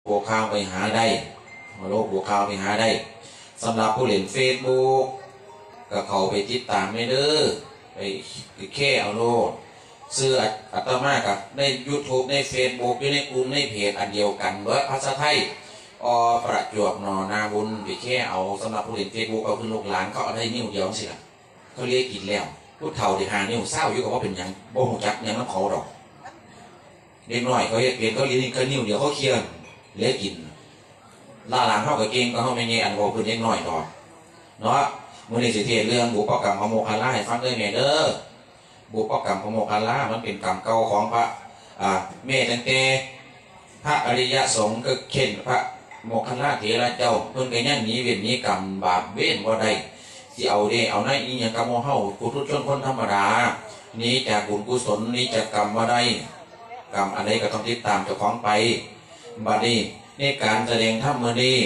บัวข้าวไปหาได้โลกบัวข้าวไปหาได้สำหรับผู้เล่นเฟซบุ๊กก็เขาไปติดตามไม่เด้อไปแค่เอาโลดซื้ออัตมากับใน YouTube ใน Facebook อยู่ในกลุ่มในเพจอันเดียวกันเบิดภาษาไทยประจวบนอนาบุญไปแค่เอาสำหรับผู้เล่นเฟซบุ๊กเอาขึ้นลูกหลานเขาเอาได้นิ้วเดียวสิล่ะเขาเรียกกินแล้วผู้เฒ่าที่หานิ้วเศร้าอยู่กับว่าเป็นยังบ่หูจักยังน้ำเขาดอกเด็กน้อยเขาเรียนเขาเรียนก็นิ้วเดียวเขาเคี่ยวเลี้ยกินล่าหลังเข้ากับเก่งก็เข้าไม่เงี้ยอันบอกเพื่อนเล็กน้อยดอกเนาะมูลนิธิเทศเรื่องบุปกรรมพโมคคัลลาให้ฟังเลยแม่เด้อบุปกรรมพโมคคัลลามันเป็นกรรมเก่าของพระเมตตั้งแต่พระอริยสงฆ์ก็เข่นพระโมคคัลลาเถระเจ้าเพิ่นก็ยังหนีเวรหนีกรรมบาปเว้นบ่ได้ที่เอาได้เอาในอีหยังกรรมเฮาปุถุชนคนธรรมดานี้จากบุญกุศลนี้จากกรรมบ่ได้กรรมอะไรก็ต้องติดตามเจ้าของไปบัดนี้ในการแสดงธรรมมื้อนี้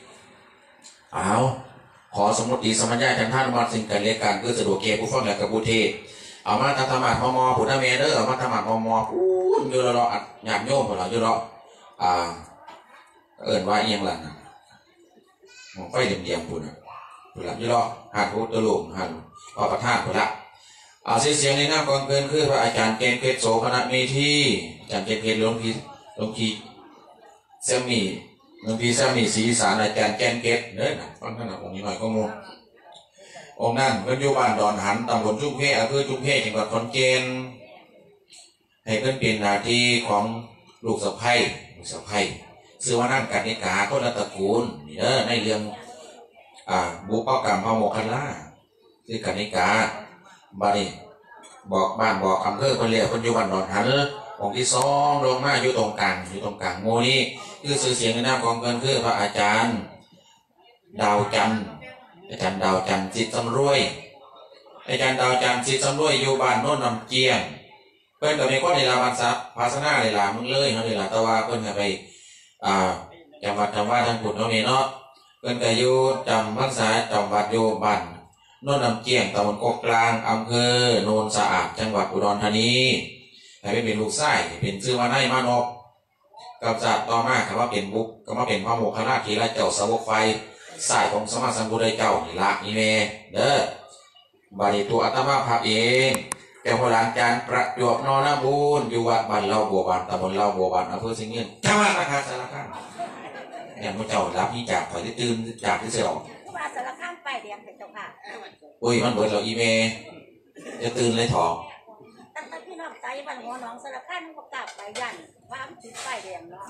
ขอสมมติสมัญญาจันทานุมัติสิ่งการเรียกการเพื่อสะดวกแก่ผู้ฟังและกระบุเทเอามาธรรมะมอผู้ทำเมเดอร์เอามาธรรมะมอพูดอยู่รอหยาบโยมของเราอยู่รอเอิญว่าเอียงหลังมองไฟเดี่ยมๆพูดผู้หลับอยู่รอหันพุทธลุงหันพอประทานผู้ละเสียงในหน้ากองเกินคือพระอาจารย์เกณฑ์เพชรโสพณเมธีอาจารย์เกณฑ์เพชรหลวงพี่เซมีหลวงพี่เซมีศรีสารอาจารย์แกนเกตเด้อฟังขนาดองค์นี้หน่อยก็งงองค์นั้นเพิ่นอยู่บ้านดอนหันตำบลจุ้งเพอำเภอจุ้งเพจังหวัดขอนแก่นให้เพิ่นเป็นหน้าที่ของลูกสะใภ้ชื่อว่านั่งกันนิกาคนละตระกูลนี่เด้อในเรื่องบุปกรรมพระโมคคัลลาคือกันนิกาบัดนี้บอกบ้านบอกอำเภอเพิ่นเรียกเพิ่นอยู่บ้านดอนหันองค์ที่สองลงมาอยู่ตรงกลางโมนี่คือสื่อเสียงในนามของเกินคือพระอาจารย์ดาวจันทร์จิตสำรวยอาจารย์ดาวจันทร์จิตสำรวยอยู่บ้านโน่นนำเกียงเพิ่นก็มีคนในลาวันซับภาสนาในลามึงเลยเขาในลาตะว่าเพิ่นก็ไปจังหวัดทางพุทธเนาะนี่เนาะเพิ่นก็อยู่จำพรรษาจำวัดอยู่บ้านโน่นนำเกียงตำบลกกกลางอำเภอโนนสะอาดจังหวัดอุดรธานีให้เป็นลูกไส้เป็นชื่อว่าไนมานพกับจัดต่อมาคำว่าเป็นบุกก็มาเป็นพระโมคคัลลาเถระเจ้าสาวกไฟสายของสมมาสัมพุทธเจ้าละนี่แม่เด้อบาลีตัวอาตมาภาพเองแต่พอหลังจากประจวบนอนาบุญอยู่วัดบ้านเล่าบัวบานตำบลเล่าบัวบานอำเภอสิงห์เงินจังหวัดมหาสารคามเนี่ยพระเจ้ารับนี่จากถอยที่ตื่นจากที่เสียออกว่าสารคามไปเรียนเป็นเจ้าค่ะอุ้ยมันเบิดเราอีเมจะตื่นเลยถอตั้งแต่พี่น้องใจบ้านหัวหนองสารคามก็กลับไปยันว่ามันติดไปเรียนเนาะ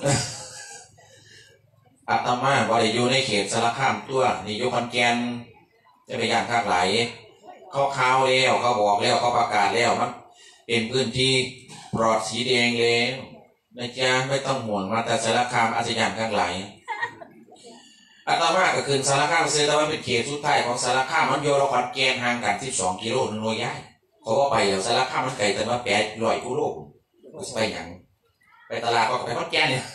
อาตมาบริอยู่ในเขตสารคามตัวนี่ยกคอนแกนจะไปย่างข้างไหลเขาข่าวแล้วเขาบอกแล้วเขาประกาศแล้วมันเป็นพื้นที่ปลอดสีแดงแล้วนะจ๊ะไม่ต้องห่วงมาแต่สารคามอาจจะย่างข้างไหลอาตมาก็คืนสารคามซื้อแต่ว่าเป็นเขตสุดท้ายของสารคามมันโยนคอนแกนห่างกัน12 กิโลนึงโลย้ายเขาก็ไปแล้วสารคามมันไกลแต่ว่า800 กิโลไปอย่างไปตลาดก็ไปคอนแกนเนี่ย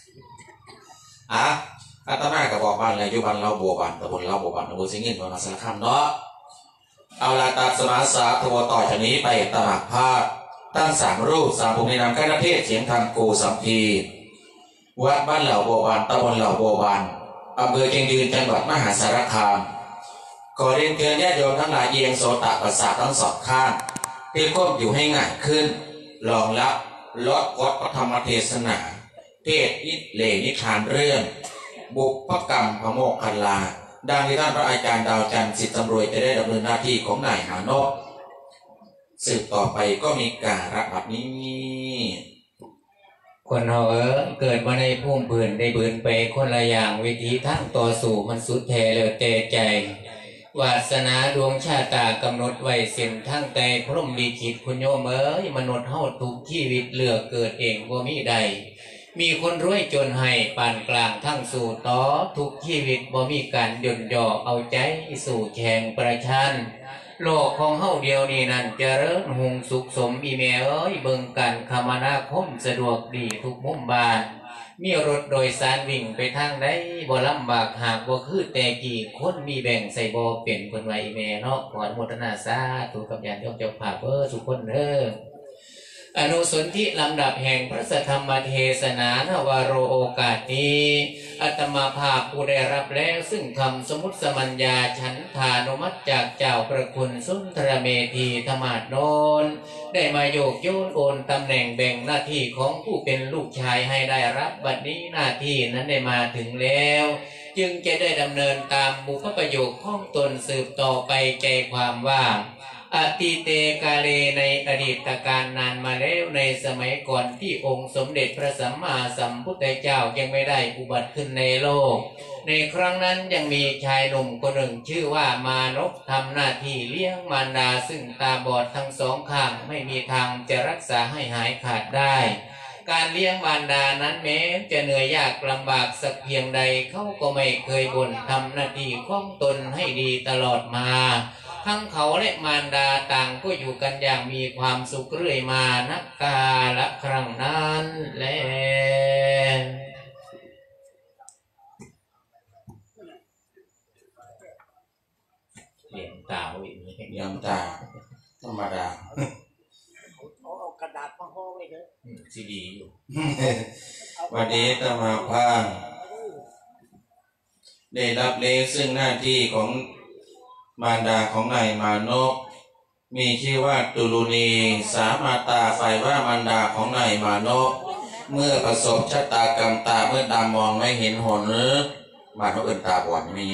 อาตมาก็บอกบ้านเลยอยู่บ้านเราบัวบานตำบลเราบัวบานอำเภอสิงห์เงินจังหวัดสารคามเนาะเอาลาตาสมาสาทวต่อจากนี้ไปตลาดภาคตั้ง3 รูป3 ภูมินามคณะเทศเสียงทางกูสัมพีวัดบ้านเหล่าบัวบานตำบลเหล่าบัวบานอำเภอเชียงยืนจังหวัดมหาสารคามขอเรียนเชิญญาติโยมทั้งหลายเอียงโสตประสาททั้งสองข้างเพื่อควบอยู่ให้ง่ายขึ้นรองรับลดวัดพระธรรมเทศนาเทศนิทานเรื่องบุพกรรมพโมคคัลลาดังที่ท่านพระอาจารย์ดาวจันทร์สิทธิ์สำรวยจะได้ดำเนินหน้าที่ของนายหานกสืบต่อไปก็มีการรับแบบนี้คนเราเกิดมาในภูมิพื้นได้บืนไปคนละอย่างวิธีทั้งต่อสู่มันสุดแท้แล้วแต่ใจวาสนาดวงชาตากำหนดไว้เส้นทั้งแต่พรหมลิขิตคุณโยมมนุษย์เฮาทุกชีวิตเลือกเกิดเองบ่มีใดมีคนรวยจนให้ปานกลางทั้งสู่ต่อทุกชีวิตบ่มีการย่นย่อเอาใจสู่แข่งประชันโลกของเฮาเดียวนี้นั่นเจริญหงสุขสมอีเมเบิ่งกันคมนาคมสะดวกดีทุกมุมบ้านมีรถโดยสารวิ่งไปทางใดบ่ลำบากหากบ่คือแต่กี่คนมีแบ่งใส่บ่เป็นคนไว้อีเมเนาะขออนุโมทนาสาธุกับญาติโยมเจ้าภาพทุกคนเด้ออนุสนธิลำดับแห่งพระสัทธรรมเทศนานวโรโอกาสนี้อาตมาภาพผู้ได้รับแล้วซึ่งคำสมุติสมัญญาฉันทานุมัติจากเจ้าประคุณสุนทรเมธีธรรมาสโนนได้มาโยกโยนโอนตำแหน่งแบ่งหน้าที่ของผู้เป็นลูกชายให้ได้รับบัดนี้หน้าที่นั้นได้มาถึงแล้วจึงจะได้ดำเนินตามบุพประโยคของตนสืบต่อไปใจความว่าอติเตกาเลในอดีตการนานมาแล้วในสมัยก่อนที่องค์สมเด็จพระสัมมาสัมพุทธเจ้ายังไม่ได้อุบัติขึ้นในโลกในครั้งนั้นยังมีชายหนุ่มคนหนึ่งชื่อว่ามานพทำหน้าที่เลี้ยงมารดาซึ่งตาบอดทั้งสองข้างไม่มีทางจะรักษาให้หายขาดได้การเลี้ยงมารดานั้นแม้จะเหนื่อยยากลำบากสักเพียงใดเขาก็ไม่เคยบ่นทำหน้าที่ของตนให้ดีตลอดมาทั้งเขาและมารดาต่างก็อยู่กันอย่างมีความสุขเรื่อยมานักกาละครั้งนั้นแลเลี้ยงตาไว้อย่างนี้ยำตาธรรมดาเอากระดาษมาห่อไว้เถอะซีดีอยู่วันนี้ธรรมภาพได้รับเลี้ยงซึ่งหน้าที่ของมารดาของนายมานพมีชื่อว่าตุลุนีสามาตาฝ่ายว่ามารดาของนายมานพเมื่อประสบชะตากรรมตาเมื่อตามองไม่เห็นหนมานพเอื่นตาบอดมี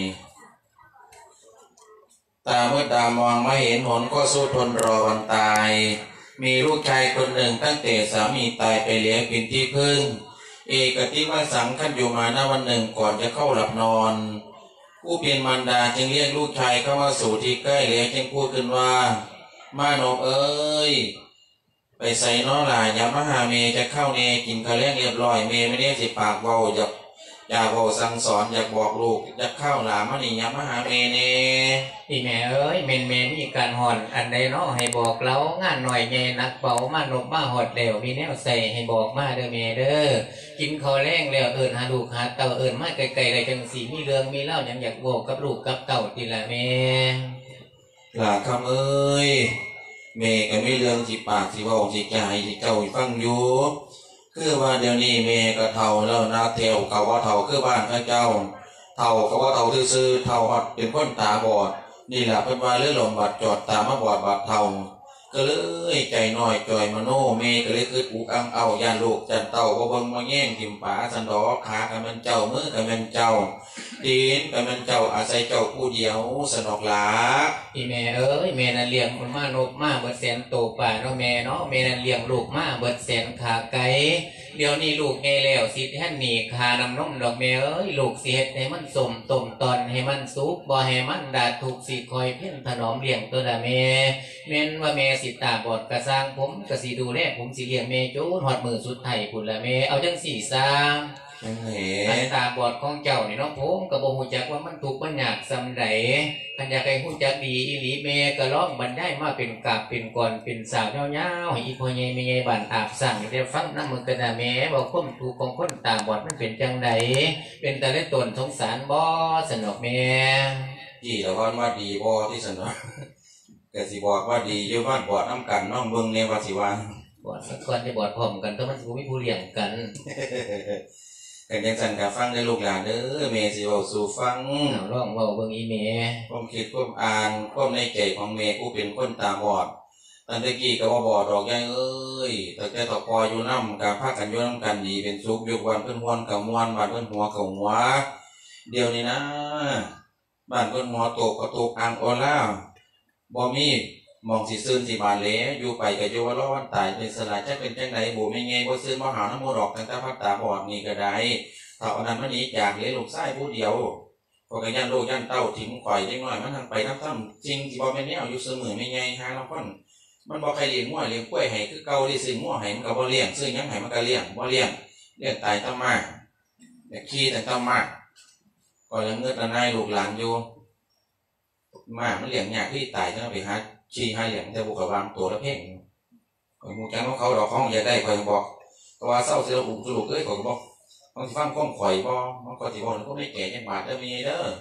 ตาเมื่อตามองไม่เห็นหนก็สู้ทนรอวันตายมีลูกชายคนหนึ่งตั้งแต่สามีตายไปเลี้ยงเป็นที่พึ่งเอกติวสังขันอยู่มาณวันหนึ่งก่อนจะเข้าหลับนอนผู้เป็นมารดาจึงเรียกลูกชายเข้ามาสู่ที่ใกล้แล้วจึงพูดขึ้นว่ามานพเอ้ยไปใส่น้อหลายอย่ามาหาเมจะเข้าเนกินข้าวเลี้ยงเรียบร้อยเมไม่ได้สิปากเบาอยากบอกสั่งสอนอยากบอกลูกอยากเข้าหลามานี่อย่ามาหาเมเนพี่แม่เอ้ยเมนมีการหอนอันใดเนาะให้บอกเรางานหน่อยใหญ่นักเบามานบมาหอดแล้วมีแนวใส่ให้บอกมาเด้อแม่เด้อกินข้าวแรงแล้วเอิญหาลูกหาเต่าเอิญมาไกลๆได้จังสีมีเรื่องมีเล่ายังอยากบอกกับลูกกับเต่าทีละแม่หลาคำเอ้ยเมก็ไม่เรื่องสิปากสิเว้าสิใจสิเจ้าฟังอยู่คือว่าเดี๋ยวนี้เมก็เฒ่าแล้วนาเทวก็ว่าเฒ่าคือบ้านข้าเจ้าเฒ่าก็ว่าเฒ่าซื่อๆเฒ่าฮอดเป็นคนตาบอดนี่แหละเพิ่นว่าเลื่อนลมบาดจอดตามาบอดบาดเฒ่าก็เลยใจน้อยจอยมโนเมก็เลยคืออุกอังเอาย่านลูกจันเต่าบ่เบิ่งมาแย่งทิ่มป่าสันดอกขาก็มันเจ้ามือก็มันเจ้าตีนก็มันเจ้าอาศัยเจ้าผู้เดียวสนอกหลาพี่แม่เอ้ยแม่นั่นเลี้ยงมันมานกมาเบิดแสนโตป่าเนาะแม่เนาะแม่นั่นเลี้ยงลูกมาเบิดแสนขาไก่เดี๋ยวนี้ลูกไงแล้วสิแท่นนี่คานำนมดอกแม่เอ้ยลูกสิเฮ็ดให้มันสมต้มตอนให้มันสุกบ่ให้มันดาดถูกสิคอยเพี้ยนถนอมเลี้ยงตัวละแม่แม่นว่าแม่สิตาบอดกระสร้างผมก็สิดูแลผมสิเลี้ยงแม่จูนฮอดมือสุดไทยพุ่นละแม่เอาจังสี่สร้างอันตาบอดของเจ้านี่น้องผมก็บ่ฮู้จักว่ามันถูกมันยากซำใดคันอยากให้ฮู้จักดีอีหลีแม่ก็ร้องบรรยายมาเป็นกาบเป็นก่อนเป็นสาวยาวๆให้อีพ่อใหญ่แม่ใหญ่บ้านอาบสั่งได้ฟังนำมือกันน่ะแม่ว่าความทุกข์ของคนตาบอดมันเป็นจังไดเป็นแต่ละตนสงสารบ่สนอกแม่พี่ละว่าดีบ่ที่สนอกก็สิบอกว่าดีอยู่บ้านบอดน้ำกันน้องเบิ่งแนวว่าสิว่าบอดสักคนจะบอดพร้อมกันแต่มันสิบ่มีผู้เลี้ยงกันกันยังสั่นกับฟังได้ลูกหลานเด้อเมสิเว้าสู่ฟังร้องเว้าเบิ่งอีเมความคิดความอ่านความในใจของเมผู้เป็นคนตาบอดตั้งแต่กี้ก็บ่บอดดอกใหญ่เอ้ยตั้งแต่ตะกออยู่นำกับพากันอยู่นำกันดีเป็นสุขอยู่วันเพิ่นม่วนกับม่วนบ้านเพิ่นหัวกับหัวเดี๋ยวนี้นะบ้านเพิ่นหัวโตกก็ตกอ่างโอลาบ่มีมองสิซื่นสิบานเลยอยู่ไปก็อยู่ว่าร้อนตายเป็นสลายจะเป็นจังไหนบ่ไม่ไงบ่ซื่นบ่หาน้ำมูดอกตั้งแต่พักตาบอดนี่ก็ได้ถ้าเอานั้นมันนี้จากเลยลูกชายผู้เดียวพอกันยันลูกยันเต้าทิ้งข่อยจังหน่อยมันทางไปน้ำซ้ำจริงสิบ่แม่นแนวอยู่เสมอไม่ไงหาลำคนมันบ่ใครเลี้ยงงัวเลี้ยงกล้วยให้คือเก่าที่ซื้องัวให้มันก็บ่เลี้ยงซื้อหยังให้มันก็เลี้ยงบ่เลี้ยงตายตั้งมาขี้ตั้งมาก็ยังเงือกนายลูกหลานอยู่มามันเลี้ยงยากที่ตายจังไปหาชี้ให้เหลี่ยมแต่บุกวางตัวละเพ่งคอยมูจังของเขาดอกของอย่าได้คอยบอกก็ว่าเศร้าเสียอุกสรุปเลยคอยบอกมันฟังก้มข่อยบ่มันก็ที่บอกก็ไม่แก่ยังบาดเด้อมีเด้อ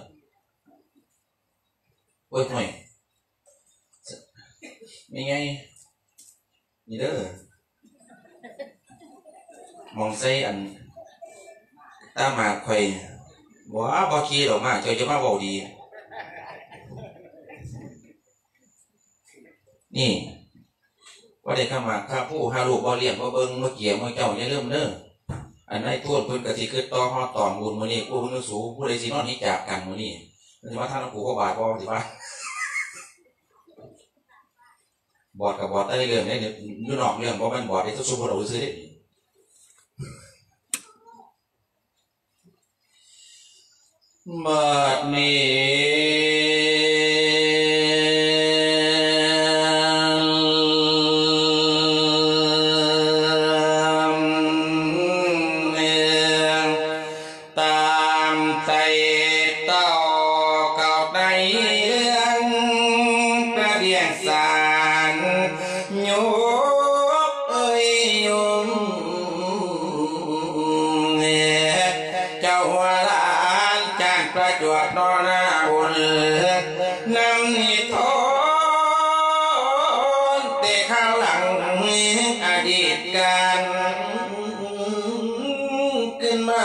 เว้ยหน่อยมีไงนี่เด้อมองใส่อันตาหมากข่อยว้าบ่ขี้ดอกมาเจ้าจะมาเว้าดีนี่ว่าได้เข้ามาข้าผู้หาลูกบ่เลี้ยงบ่เบิ่งบ่เกี่ยวบ่เจ้าอย่าลืมเด้ออันใดโทษเพิ่นก็สิคือต่อฮอดตอนบุญมื้อนี้ผู้เพิ่นสูงผู้ใดสินอนนี้จากกันมื้อนี้มันสิว่าท่านผู้ก็บาดบ่สิว่าบอดกับบอดได้เรื่องได้อยู่นอกเรื่องบ่แม่นบอดได้ทุกๆบ่เอาซื้อได้บัดนี้ตามใจเต้าเก่าในเรื่องประเดียงสารโยกเอ้ยโยมเจ้าหัวลานจานประจวบนอนาบุญนำนิทนเตะข้าวหลังอดีตการขึ้นมา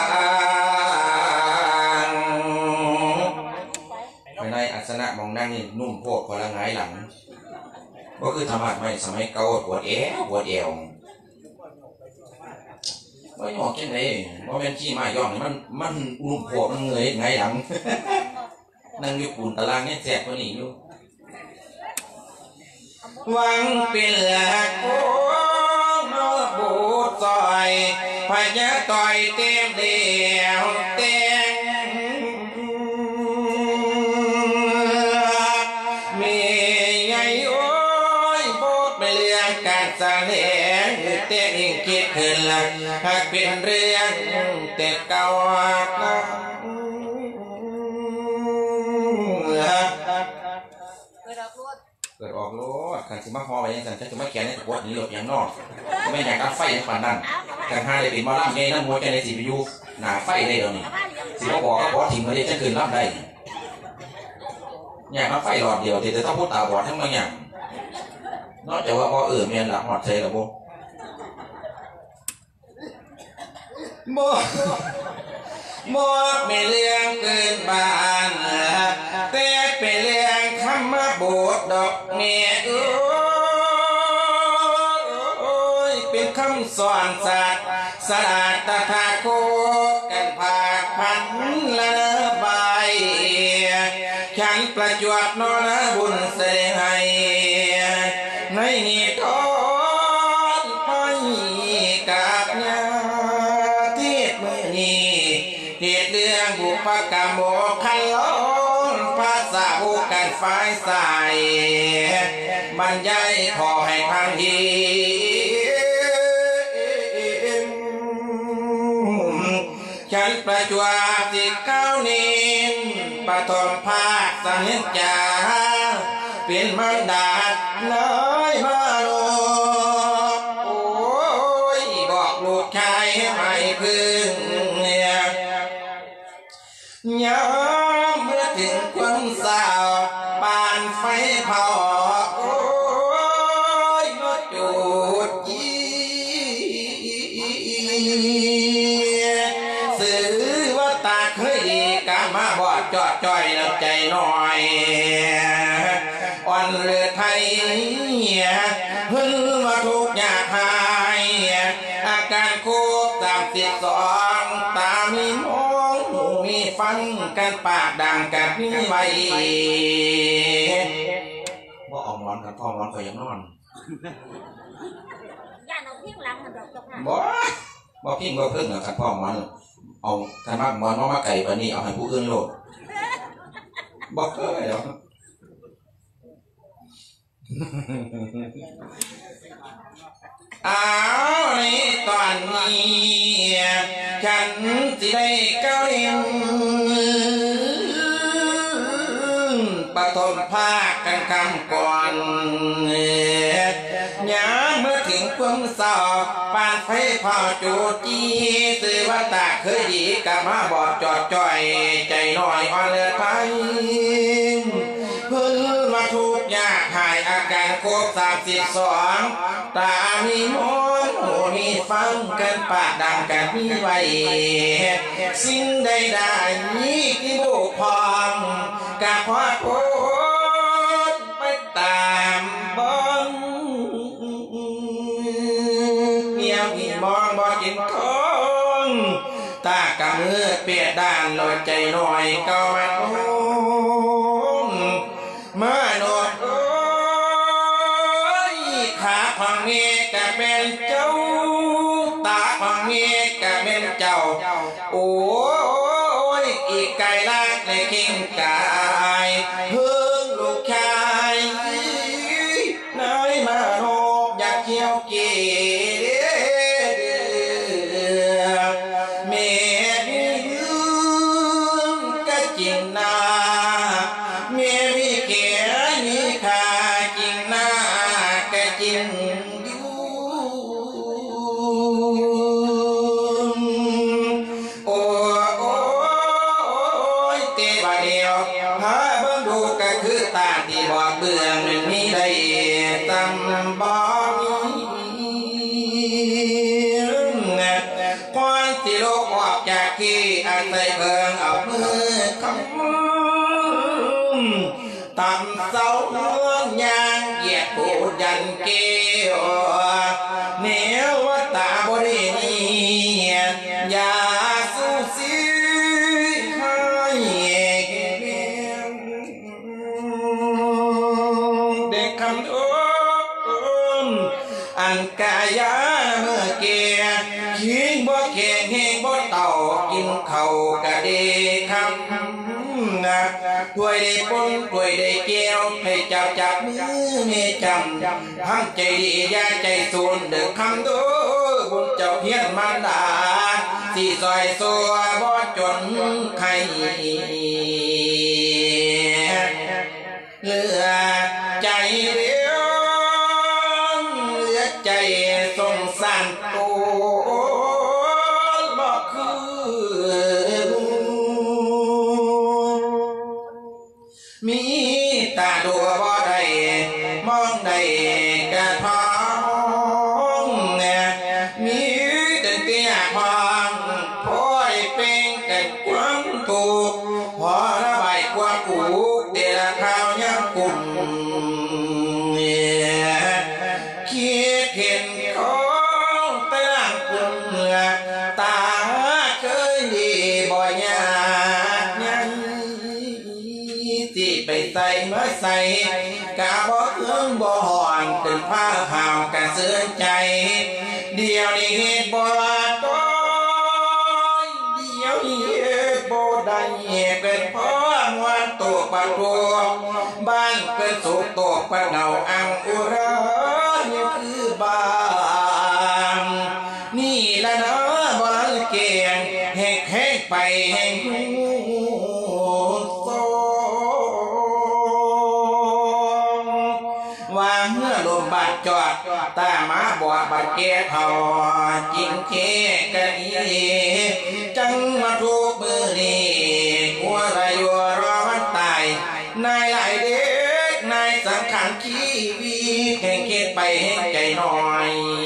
ภายในอาสนะมองนั่งนี่นุ่มโพดพอละงายหลังก็คือธรรมะไม่สมัยเก่าปวดปวดเอวว่าหยอกแค่ไหนว่าเป็นขี้มาย่องมันนุ่มโพดมันเงยไงหลังนั่งอยู่ปูนตารางเนี่ยแจกตัวนี้อยู่หวังเป็นหลักโอ้โนบูดซอยพญาต่อยเต็มเดียวเต็มมีไงโอ้ยบูดไม่เรื่องการแสดงเต้นคิดขึ้นหลักหากเป็นเรื่องเต็มเก่าเกิดออกโลดขันสิมาพอไปยังสันจะมาแขนในตะกวดนี้หลบอย่างนอกไม่อยากรับไฟในป่านนั้นกันห้าเลยเป็นมอลำไงนั่นมวยใจในสีพิยูหนาไฟได้เดี๋ยวนี้สิมาบอกว่าถิ่มมาได้จะคืนรับได้อยากรับไฟหลอดเดียวแต่ต้องพูดตาบอดทั้งบางอย่างนอกจากว่าพอเมียนหลักหอดใจหรอโบไม่เลี้ยงเกินบ้านแต่เป็นเลี้ยงคำมาบดดอกเมียเป็นคำสอนสัตว์สลัดตาทาโคกันผากพันละใบฉันประจวบนอนบุญเสยให้ในนิทนไปกับญาติมือนี้เหตุเรื่องบุพกรรมโมคันล้นภาษาบุกันฝ่ายใสบรรยายขอให้ทางดีฉันประจวบสิเก้านินปฐมภาคสัญญาเป็นมันดาดเลยมาโลโอ้ยบอกลูกชายให้พึ่งย้ำเมื่อถึงความสาวปานไฟเผาโอ้ยรถจุดจีสื่อว่าตาเคยดีกะมาบอดจอดจ้อยน้ำใจหน่อยอ่อนเรือไทยพึ่งว่าทุกอยากหายอาการโคบ32ตามีมองมีฟังกันปากดังกันนี่ไว้ว่าออกร้อนกันพ่อร้อนก็ยังนอนย่านเอาพิ้งหลังมันดอกเจ้าค่ะบ่พิ้งบ่เพิ่งเหรอครับพ่อมันเอาถ้ามากมันมาไก่ปานนี้เอาให้ผู้อื่นโลดบ่เคยหรอกในตอนนี้ฉันจะได้ก้าวเลี้ยงปฐมภาคกันคำก่อนย้ำเมื่อถึงความเศร้าปานไฟเผาจูจีสื่อว่าตาเคยดีกับมาบอดจอดจ่อยใจหน่อยอ่อนเลือไทยเพิ่งมาทุกยากหายอาการโคบ32ตามีมนมีฟังกันปากดังกันมีไว้สิ่งใดได้นี้ที่บุกพองกะขอโทษไปตามบ้องเมียมีมองบ่กินของตากะมือเปียดด้านลอยใจหน่อยก็มาโน้มาโน้ขาของเมียกะเป็นเจ้าตาของเมียกะเป็นเจ้าโอ้ยอีกไก่ลากในกิ่งกายเพิ่งลูกชายน้อยมาโนอยากเที่ยวเกี่ยวเมียมียืมก็จริงนาเมียมีเกียร์มีขาจริงนาก็จริงบอกเบื่อมันมีได้ตำบอกก่อนที่โลกออกจากที่อาศัยเพิ่งเอามือคำตำเสาเนื้อย่างเหยียดปูยันเกี่ยวเนียวตาบริเนียนยาสูสีอันกายาเมื่อเกียขิงบ่เข่งเฮงบ่เต่ากินเข่ากะดีคำนะถ้วยได้ปนถ้วยได้เกี่ยวให้จับมือเมจำทั้งใจดียาใจสูนเดือคำดูบุญเจ้าเพียรมันดาสีซอยสัวบ่จนใครเหลือใจเดียวใจสงสารตัวบอกคือมีตาดัวบ่ได้มองได้กระท้องมีแต่เตี้ยพองพอยเป็นกันกวางถูกพอระบายกวางกูเดี๋ยวข้าวยังกุ่มเห็นของตะลังกุ่มตาเคยดีบ่อยากยังที่ไปใส่มาใส่กะบ่เครื่องบ่ห่อนตื่นผ้าขาวกะเสื่อใจเดียวนี้เหตุบ่ต้อยเดียวนี้เหตุบ่ได้เป็นเพราะวันตกปะตัวบ้านเป็นสุกตกปะเนาอังอุราคือบางนี่ละเนาะบอลเกียงแหกแหกไปแหกหูโซว่าเมื่อลมบาดจอดตามาบอดบาดแก่เท่าจริงเคกันอีจังมาทุกมือนี่หัวไรยัวรอวันตายนายหลายเด็กนายสังขารขี้วีแข่งเกตไปให้ใจหน่อย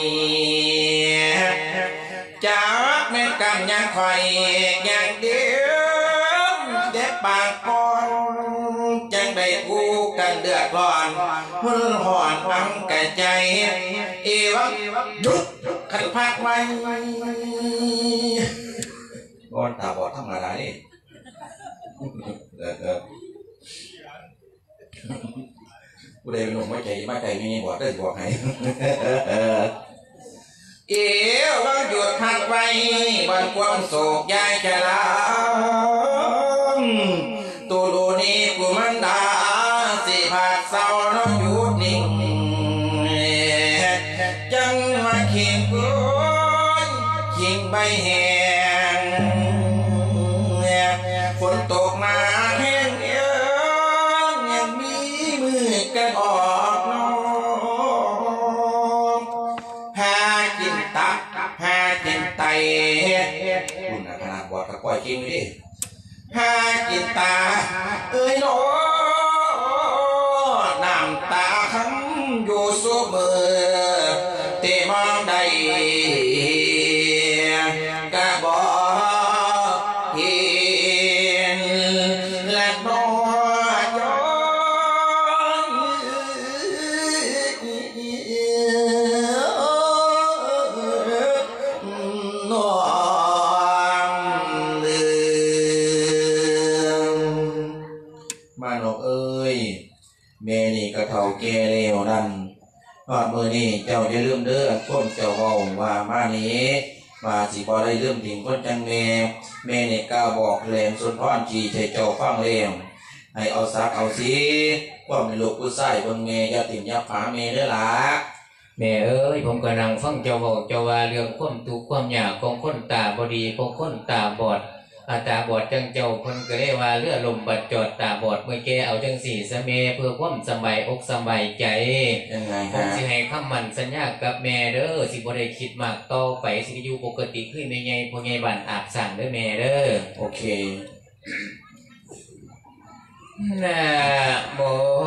จากแม่กันยังคอยอย่างเดียวเด็ดปากก่อนจังได้คู่กันเดือดร้อนมือห่อนอังกะใจเอวังหยุดขันพักไว้บอลตาบอดธรรมดานี่กูได้เป็นหนุ่มไม่ใจมีบอดได้บอกให้เอ๋วังหยุดพักไว้บันความโศกยายจะลาตัวดูนี่กูมันดาสิผาดเศร้าน้องหยุดนิ่งจังมาเขียนกูยิงใบแห้งฝนตกมาแห้งยังมีมือกันออกน้องหากินตับหากินไตคุณขนาดบอดตะก้อยกินดิหากินตาเอ้ยโนน้ำตาคำอยู่สู้มือเตมองใดแม่นี่ก็เฒ่าแก่แล้วนั่นฮอดมื้อนี้เจ้าอย่าลืมเด้อคนเจ้าเว้าว่ามานี้มาสิบ่ได้ลืมทิ้งคนจังแม่นี่กล้าบอกแหลมสุนทรจีให้เจ้าฟังแล้วให้เอาซักเอาสิความเป็นลูกผู้ชายเบิ่งแม่อย่าถิ่มอย่าผาแม่เด้อล่ะแม่เอ้ยผมก็นั่งฟังเจ้าบอกเจ้าว่าเรื่องความทุกข์ความยากของคนตาบอดีของคนตาบอดตาบอดจังเจ้าคนก็เลยว่าเรือลมบัดจอดตาบอดเมื่อแกเอาจังสี่สะเมเพื่อความสบายอกสบายใจยังไงผมสิให้คำมั่นสัญญากับแม่เด้อสิบ่ได้คิดมากต่อไปสิอยู่ปกติขึ้นแม่ใหญ่พ่อใหญ่บ้านอาบสั่งเด้อแม่เด้อโอเคนะโม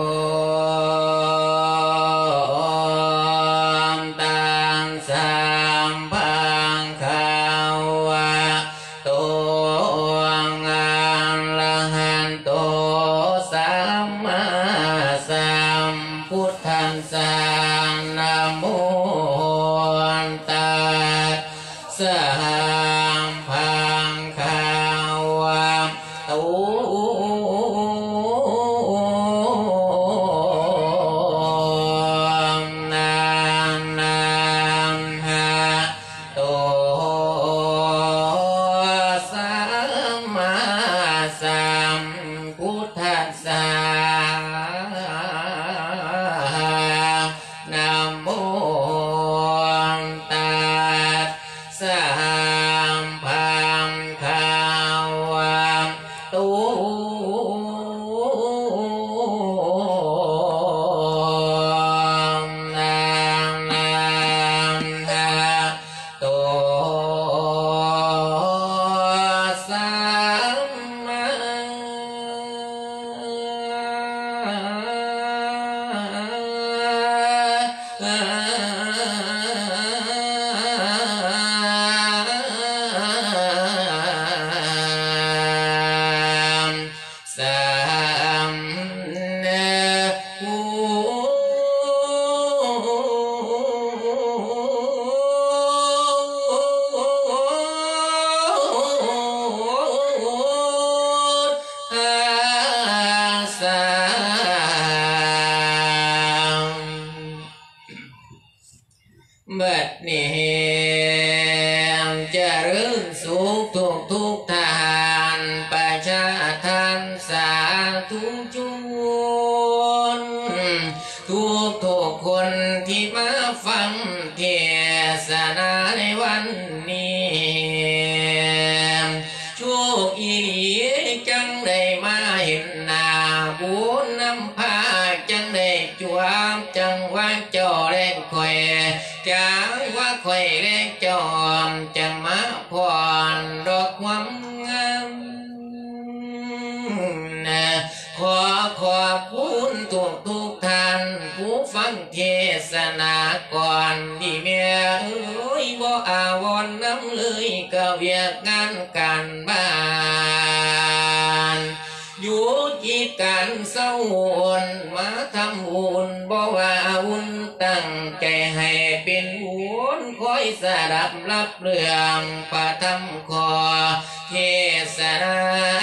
รับเรื่องพระธรรมขอเทศนา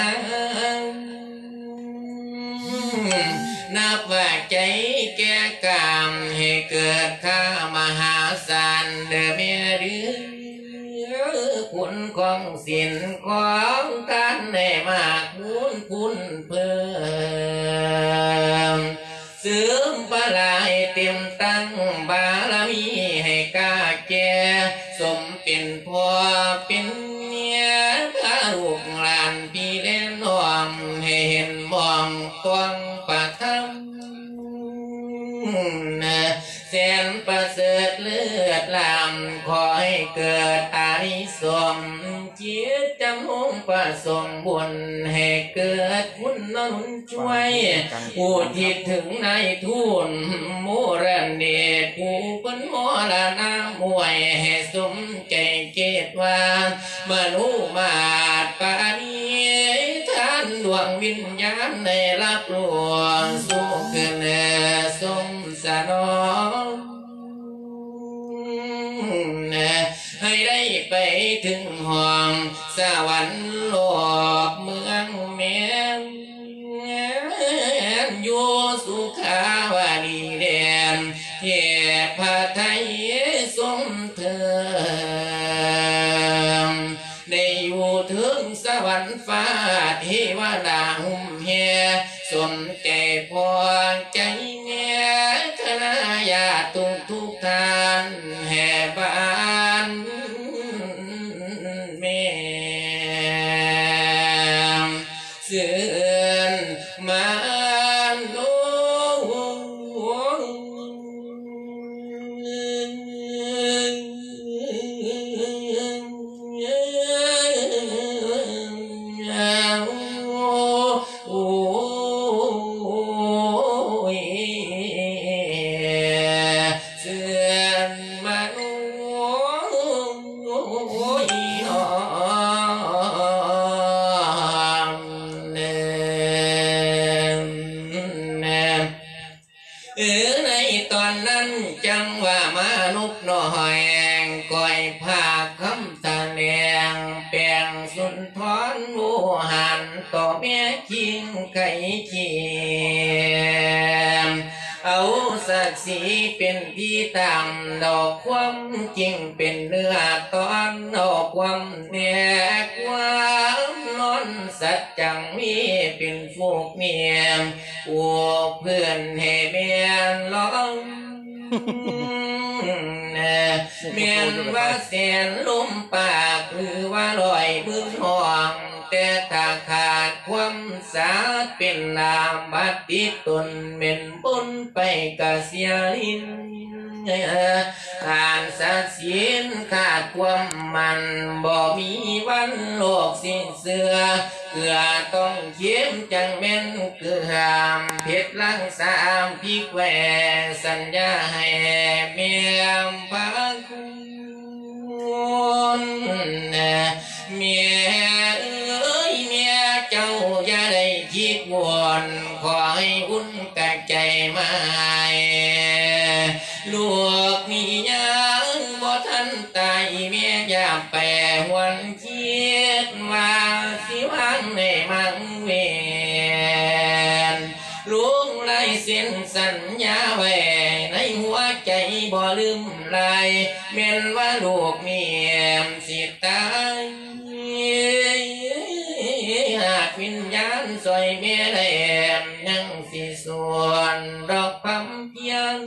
นับว่าใจแก่กรรมให้เกิดข้ามหาศาลเด้อแม่เด้อคุณของศีลของท่านได้มากบุญเพิ่มเสริมพลายเต็มตั้งบารมีให้กาแก่สมเป็นพ่อเป็นเมียพาลูกหลานพี่เล่นน้องให้เห็นมองต้องประทับแสนประเสริฐเลือดลำขอให้เกิดอานิสงส์จิตจำหงประสมบุญให้เกิดบุญนุนช่วยอุทิศถึงนายทุนมูรเดชผู้เป็นมรณะมวยให้สมใจเกตวานมนุมาตปานีท่านดวงวิญญาณในรับหลวงสุขขึ้นสมสนองให้ได้ไปถึงห้องสวรรค์โลกเมืองแม่อยู่สุขารฟ้าเทวดาหุ่มเฮสมใจพอใจเมียคณะญาติทุกท่านแห่บ้านแม่เสื่อนมาโลในตอนนั้นจังว่ามานุกน้อยก้อยผาคำตาแดงแปลงสุนทรบูหันต่อแม่คิงไก่เขียมเอาศักดิ์ศรีเป็นที่ตั้งดอกความจริงเป็นเนื้อตอนดอกความแนกความนอนสัจจังมีเป็นฟูกเมียมอวกเพื่อนให้เมียนร้องเมียนว่าเสียนลุ่มปากหรือว่าลอยมือห่วงแต่ถ้าขาดความสาเป็นนามบัดติดตนเป็นบุญไปกะเสียลินขาดสักสินขาดความมันบ่มีวันโลกสิ้นเสือเกลือต้องเค็มจังแม่นเกลือเผ็ดลังสามพริกแหวสัญญาให้เมียมพักคุณเมียเมียเจ้าอย่าได้คิดวนขอให้อุ่นกะใจมาลูกมียังบ่ทันตายเมียอย่าแปรหวนคิดว่าสิวางในมังเวนลุงไรเส้นสัญญาไว้ในหัวใจบ่ลืมไรแม่นว่าลูกเมียสิตายหากวิญญาณสวยเมียได้ยังสิส่วนดอกพำเพียง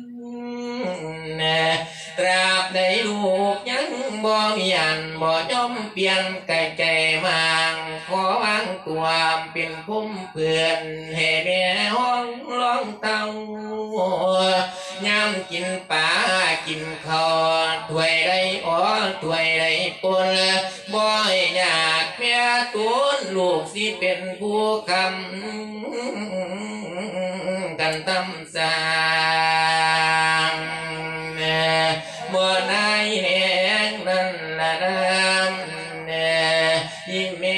ตราบใดลูกยังบ่มีอันบ่ยอมเปลี่ยนไก่ใจมังขอวางตัวเป็นพุ่มเพื่อนให้แม่ห้องร้องเต้ายามกินปลากินข้าวถ้วยใดอ้อถ้วยใดปนบ่อยากแม่ตุนลูกสิเป็นผู้คำกันตำสางบ่นายแหงนั่นละน้ำยิ่งแม่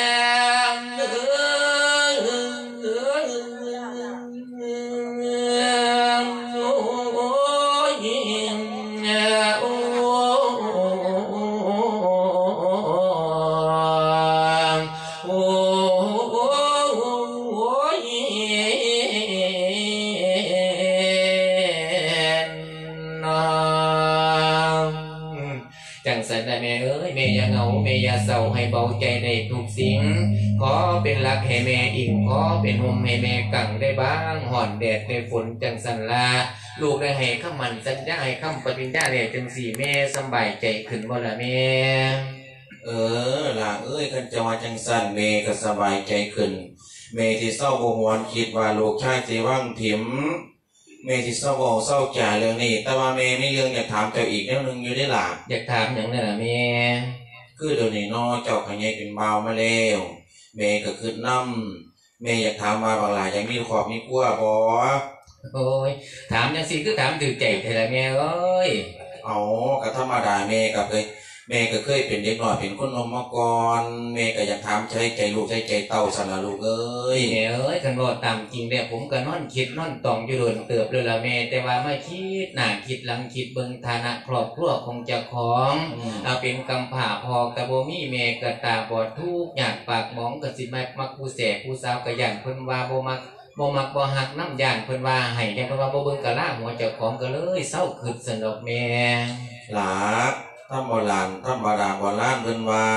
จังสันได้แม่เอ้ยแม่อย่าเหงาแม่อย่าเศร้าให้เบาใจได้ทุกสิ่งขอเป็นรักให้แม่อิ่งขอเป็นห่มให้แม่กังได้บ้างห่อนแดดในฝนจังสันลาลูกได้ให้คำมันสัญญาให้คำปฏิญญาเนี่ยจังสี่แม่สบายใจขึ้นบ่ละแม่ล่ะเอ้ยกันจะว่าจังสันเมก็สบายใจขึ้นเมที่เศร้าบ่หวนคิดว่าลูกชายสิว่างถิ่มเมที่เศร้าบ่เศร้าจ่าเรื่องนี้แต่ว่าเมไม่เรื่องอยากถามเจ้าอีกเรื่องนึงอยู่ได้หล่ะอยากถามอย่างนั้นล่ะแม่คือเดี๋ยวนี้น้อเจ้าขยันเป็นเบามาแล้วเมก็คือน้ำเมอยากถามว่าบางหลายยังมีขอบมีกลัวบ่โอ้ยถามจังสิคือถามถือใจเถอะละแม่เอ้ยเอาก็ธรรมดาเมก็เคยเป็นเด็กน้อยเป็นคนนมมาก่อนเมก็อยากถามใจลูกใจเต่าสันละลูกเอ้ยแม่เอ้ยคันว่าตามจริงเนี่ยผมก็นอนคิดนอนตองอยู่โดนเติบเลยละแม่แต่ว่าไม่คิดหน้าคิดหลังคิดเบิ่งฐานะครอบครัวของเจ้าของเอาเป็นกำผ่าพอกระโบมีแม่กระตาบอดทุกอยากปากหมองกระสิมักผู้แสบผู้สาวกระยันเพิ่นว่าบ่มักบ่หักน้ำยานเพิ่นว่าให้แต่เพิ่นว่าบ่เบิ่งกะลาหัวเจ้าของก็เลยเศร้าขึ้นสนอกแม่หลาธรรมโบราณเพิ่นว่า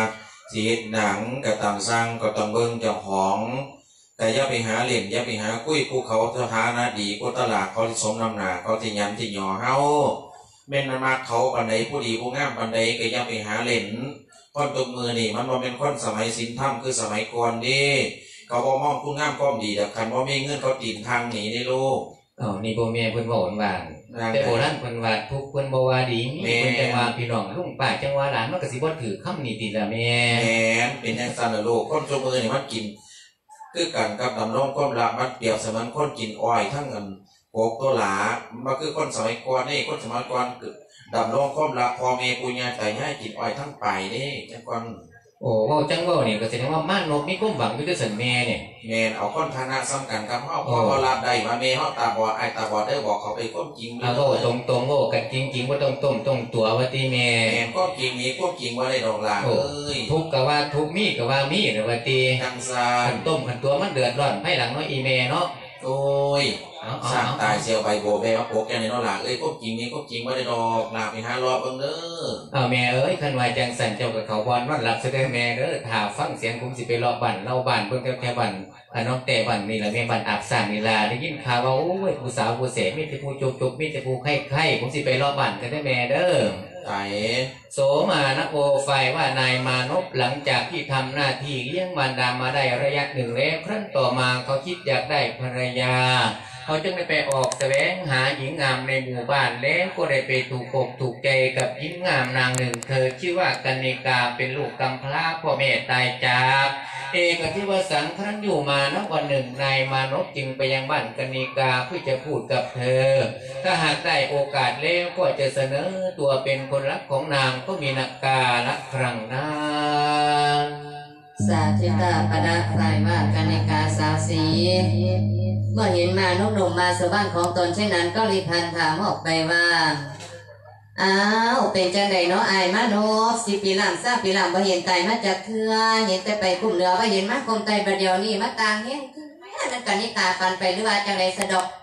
สีหนังกับต่างสร้างก็ต้องเบิ่งเจ้าของแต่อย่าไปหาเหรียญอย่าไปหากุ้ยกูเขาสถานะดีกูตลาดเขาที่สมนำหนาเขาที่ยันที่หย่อเฮาเม่นมาเขาปันใดผู้ดีผู้งามปันใดก็อย่าไปหาเหรียญคนตบมือนี่มันบ่เป็นคนสมัยสินธรรมคือสมัยก่อนดิเขาบ่มองผู้งามก้อมดีแต่คันบ่มีเงินเขาตีนทางหนีได้ลูกนี่พ่อแม่เพิ่นบอกว่าแต่โบราณเพิ่นว่าทุกเพิ่นบ่ว่าดีเพิ่นจังว่าพี่น้องลุงป้าจังว่าหลานมันก็สิบ่ถือคำนี้ติล่ะแม่เป็นจังซั่นล่ะลูกคนตบมือนี่มันกินคือกันกับดำรงความรักมันเปรียบเสมือนคนกินอ้อยทั้งเงินโกกตัวหลามันคือคนสมัยก่อนนี่คนสมัยก่อนคือดำรงความรักพ่อแม่ปู่ย่าตายายกินอ้อยทั้งไปนี่จังก่อนโอ้เว้าจังเว้านี่ก็แสดงว่าม่านนกมีความหวังอยู่ด้วยสันแม่เนี่ยแม่เอาคนฐานะซ้ำกันกับเฮาพอบ่รับได้ว่าแม่เฮาตาบอดตาบอดได้บอกเขาไปความจริงเว้าตรงๆเว้ากันจริงๆบ่ต้องต้มต้มตัวว่าติแม่ความจริงนี้ความจริงบ่ได้ดอกหลาเอ้ยทุกข์ก็ว่าทุกข์มีก็ว่ามีน่ะว่าติจังซั่นคันต้มคันตัวมันเดือดร้อนภายหลังเนาะอีแม่เนาะโอ้ยสร้างตายเสียวใบโบแบเอาโปกแกในน้องหลาเอ้ยก็จริงนี่ก็จริงไม่ได้ดอกหลาไปหารอบเบิ่งเด้อแม่เอ้ยคันว่าจังสั่นเจ้ากับเขาบอลนอนหลับซะเด้อแม่เด้อถ้าฟังเสียงผมสิไปรอบ้านเล่าบ้านเพิ่นแถวบ้านน้องแต่บ้านนี่ล่ะแม่บ้านอาบซ่านนี่ล่ะได้ยินข่าวว่าโอ้ยผู้สาวผู้เสมีแต่ผู้จุกๆมีแต่ผู้ไข้ๆผมสิไปรอบ้านกันเด้อแม่เด้อไอ้โสมานะโอไฟว่านายมานพหลังจากที่ทำหน้าที่เลี้ยงมารดามาได้ระยะหนึ่งแล้วครั้นต่อมาเขาคิดอยากได้ภรรยาเขาจึงได้ไปออกแสวงหาหญิงงามในหมู่บ้านแล้วก็ได้ไปถูกอกถูกใจกับหญิงงามนางหนึ่งเธอชื่อว่ากนิกาเป็นลูกกำพร้าพ่อแม่ตายจากเอกที่ว่าสังครั้นอยู่มาณวันหนึ่งนายมานพจึงไปยังบ้านกนิกาเพื่อจะพูดกับเธอถ้าหากได้โอกาสแล้วก็จะเสนอตัวเป็นคนรักของนางก็มีนักกาละครั้งนั้นสาธิตาปณะรายว่ากนิกาสาวสีเมื่อเห็นมานพหนุ่มมาสู่บ้านของตนเช่นนั้นก็รีบพันถามออกไปว่าอ้าวเป็นจังไดเนาะอายมานพ10 ปีหลัง3 ปีหลังบ่เห็นไตมาจากเทื่อเห็นแต่ไปกุ้มเรือบ่เห็นมาคมไตประเดี๋ยวนี้มาต่างเห็นนั่นกนิกาปันไปหรือว่าจังไดสะดอก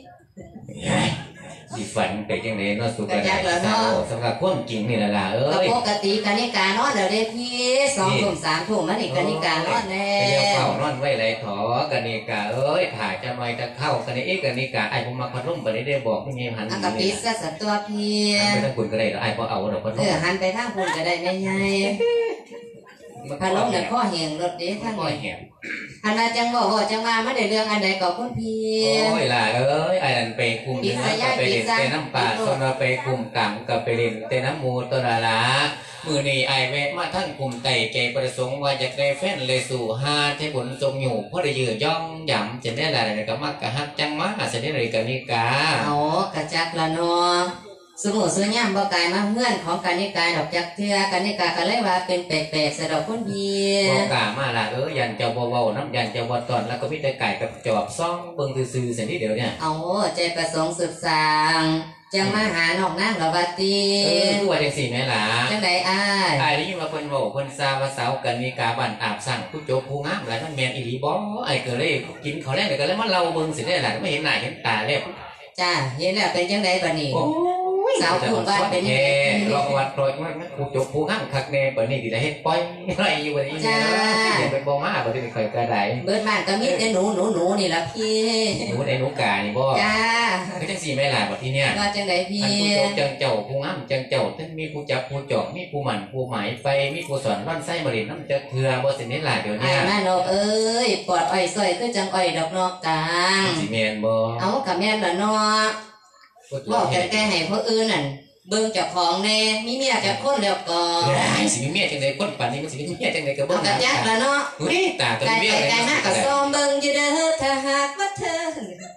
สิฝันไปจังไดเนาะสุกะสำหรับความจริงนี่ล่ะเอ้ยปกติกนิกานอนเดี๋ยวได้พี่2 ทุ่ม 3 ทุ่มมันนี่กนิกานอนแน่เดี๋ยวเข้านอนไว้ไหลถอกนิกาเอ้ยถ่าจะมาจะเข้ากนิกาไอ้ผมมาพัดลมไปได้บอกไม่มีหันกะปิซะสัตตัวพี่ไปทางคุณก็ได้ไอ้พอเอาดอกพัดลมหันไปทางคุณก็ได้ไม่ใหญ่พัดลมเนี่ยข้อแห้งรถเด้ทางนี้อันนั้นจังบอกจังมาไม่ได้เรื่องอันใดก็คุณพี่โอ้ยล่ะเอ้ยไอ้นั่นไปคุมนะไปเล่นเตน้ำปลาส่วนเราไปคุมกังกับไปเล่นเตน้ำมูตัวละมือนี่ไอแวะมาทั้งคุมไต่ใจประสงค์ว่าจะได้แฟนเลยสู่หาเทบุญทรงอยู่เพราะได้ยืนย่องหย่ำจะได้อะไรก็มักกะฮักจังมาเสด็จเลยกนิกาอ๋อกะจักละเนาะสมุสุญญามบ่กายมาเงื่อนของกนิกาดอกจักเทือกนิกาก็เลยว่าเป็นแปลกๆสะดอกคนดีบ่กามาล่ะยันเจ้าบ่เว้าน้ำยันเจ้าบ่ตอนแล้วก็มีแต่ไก่กับจอบซ่องเบิ่งซื่อๆเสียนิดเดียวเนี่ยเอาใจประสงค์สืบสางจังมาหาน้องนางระบาตีคือว่าจังสี่แม่ล่ะจังไดอ้ายได้ยินว่าเพิ่นเว้าเพิ่นซาว่าสาวกนิกาบ้านอาบสั่งผู้โจผู้งามหลายมันแม่นอีหลีบ่ไอ้ก็เลยกินข้าวแลงก็เลยมาเล่าเบิ่งสิได้ล่ะไม่เห็นหน้าเห็นตาแล้วจ้าเห็นแล้วเป็นจังไดบัดนี้สาวผู้บ้านเป็นยังไงรอวัดรอยมันผู้จบผู้งามคักแน่บัดนี้สิได้เฮ็ดป้อยอะไรอยู่บัดนี้จ้าเดี๋ยวไปบ่มาบัดนี้ค่อยก็ได้เบิดบ้านก็มีแต่หนูนี่ล่ะพี่หนูได้หนูกานี่บ่จ้าคือจังซี่แม่ล่ะบัดทีเนี้ยว่าจังได๋พี่ผู้จบจังเจ้าผู้งามจังเจ้าทั้งมีผู้จับผู้จอกมีผู้หมั่นผู้หมายไปมีผู้สอนร่อนไส้บ่ได้นำจักเทื่อบ่สินี่ล่ะเดี๋ยวนี้แม่นกเอ้ยปอดอ้อยซอยคือจังอ้อยดอกนอกกลางสิแม่นบ่เอาก็แม่นล่ะเนาะบอกแต่ให้ผู้อื่นนั่นเบิ่งเจ้าของแน่มีเมียจักคนแล้วก็สิมีเมียจังได๋คนปานนี้มันสิมีเมียจังได๋ก็เบิ่งก็จักล่ะเนาะเฮ้ยตาตัวเมียไกลๆมาก็ซ้อมเบิ่งอยู่เด้อถ้าหากว่าเธอ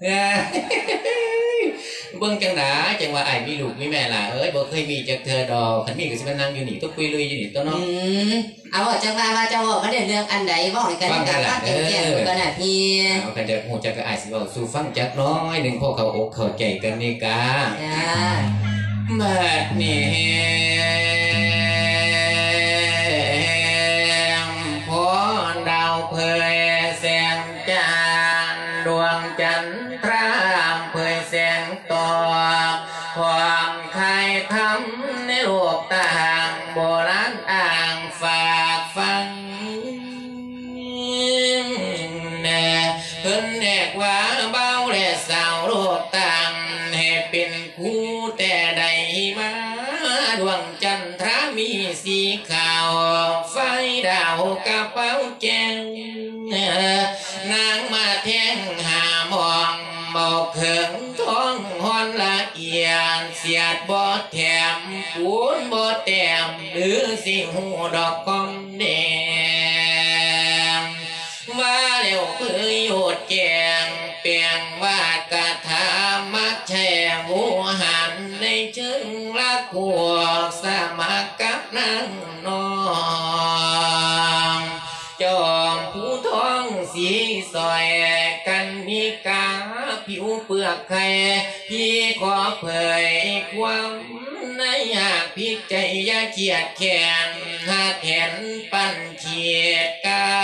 เบิ่งจังได๋จังว่าอ้ายมีลูกมีแม่ล่ะเอ้ยบ่เคยมีจักเทื่อดอกคันมีก็สิมานั่งอยู่นี่ต้องคุยลุยอยู่นี่ตัวเนาะเอาจังว่าเจ้าบ่ได้เรื่องอันใดบ่ให้กันกันแก่ๆก็น่ะพี่เอากันจะฮู้จักก็อ้ายสิเว้าสู่ฟังจักน้อยนึงพอเข้าอกเข้าใจกันนี่กาจ้าบัดนี้พอดาวเผยแสงจันทร์ดวงจันทราเผยแสงต่อความใครทำในโลกต่างโบราณอ่างฝากฟังแนกว่าเบาและสาวโลดต่างให้เป็นคู่แต่ใดมาดวงจันทรามีสีขาวไฟดาวกระเป๋าแก้วนางมาแทงหามองบอกเขิงท้องหอนละเอียดเสียดบ่แถมปูนบ่แต้มหรือสิหูดอกกอมแดงว่าเร็วเพื่อโยดแกงเปียงวาดกระทามักแช่หูหันในเชิงละขวกสมัครกับนางนองจอมผู้ท้องสีสอยกันนิกาผิวเปลือกไข่พี่ขอเผยความในหากพี่ใจยาเขียดแขนหาแทนปั่นเขียดกา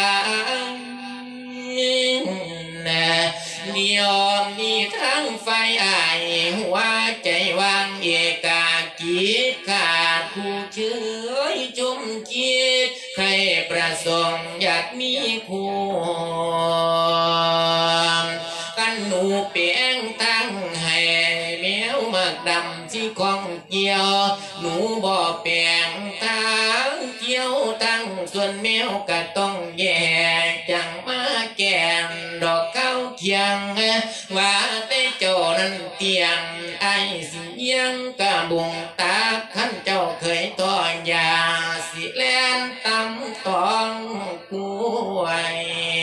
เดียวมีทั้งไฟอายหัวใจวางเอกากีขาดผู้เชื่อจุ่มคิดใครประสงค์อยากมีคู่กันหนูเปียงตั้งให้แมวมากดำที่กองเกี่ยวหนูบ่เปียงตั้งเกี่ยวตั้งส่วนแมวก็ต้องแยกจังมาแก่ดอกเก้าเคียงว่าแต่เจ้านั้นเตียงไอ้สิยังกะบุงตาขันเจ้าเคยต่อยาสิแลนตำตองกล้วย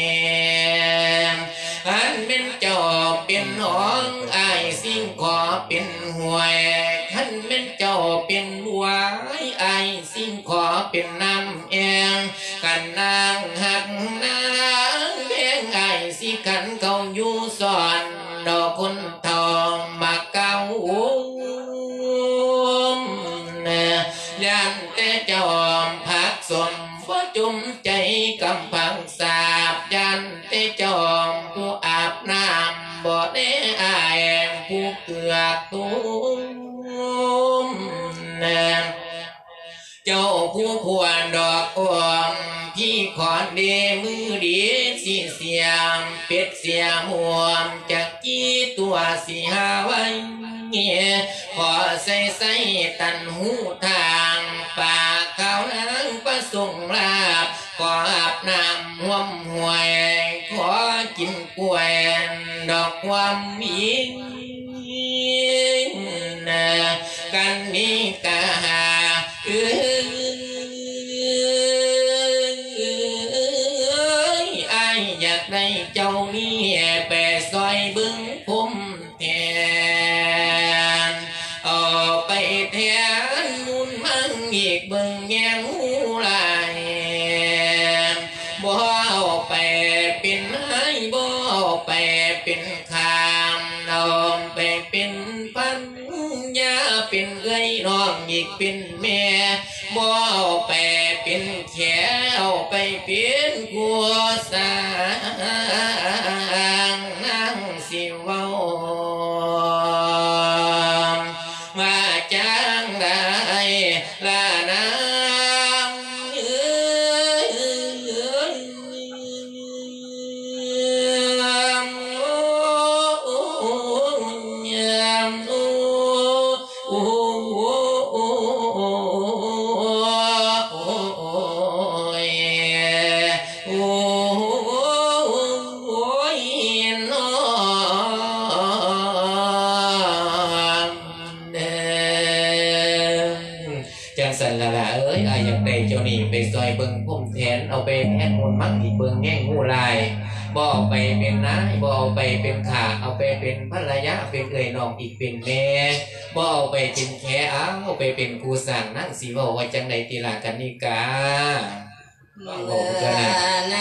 อันเป็นเจ้าเป็นน้องไอ้สิ่งขอเป็นหวยขันเป็นเจ้าเป็นหวายไอ้สิ่งขอเป็นน้ำเองกันนางหักนางแพงไอ้สิขันเขาอยู่สอนดอกคนทองมาเก้ายันแต่เจ้าพักสมบ่จุ่มใจกำพังสาบยันแต่เจ้าผู้อาบน้ำบ่ได้อายผู้เกือกตุ้มเจ้าผู้ควรดอกอมพี่ขอเดมือดีสิเสียมเป็ดเสียหวมจากกี่ตัวสิหาไว้ขอใส่ตันหูทางปากเขาวนางประสงลาบขออาบน้ำห่วมหวยขอกินกล้วยดอกความมีกันนี้กะหาอยากได้เจ้านี่ไปซอยบึงพุ่มแทนเอาไปแทนมุนมั่งอีกบึงแยงหูลายบ่เอาไปเป็นไม้บ่เอาไปเป็นคามเอาไปเป็นพันยาเป็นเอ้ยน้องอีกเป็นแม่บ่เอาไปเป็นแขเอาไปเป็นกัวสางนั่งสิเว้ามาจังได้ลานางจังสันละละเอ้ยอยากได้เจ้านี่ไปซอยเบิ่งพุ่มแทนเอาไปแทนมูลมั่งอีกเบิ่งแง่งงูลายบ่เอาไปเป็นนายบ่เอาไปเป็นขาเอาไปเป็นภรรยาเป็นเอ่ยน้องอีกเป็นแม่บ่เอาไปเป็นแค่เอาไปเป็นผู้สั่งนั่งสิว่าว่าจังไดติลากันนิกาบ่เอาจะนะ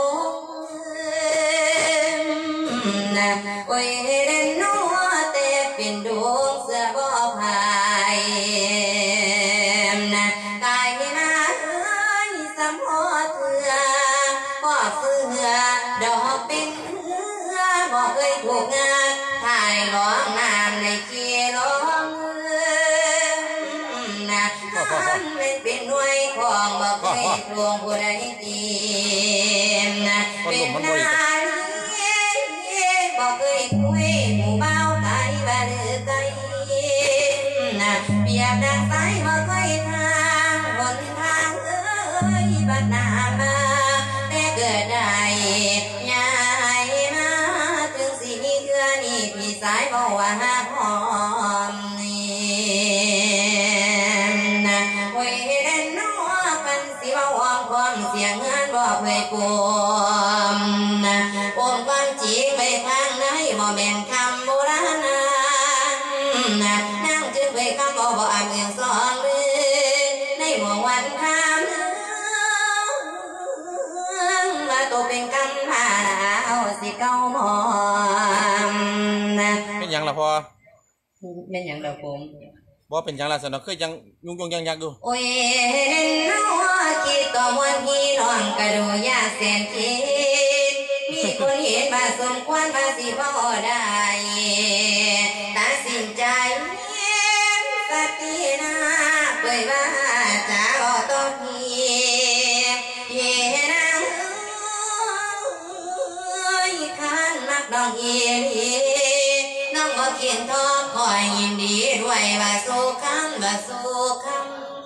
โอ้ยเด่นนัวเตะเป็นดวงเสือบ่พายนะกายที่มาเอ้ยสำพอเถื่อพ่อเสือดอกเป็นเถื่อบ่เคยถูกงานถ่ายร้องน้ำในเกียร้องนะเป็นหน่วยของบ่เคยทวงผู้ใดตีนะเป็นนาบ่เคยคุยหมู่เบาไก่บ้านไก่นะเปรียบดังสายบ่เคยทางบนทางเอ้ยบ้านนามาแต่เกิดได้ยายมาถึงสิมีเกือนี่พี่สายบ่ว่าหอมนะเว้ยเด่นน้อกันสิบ่วางความเสียงงานบ่เคยปมนะปมความจริงไปข้างในบ่แม่นคำโบราณนะนั่งจึงไปคำบ่อ่านเรื่องสองเรื่องในหมู่วันคำมาตัวเป็นคำหาเอาสิเก้ามอมนะเป็นยังล่ะพอเป็นอย่างเดียวผมบ่เป็นยังล่ะสนอคือยังยุ่งยักอยู่โอ้ยน้อคิดต่อมวนพี่น้องกระดูยาแสนคิดมีคนเห็นมาสมควรมาสิพ่อได้ตัดสินใจสตินาเปิดว่าจะเอาต่อพี่เย่นางขันมักดองเอียน้องบ่เขียนทอคอยยินดีด้วยว่าสู้คำว่าสู้คำ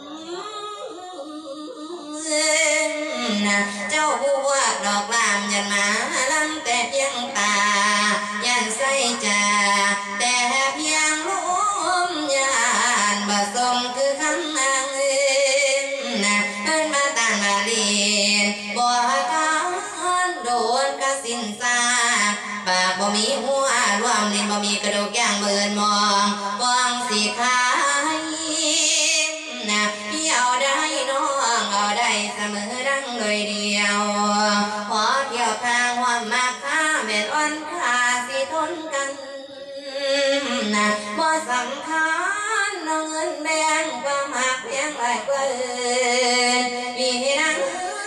เจ้าผู้ว่าดอกลามยันมาลำแต่เพียงตายันใส่จ่าแต่เพียงลมยานบ่สมคือคำนางเอิ้นมาต่างมาเรียนบ่กันโดนกระสินซาปากบ่มีหัวรวมลิ้นบ่มีกระดูกย่างเบินมองวางสีขายนะพี่เอาได้น้องเอาได้เสมอดังโดยเดียวขอเที่ยวทางว่ามาค้าแม่นอ่อนค่าสิทนกันนะบ่สำคัญน้องเงินแบ่งความหักเพียงหลายกว่าพี่นั่ง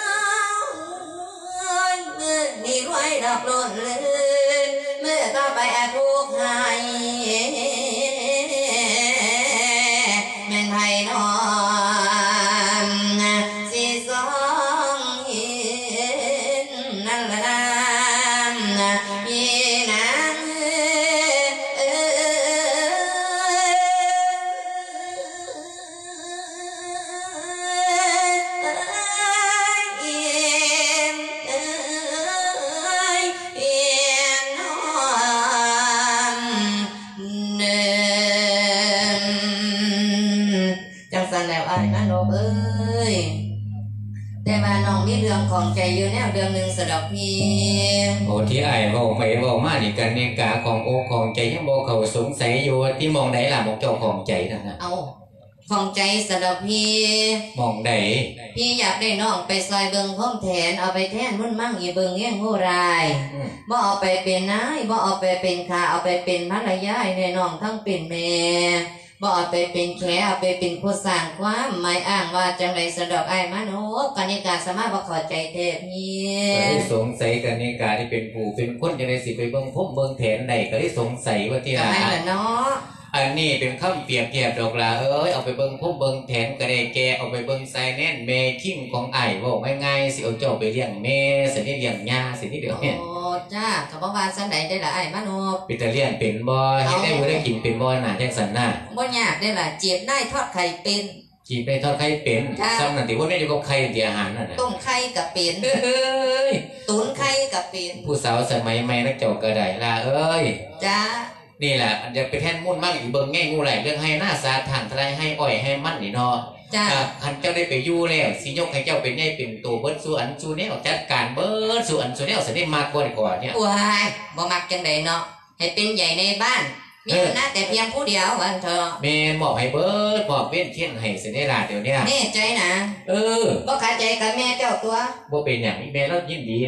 นี่รวยดอกโลนลื่นเมื่อก็ไปทุกข์ให้แม่นไผ่นอนสิสองเห็นนั่นละน้ำพี่นางแต่ว่าน้องมีเรื่องของใจอยู่แนวเรื่องหนึ่งสะดอกพี่โอ้ที่ไอ้เว้าไปเว้ามานี่กันเนี่ยกาของโอของใจยังบ่เขาสงสัยอยู่ที่มองไหนล่ะมองเจ้าของใจนั่นน่ะเอาของใจสะดอกพี่มองไหนพี่อยากได้น้องไปซอยเบิ่งพร้อมแทนเอาไปแทนมุ่นมั่งอีเบิ่งเงี้ยงูรายบ่เอาไปเป็นนายบ่เอาไปเป็นข้าเอาไปเป็นภรรยาในน้องทั้งเป็นแม่บ่เอาไปเป็นแขเอาไปเป็นผู้สร้างความหมายอ้างว่าจังไรสะดอกไอ้มโนกนิกาสามารถบ่เข้าใจเทพนี่ก็ได้สงสัยกนิกาที่เป็นผู้เป็นคนจังได๋สิไปเบิ่งพบเบิ่งแผนใดก็ได้สงสัยว่าที่ล่ะเนาะอันนี้เป็นคำเปรียบเทียบดอกล่ะเอาไปเบิ่งพบเบิ่งแผนก็ได้แกเอาไปเบิ่งไซแนนแม่คิงของไอ้เว้าง่ายๆสิเอาเจ้าไปเลี้ยงแม่สิเลี้ยงย่าสินี่เดี๋ยวเนี่ยโอ้จ้าก็บ่ว่าซั่นใดได้ล่ะไอ้มโนเป็นตาเลี้ยงเป็นบ่เฮ็ดได้บ่ได้กินเป็นบ่น่ะจังซั่นน่ะบ่ยากได้ล่ะจีบได้ทอดไข่เป็นจีบได้ทอดไข่เป็นซ้ำนั่นติว่าแม่อยู่กับไข่ที่อาหารนั่นน่ะต้มไข่ก็เป็นตุ๋นไข่ก็เป็นผู้สาวสมัยใหม่นักเจ้าก็ได้ล่ะจ้านี่แหละจะไปแทนมุ่นมากอีเบิ่งง่ายงูไหลเรื่องให้หน้าสาทางทลายให้อ้อยให้มั่นนี่เนาะคันเจ้าได้ไปอยู่แล้วสิยกให้เจ้าเป็นใหญ่เป็นตัวเบิดสู่อันสู่แนวจัดการเบิดสู่อันสู่แนวสิได้มากกว่าเนี่ยว้ายบ่มักจังได๋เนาะให้เป็นใหญ่ในบ้านมีหน้าแต่เพียงผู้เดียววันเถอะแม่นบอกให้เบิดบอกเว้นเทียนให้สิได้ล่ะเดี๋ยวเนี้ยแน่ใจนะบ่ขาดใจกับแม่เจ้าตัวบ่เป็นหยังแม่เรายินดีนำ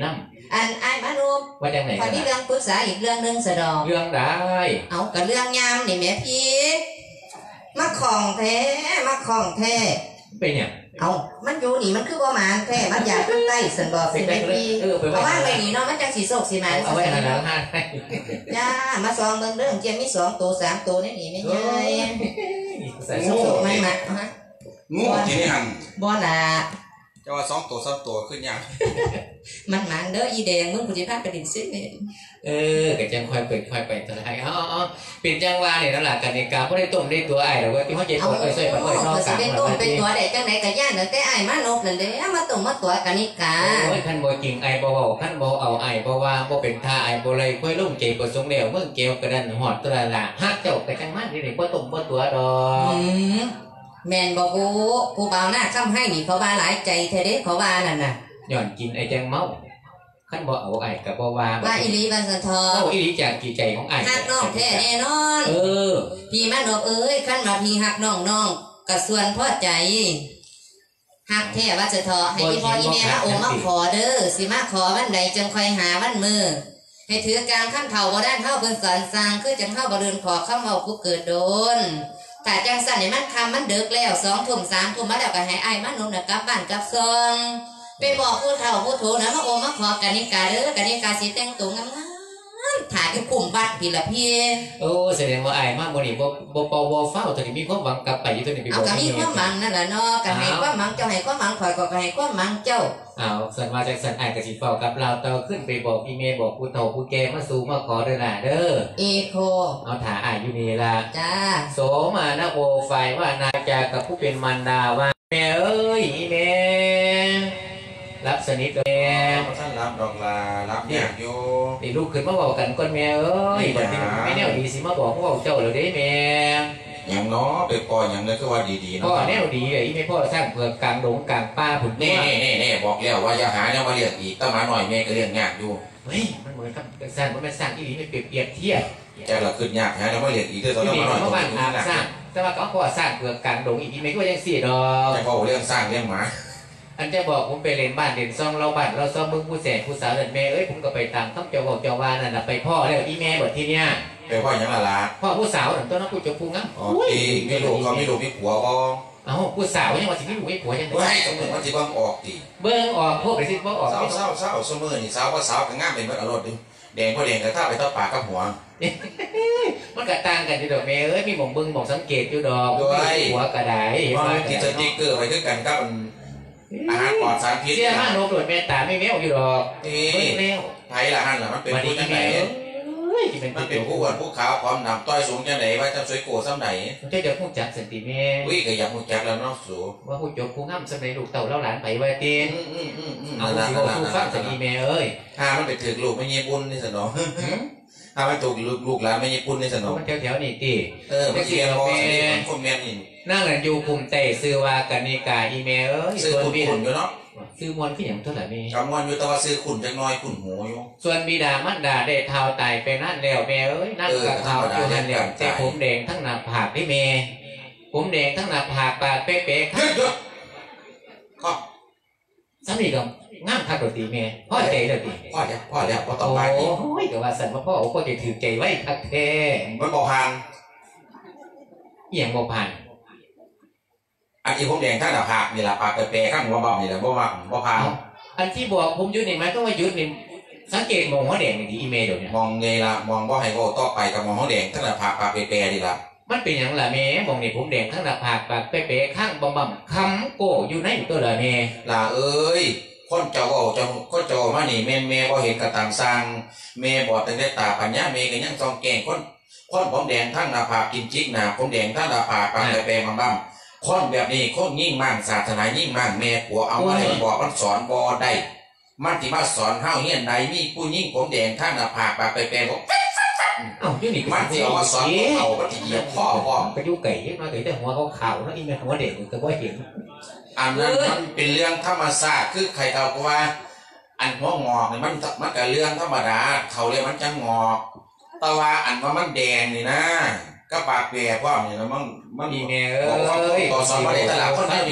ไอ้มานุมว่าจังไหนตอนนี้เรื่องปรึกษาอีกเรื่องหนึงสะดอกเรื่องได้เอากับเรื่องยามนี่แม่พี่มาของแท้มาของแท้เป็นเนี่ยเอามันอยู่นี่มันคือประมาณแท้มันอยากขึ้นใต้สันบอกสิแม่พี่เพราะว่าไปนี่เนาะมันจังสีโศกสีมันเอาไว้นะห้าให้จ้ามาซองเบิ่งเรื่องเจียมมี2 ตัว 3 ตัวนี่ไม่ใช่ใส่โศกมันมาฮะงูที่นี่หันบ่ล่ะจะว่า2 ตัว 3 ตัวขึ้นยากมันหมันเด้ออีแดงมึงกูสิพาไปดินซิเมนก็จังค่อยเปิดค่อยไปตัวไอ้เป็นจังว่าเนี่ยนั่นแหละกันในการไม่ได้ต้มได้ตัวไอ้หรอกว่าที่เขาเจ็บปวดใส่ปวดนอกก็สิกลางเป็นต้มเป็นตัวได้จังได๋ก็ย่านตั้งแต่อ้ายมานกนั่นเด้มาต้มมาตัวกันนี่กาโอ้ยขันบ่จริงไอ้บ่เว้าขันบ่เอาไอ้บ่ว่าบ่เป็นท่าไอ้บ่เลยค่อยลุ่มใจบ่สงแล้วเมืองเกลกระดันหอดตัวละฮักเจ้าก็จังมันนี่บ่ต้มบ่ตัวดอกแม่นบ่กูผู้บ่าวหน้าค้ำให้นี่เขาว่าหลายใจแท้เด้เขาว่านั่นน่ะย้อนกินไอ้จังเมาขันบ่เอาไอ้ก็บ่ว่าว่าอีหลีบันสะทอเอาอีหลีจากกี่ใจของไอ้ฮักน้องแท้แน่นอน พี่มานกเอ้ยคันมาพี่ฮักน้องก็ส่วนพอใจฮักแท้ว่าจะทอให้พี่พ่ออีแม่มาโอมาขอเด้อสิมาขอวันใดจังค่อยหาวันมือให้ถือการขั้นเท่าบ่ด้านเท่าเพิ่นสอนสร้างคือจังเท่าบ่เดินขอเข้าเมาผู้เกิดโดนถ้าจังสั่นให้มันคำมันเดึกแล้ว2 ทุ่ม 3 ทุ่มมาแล้วก็ให้อ้ายมานกน่ะกลับบ้านกลับซองไปบอกผู้เฒ่าผู้โถนะมาโอมาขอกันนิกาเด้อกันนิกาสิแต่งตัวงามๆถ่ายอยู่กลุ่มวัดพี่ละพี่โอ้แสดงว่าไอ้มาบ่นี่บ่เฝ้าตัวนี้มีความหวังกลับไปอยู่ตัวนี้ไปเอาบ่ก็มีความหวังนั่นแหละเนาะก็ให้ความหวังเจ้าให้ความหวังข่อยก็ให้ความหวังเจ้าเอาสันว่าจังสันไอ้ก็สิเฝ้ากับเราต่อขึ้นไปบอกอีเมลบอกผู้เฒ่าผู้แก่มาสู่มาขอเด้อล่ะเด้อเอโคเอาถ่าอ้ายอยู่นี่ล่ะจ้าโสมานะโอฝ่ายว่านาจากับผู้เป็นมันดาว่าแม่เอ้ยแม่รับสนิทแม่ท่านรับดอกลารับยากอยู่นี่ลูกขึ้นมาบอกกันก่อนแม่เอ้ยบัดนี้ไม่แนวดีสิมาบอกพวกเจ้าเลยเด้แม่อย่างเนาะไปปล่อยอย่างเลยคือว่าดีๆพ่อเนาะแนวดีเลยไม่พ่อสร้างเผือกกลางดงกลางป่าผุนนี่ตัวบอกแล้วว่าอย่าหาเนี่ยมาเรียกอีกต้องมาหน่อยแม่ก็เรียกยากอยู่เฮ้ยมันเหมือนกับสร้างมันไม่สร้างอีหลีไม่เปรียบเทียบแต่ละขึ้นยากหาเนี่ยมาเรียกอีกคือต้องที่มานี่หน่อยเมื่อวานอาบสร้างแต่ว่าก็พ่อสร้างเผือกกลางดงอีกทีไม่ก็ยังสี่ดอกแต่พอเรื่องสร้างเรื่องหมาอันจะบอกผมไปเล่นบ้านเล่นซ่องเราบ้านเราซ่อมมึงผู้แสบผู้สาวเดินแม่เอ้ยผมก็ไปตามคำเจ้าบอกเจ้าว่านั่นน่ะไปพ่อแล้วอีแม่บอกที่เนี้ยไปพ่ออย่างละละพ่อผู้สาวนั่นต้นน้ำผู้จบผู้งั้นอ๋อตีไม่รู้เขาไม่รู้ไม่ผัวบ่เอ้าผู้สาวยังว่าสิไม่รู้ไอ้ผัวยังไว้สมมติมันจะบังออกตีเบิ่งออกพวกไปสิบ่ออกเศร้าสมมตินี่สาวก็สาวก็งามเป็นมันอรรถดิแดงก็แดงแต่ถ้าไปต้าปากกับหัวมันก็ต่างกันที่ดอกแม่เอ้ยมีหม่องเบิ่งหม่องสังเกตอยู่ดอกหัวกระไดเพราะมันติดสติ๊กเกอร์ไว้คือกันกับอาหารปลอดสารพิษเสียห้าโนโดดแม่ตาไม่แมวอยู่ดอกนี่เบิ่งแล้วไทยละหันละมันเป็นผู้จังไหนที่เป็นมันเป็นผู้อ้วนผู้ขาวความดำต้อยสูงจังไหนว่าจะสวยโกซ้ำไหนเจ้าจะพูดจักสันติแม่อุ้ยก็อยากมุจักแล้วเนาะสูว่าผู้จบผู้งามสำเร็จลูกเต่าเล่าหลานไปไว้เตียนเอานั่นสิละโอสู้ฟังสันติแม่เอ้ยถ้ามันไปถึกลูกไม่เยี่ยบุญนี่สนองถ้ามันถูกลูกหลานไม่เยี่ยบุญนี่สนองมันแถวๆนี่ตีไม่เกี่ยวกับคนแม่นี่นั่งนั่นอยู่กลุ่มเตะซื้อว่ากันนิกาอีเมลเอ้ยซื้อส่วนขุนบิขุนอยู่เนาะซื้อมวลขึ้นอย่างเท่าไหร่แม่กำมวลอยู่แต่ว่าซื้อขุนจังน้อยขุนหูอยู่ส่วนบิดามันดาได้เท้าตายไปนั่นแล้วแม่เอ้ยนั่นกับเท้าอยู่นั่นแล้วแต่ผมแดงทั้งหน้าผากได้แม่ผมแดงทั้งหน้าผากปากเป๊ะๆครับข้อสามีก็งามคักดตีแม่พ่อใจเด้อตีพ่อแล้วพอต่อไปโอ้ยก็ว่าสันว่าพ่อโอ้ก็จะถือใจไว้คักแท้มันบอกผ่านเอียงบ่ผ่านอันนี้ผมแดงท่านดาผากนี่แหละปากแปรข้างหัวบ่นี่แหละบ่ผ่านอันที่บอกผมยุดนี่หมายก็ว่ายุดนี่สังเกตมองหัวแดงนี่อีเมลเดี๋ยวนี้มองไงล่ะมองบ่ให้ก็ต่อไปกับมองห้องแดงท่านดาผากปากแปรนี่ล่ะมันเป็นอย่างไรแม่มองนี่ผมแดงทั้งหน้าผากปากเป๊ะๆข้างบ่มๆคำโกอยู่ในตัวละแม่ล่ะเอ้ยคนเจ้าคนเจ้ามานี่แม่บ่เห็นกระตังสร้างแม่บ่ตั้งแต่ตาปัญญาแม่ก็ยังต้องแกล้งคนผมแดงทั้งหน้าผากกินจิกหน้าผมแดงทั้งหน้าผากปากแปรบ้างคนแบบนี้คนยิ่งมั่งศาสนายิ่งมั่งแม่ผัวเอาอะไรบอกมันสอนบ่ได้มันที่มาสอนเฮาเฮียนใดมีผู้ยิ่งผมแดงทั้งหน้าผากปากแปรบอกเอ้าอยู่นี่มันที่เอามาสอนเขามันที่เหยียบพ่อพ่อก็อยู่ไก่ยังน้อยแต่หัวขาวๆแล้วอีแม่หัวเด็กก็บ่เห็นอันนั้นมันเป็นเรื่องธรรมชาติคือใครเอาก็ว่า อันหัวงอกนี่มันก็เรื่องธรรมดาเขาเรียกมันจะงอกแต่ว่าอันว่ามันแดงนี่นะก็ปากแปรพ่อนี่นะมันอีแม่เอ้บอกว่าย ต่อสอนมาได้ตลาดคนนี้นี่บ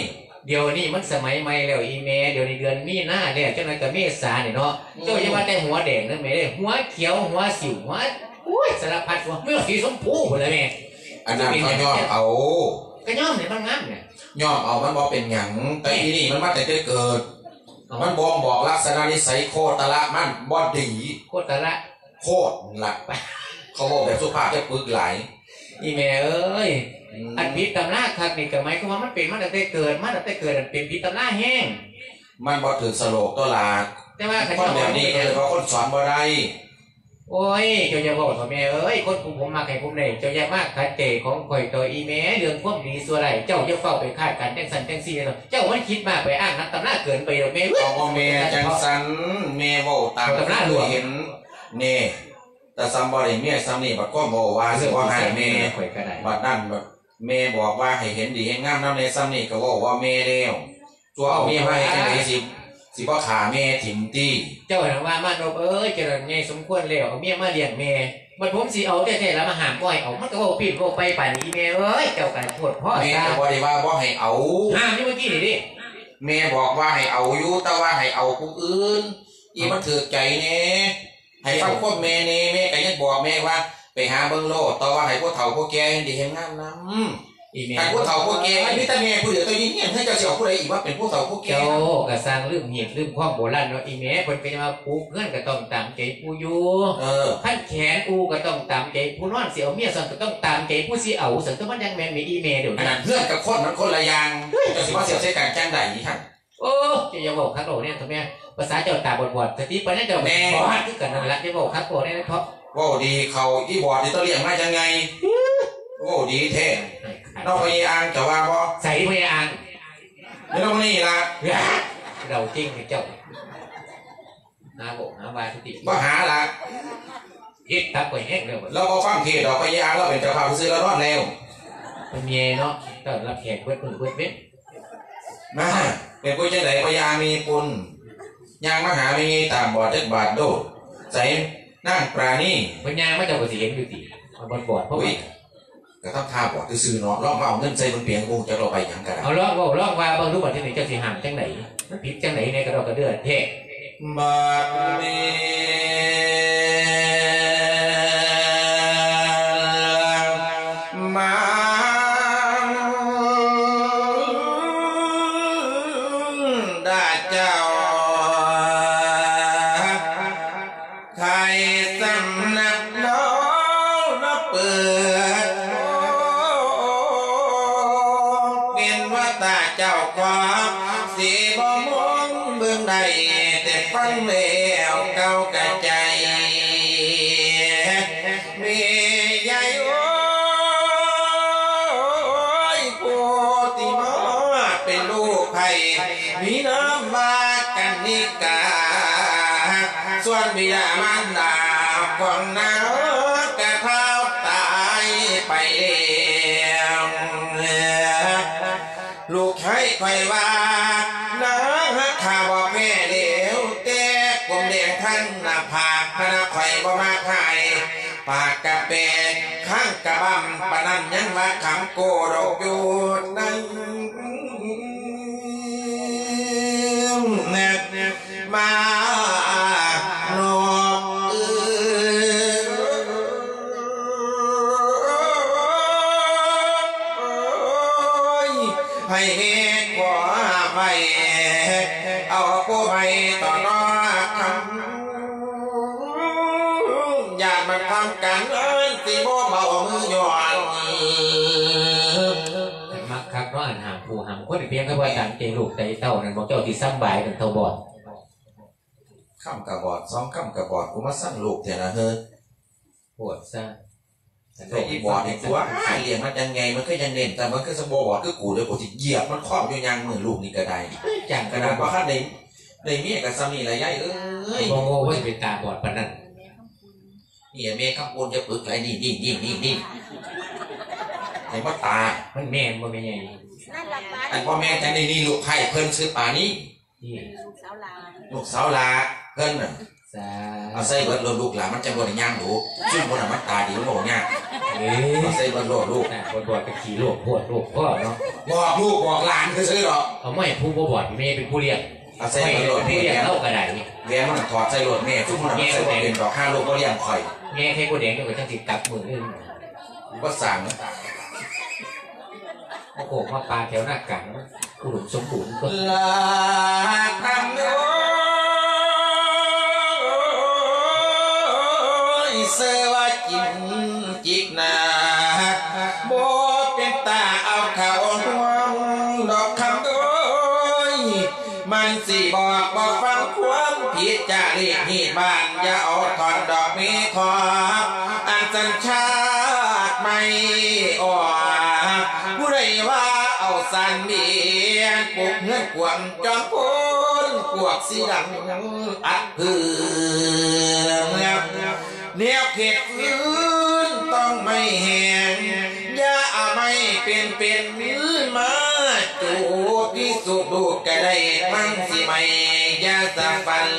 เดี๋ยวนี้มันสมัยใหม่แล้วอีเมเดี๋ยวในเดือนมีนาเนี่ยเจ้าหน้าก็เมษาเนี่ยเนาะเจ้าอย่าว่าแต่หัวแดงนั่นไม่ได้หัวเขียวหัวสิวหัวอุ้ยสารพัดหัวไม่สีชมพูหมดเลยแม่อันนั้นเขาย่อมเอาก็ย่อมเนี่ยมันงามเนี่ยย่อมเอามันบอกเป็นหยังแต่ที่นี่มันมาแต่เกิดมันบอกลักษณะนิสัยโคตรละมันบอดีโคตรละโคตรละเขาบอกแบบสุภาพจะปึกไหลอีเมเอ้ยอันพิษตำราคักนี่ก็หมายความว่ามันเป็นมาตั้งแต่เกิดเป็นพิษตำราแห้งมันบ่ถือสโลกตัวลาแต่ว่าคนแบบนี้เลยเพราะคนสอนบ่ได้โอ้ยเจ้าอย่าบอกพ่อแม่เอ้ยคนผมมาให้ผมเลยเจ้าอย่ามากขัดเจของข่อยตัวอีเมเรื่องความดีส่วนไรเจ้าอย่าเฝ้าไปคาดกันจังสันจังซี่เนาะเจ้ามันคิดมากไปอ้างนักตำราเกินไปหรอกแม่เอาแม่จังสันแม่เว้าตามตำราหลวงเห็นนี่แต่ซัมบ่ได้แม่ซัมนี่บัดก็บอกว่าสิว่าให้แม่บัดนั้นแบบแม่บอกว่าให้เห็นดีให้งามนำในซัมนี่ก็บอกว่าแม่แล้วตัวเอาแม่ให้จังได๋สิบ่ขาแม่ถิ่มตี้เจ้าว่ามาโนเอ้ยเจริญไงสมควรแล้วเอาเมียมาเลี้ยงแม่บัดผมสิเอาแต่ๆแล้วมาหามบ่ให้เอามันก็บ่ปิดบ่ไปป่านนี้แม่เอ้ยเจ้ากันโทษพ่อแม่ก็บ่ได้ว่าบ่ให้เอาห้ามนี่เมื่อกี้นี่ดิแม่บอกว่าให้เอาอยู่แต่ว่าให้เอาผู้อื่นอีมันถือใจแน่ให้ฟังความแม่นี่แม่ก็ยังบอกแม่ว่าไปหาเบิ่งโลดแต่ว่าให้ผู้เฒ่าผู้แก่ดีให้งามนำให้ผู้เฒ่าผู้แก่มีแต่แม่ผู้เดียวตัวนี้เนี่ยให้เจ้าสิเอาผู้ใดอีกว่าเป็นผู้เฒ่าผู้แก่เจ้าก็สร้างเรื่องเหตุเรื่องความโบราณเนาะอีแม่เพิ่นก็จะมาปลูกเพื่อนก็ต้องตามใจผู้อยู่ขั้นแขนอูก็ต้องตามใจผู้นอนสิเอาเมียสั่นก็ต้องตามใจผู้สิเอาสั่นตัวมันยังแม่นมีอีแม่เดี๋ยวนั้นเพื่อนกับคนมันคนละอย่างเจ้าสิว่าเสียใส่กันจังได๋ท่านโอ้จะอย่าบอกคักโลเนี่ยตัวแม่ภาษาเจ้าตาบอดๆสติปัญญาเจ้าแม่บ่ฮัดคือกันนั่นล่ะจะบอกคักโลเนี่ยเพราะว้าดีเขาอีบอดนี่ต้องเลี้ยงมาจังไงว้าดีแท้น้องพยาอังจะว่าบ่ใส่พยาอังไม่ต้องนี่ละเราจริงเจ้าหาบอกหาว่าสติบ่หาละยึดทับไปแห้งเลยเราก็ฟังเทศดอกพยาอังเราเป็นเจ้าภาพซื้อแล้วรอดแล้วเป็นเมียเนาะก็รับแขกเพื่อนเว้นมาเป็นผู้ใจไหนพยามีปุนยางมหามีตามบอดเด็ดบาดโดใส่นั่งปราณีปัญญาไม่เจ้าก็สิเห็นอยู่ติมันบอดเพราะว่าก็ต้องท่าบอดซื้อเนาะลองเอาเงินใส่บนเปียงกูจะเราไปอย่างกันเอาลองว่าบางรูปแบบที่ไหนเจ้าสิหามจังไหนมันผิดจังไหนในกระดอกกระเดื่อเท่บาดนี้มาได้เจ้าไทยสำนักน้องนับเปิดเป็นว่าตาเจ้าความสีบ่มองเบื้องใดแต่ฟังแล้วเก้ากระใจมีใหญ่โอ้ยผู้ที่มาเป็นลูกไผ่มีน้ำมากันนิกาส่วนบิดามารดาของน้ากระเท้าตายไปแล้วลูกให้คอยว่าน้าฮักข้าบ่แพ้เดียวแต่ผมเลี้ยงทั้งหน้าผากพระคอยบ่มาไข่ปากกระเปนข้างกระบำปะนั้นยังมาขำโกดอกอยู่นั่งมาโนให้เฮ็ดขวาไปเอาผู้ไปต่อนอคำอย่ามาทำกันสิบ่เบามือหย่อนมักคักเพราะอ่านหามผู้หามคนเพียงแค่ว่าตามใจลูกใจเต้านั่นบอกเจ้าที่ซ้ำบ่ายกันเท่าบอดคำกระบอด2คำกระบอดกูมาสั่งลูกเถอะนะเฮ้ยปวดซะแต่อีบอดไอ้ตัวเลี้ยงมันยังไงมันก็ยังเน้นแต่มันก็สมบูรณ์คือกูเลยกูจะเหยียบมันครอบอยู่ยังมือลูกนี่ก็ได้จังกระดาษว่าข้าในเมียกับสามีอะไรยัยโง่ว่าจะเป็นตาบอดปะนั่นเนี่ยเมียข้ามปูนจะปึกอะไรนี่ไอ้พ่อตามันแม่บ่แม่ใหญ่ไอ้พ่อแม่จังนี่ลูกไผ่เพิ่นซื้อป่านี้ลูกสาวลาเพิ่นน่ะเอาใส่เบิดลูกหลานมันจะบ่ได้ย่างหนูซึ่งบ่น่ะมันตาดีมันบ่ย่างเอาใส่บนโลดลูกน่ะคนบอดเป็นขี่โลกพวดโลกพ่อเนาะบอกลูกบอกหลานคือซื้อหรอกเขาไม่ผู้บอดแม่เป็นผู้เลี้ยงเอาใส่ไม่บนโลดเป็นผู้แม่เลี้ยงเล่ากระไดแม่มันถอดใส่โลดแม่ทุกคนใส่เป็นดอก5ลูกก็เลี้ยงข่อยแม่แค่ผู้เลี้ยงก็ต้องติดกับมืออื่นก็สั่งโอ้โหมาปลาแถวหน้ากังอุดมสมบูรณ์ก็ลาคำน้อยเสือว่าจินจิกนาโบเป็นตาเอาเขาห่วงดอกคำน้อยมันสิบอกฟังความผิดจะเรียกหีบ้านอย่าเอาถอนดอกมีคออันสัญชาติไม่อ่อนผู้ใดว่าเอาสันเบียนปลุกเงินกวงจอมพูนกวกสีดังอัดพืนแนวเขตพื้นต้องไม่แห้งอย่าเอาไม่เป็นมาจูพิสูจน์ดูกระไดทั้งสิไม่อย่าสะฟัน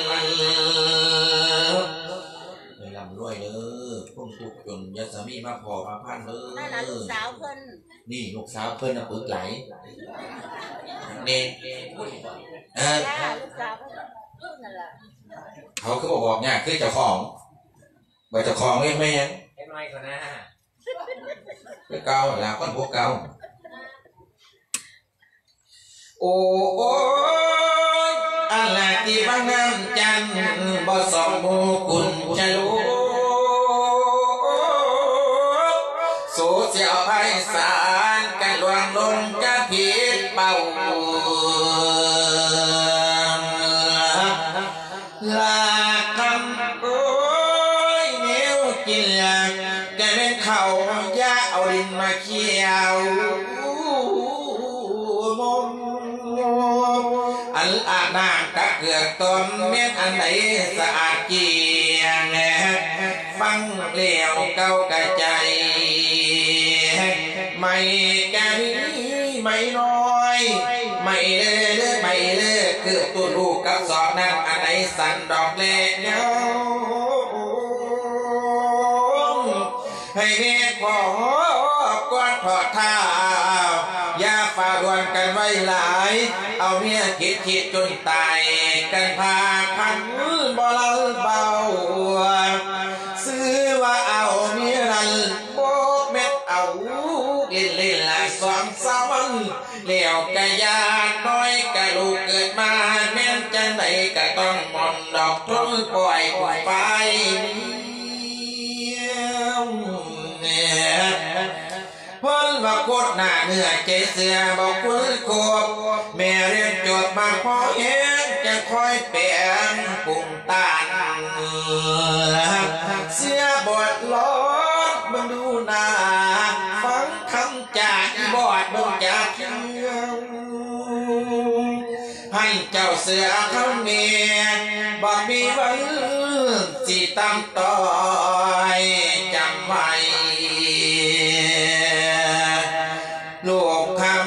ลำรวยเลยพุ่งทุกจนยาสามีมาพอมาพันเลยนั่นน่ะลูกสาวเพิ่นนี่ลูกสาวเพิ่นน่ะปึกไหลนี่จ้าลูกสาวเพิ่นนั่นล่ะเขาคือบอกเนี่ยคือเจ้าของเจ้าของไม่ยังเอ็นไว้ก่อนนะคือเก่าแล้วคนพวกเก่าโอ้ยอะไรที่บางน้ำจันบ่สองมูกุลจะรู้สู่เสียวไพศาลกันลวงลงจะผิดเป่าลาคำโอ้ยนิ้วกินยาแกเป็นเขาย่าเอาดินมาเคี่ยวมมอันอาบน้ำกะเกือกต้มเม็ดอันไหนสะอาดเกียงฟังเลี้ยวเก้ากระใจไม่แก่ไม่น้อยไม่เลิกคือตัวลูกกับสอบนั้นอันไหนสั่นดอกเล็กเงาให้เมียขอกวาดถอดเท้าอย่าฝ่าดวนกันไว้หลายเอาเมียคิดจนตายกันพาพันบ่เล่าเบาซื้อว่าเอาเมียรันโบกเม็ดเอาเล่นละ2-3 วันเลี้ยวกะยาน้อยกะลูกเกิดมาแม่นจังใดกะต้องมอนดอกทนปล่อยไปเพิ่นว่าโคตรหน้าเนื้อใจเสือบอกคุ้นโคบแม่เรียนจบมาพอเห็นจะคอยเปลี่ยนปุ่งตานเสียบทล้อบังดูหน้าฟังคำจากบอดบังจากเคียงให้เจ้าเสือเขาเมียบอกมีวันสิตามต่อยจำไว้ลูกคำ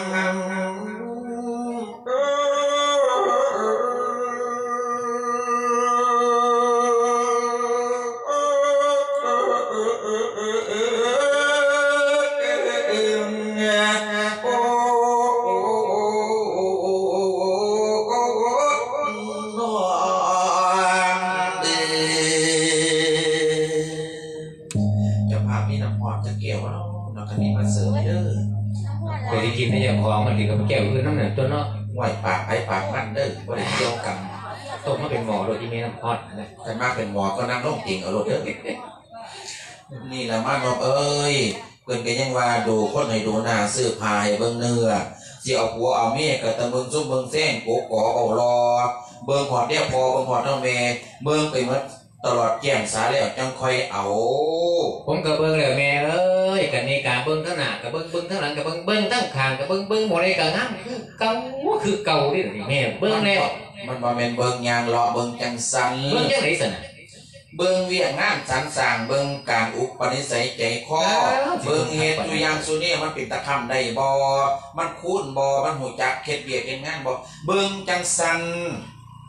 จะพาพี่น้ำพรจะเกี่ยวว่าเราคันนี้มาเสริมเด้อเคยได้กินในอย่างของมันดีกับแก้วคือน้ำหนักตัวเนาะไหวปากไอ้ปากมันเด้อบ่ได้เกี่ยวกันต้มมาเป็นหมอโดยที่ไม่น้ำพอดนะแต่มากเป็นหมอก็นั่งลงจริงเอารถเด้อนี่แหละมานบเอ้ยเพิ่นก็ยังว่าดูคนให้ดูหน้าซื้อผ้าให้เบิ่งเนื้อสิเอาผัวเอาเมียก็ตะเบิ่งซุ่มเบิ่งแซงโกกอเอารอเบิ่งหอดเดียวพอเบิ่งหอดน้องแม่เบิ่งไปหมดตลอดแก้มสาแล้วจังค่อยเอาผมก็เบิ่งแล้วแม่เอ้ยกันนี่การเบิ่งทั้งหน้ากับเบิ่งทั้งหลังกับเบิ่งทั้งข้างกับเบิ่งหมดเลยกับน้ำคือเก่าดิแม่เบิ่งแล้วมันบ่แม่นเบิ่งยางเลาะเบิ่งจังสันเบิ่งจังไหนสินะเบิ่งเวียกงานสรรสร้างเบิ่งการอุปนิสัยใจคอเบิ่งเฮ็ดตัวอย่างสุนี่มันเป็นตะคำได้บ่มันคูนบ่มันหูจักเฮ็ดเวียกเฮ็ดงานบ่เบิ่งจังสันผ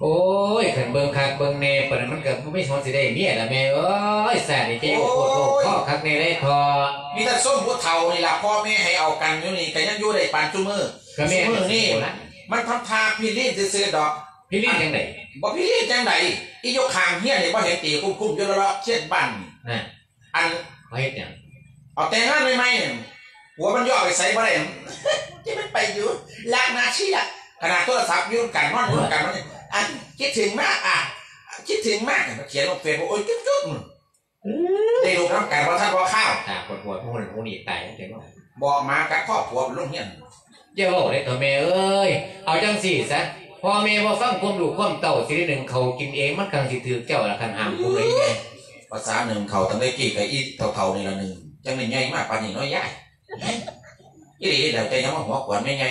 โอ้ยขันเบิ่งคักเบิ่งแน่ปานนั้นมันก็ไม่สมสิได้เมียละแม่เอ้ยแซ่นี่เจ้าโคตรโลกพ่อคักแน่ได้ทอมีแต่ส้มผู้เฒ่านี่ล่ะพ่อแม่ให้เอากันอยู่นี่ก็ยังอยู่ได้ปานจุมื้อจุมื้อนี่มันทำทาพี่ลิ้นซื่อๆดอกพี่ลิ้นจังได๋บ่พี่ลิ้นจังได๋อียกคางเฮียนี่บ่เห็นตีคุ้มๆอยู่แล้วเช็ดบ้านน่ะอันเฮ็ดหยังเอาแต่งงานใหม่ๆหัวมันย่อไปใส่บ่ได้ที่มันไปอยู่ลากนาชีละขนาดโทรศัพท์อยู่กันนอนอยู่กันมันอันคิดถึงมากคิดถึงมากเขียนลงเฟซบุ๊กโอ้ยจุ๊บได้รูปน้ำกันว่าท่านว่าข้าวคนหัวผู้นี่ตายจังว่าบอกมากับครอบครัวลงเฮียนอย่าบอกได้ตัวแม่เอ้ยเอาจังซี่ซะพ่อแม่บ่ฟังความลูกความเต้าสิได้หนึ่งเขากินเองมันคังสิถือเจ้าละคันห้ามผู้ใดแม่ภาษาหนึ่งเขาตั้งได้กี่กับอีเท่านี่ละหนึ่งจังได้ใหญ่มากปานนี้น้อยใหญ่อีหลีแล้วใจยังว่าหัวขวานไม่ใหญ่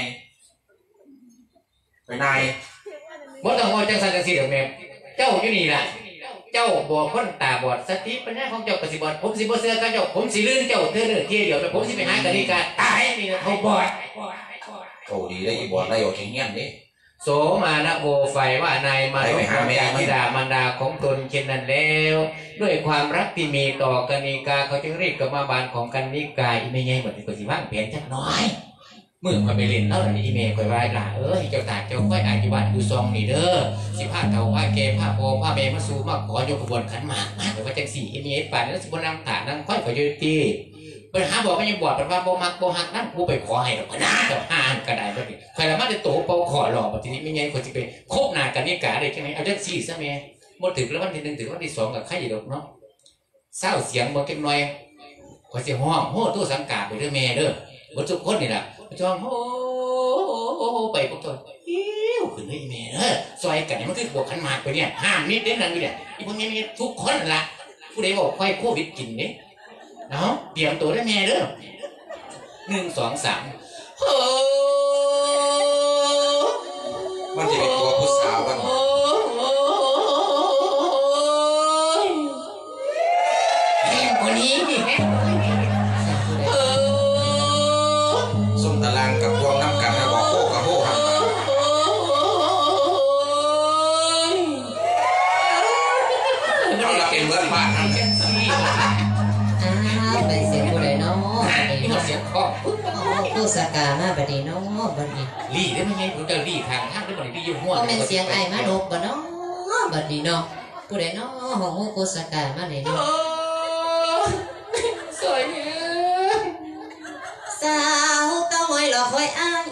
ไปนายบ่ต้องว่าจังซั่นจังซี่ดอกแม่เจ้าอยู่นี่ล่ะเจ้าบ่คนตาบอดสติปัญญาของเจ้าก็สิบอดผมสิบ่เชื่อกับเจ้าผมสิลื่นเจ้าเทื่อเดียวแต่ผมสิไปหากะนิกาตายนี่เขาบอดเขาดีได้อีบอดได้ออกเงี้ยนี่โสมานะโวไฟว่านายมาจากธิดามารดาของตนเช่นนั้นแล้วด้วยความรักที่มีต่อกนิกาเขาจึงรีบกลับมาบ้านของกนิกาอีเมย์ใหญ่หมดที่ก็สิว่างแผนจักน้อยเมื่อมาไปเล่นแล้วอีเมย์คอยว่าล่ะเจ้าตาเจ้าค่อยอาชีวะอยู่ซองนี่เด้อสิพาเท่าว่าแกพาพ่อพาแม่มาสู่มาขอยกขบวนขันหมากมาแต่ว่าจังสี่อีเมย์ป่านแล้วสิบนำฐานนั่งค่อยขอยืดตีปัญหาบอกว่ายังบอดปัญหาโบมักโบหักนั่นผู้ไปขอให้ดอกนะดอกห่างกระไดแบบนี้ใครละมาจะโตเป่าขอหล่อแบบนี้ไม่ไงคนจะไปโคบหนากันนี่กาได้ใช่ไหมเอาจังสี่ซะแม่หมดถึงแล้ววันที่หนึ่งถึงวันที่สองกับใครอยู่ดอกเนาะเศร้าเสียงเมื่อกี้หน่อยขอเสียงห้องโห่ตัวสังกาไปด้วยแม่เด้อวัตถุคนนี่แหละจองโห่ไปพวกตัวขึ้นให้แม่เด้อซอยกันมันคือบวกขันหมากไปเนี่ยห้ามนิดเด่นนั่นเนี่ยอีพวกนี้มีทุกคนละผู้ใดบอกค่อยโควิดกินเนี่ยเนาะเตรียมตัวได้แม่เด้อ1 2 3 มันจะเป็นตัวผู้สาวกันแม่คนนี้ส้มตะลังกับพวงน้ำกันนะบอกโคกับโคหักเราละเป็นเมื่อบ้านนั่นเป็นเสียงผู้ใดเนาะนี่มันเสียงคอผู้สกามาบัดนี้เนาะบัดนี้ลี่ได้มั้ยไงผมจะลี่ทางได้บ่ได้อยู่หัวก็เป็นเสียงไอ้มาดกบ่เนาะบัดนี้เนาะผู้ใดเนาะห้องผู้สกามานี่เนาะสวยเด้อสาวต้องไว้รอคอยอ้าย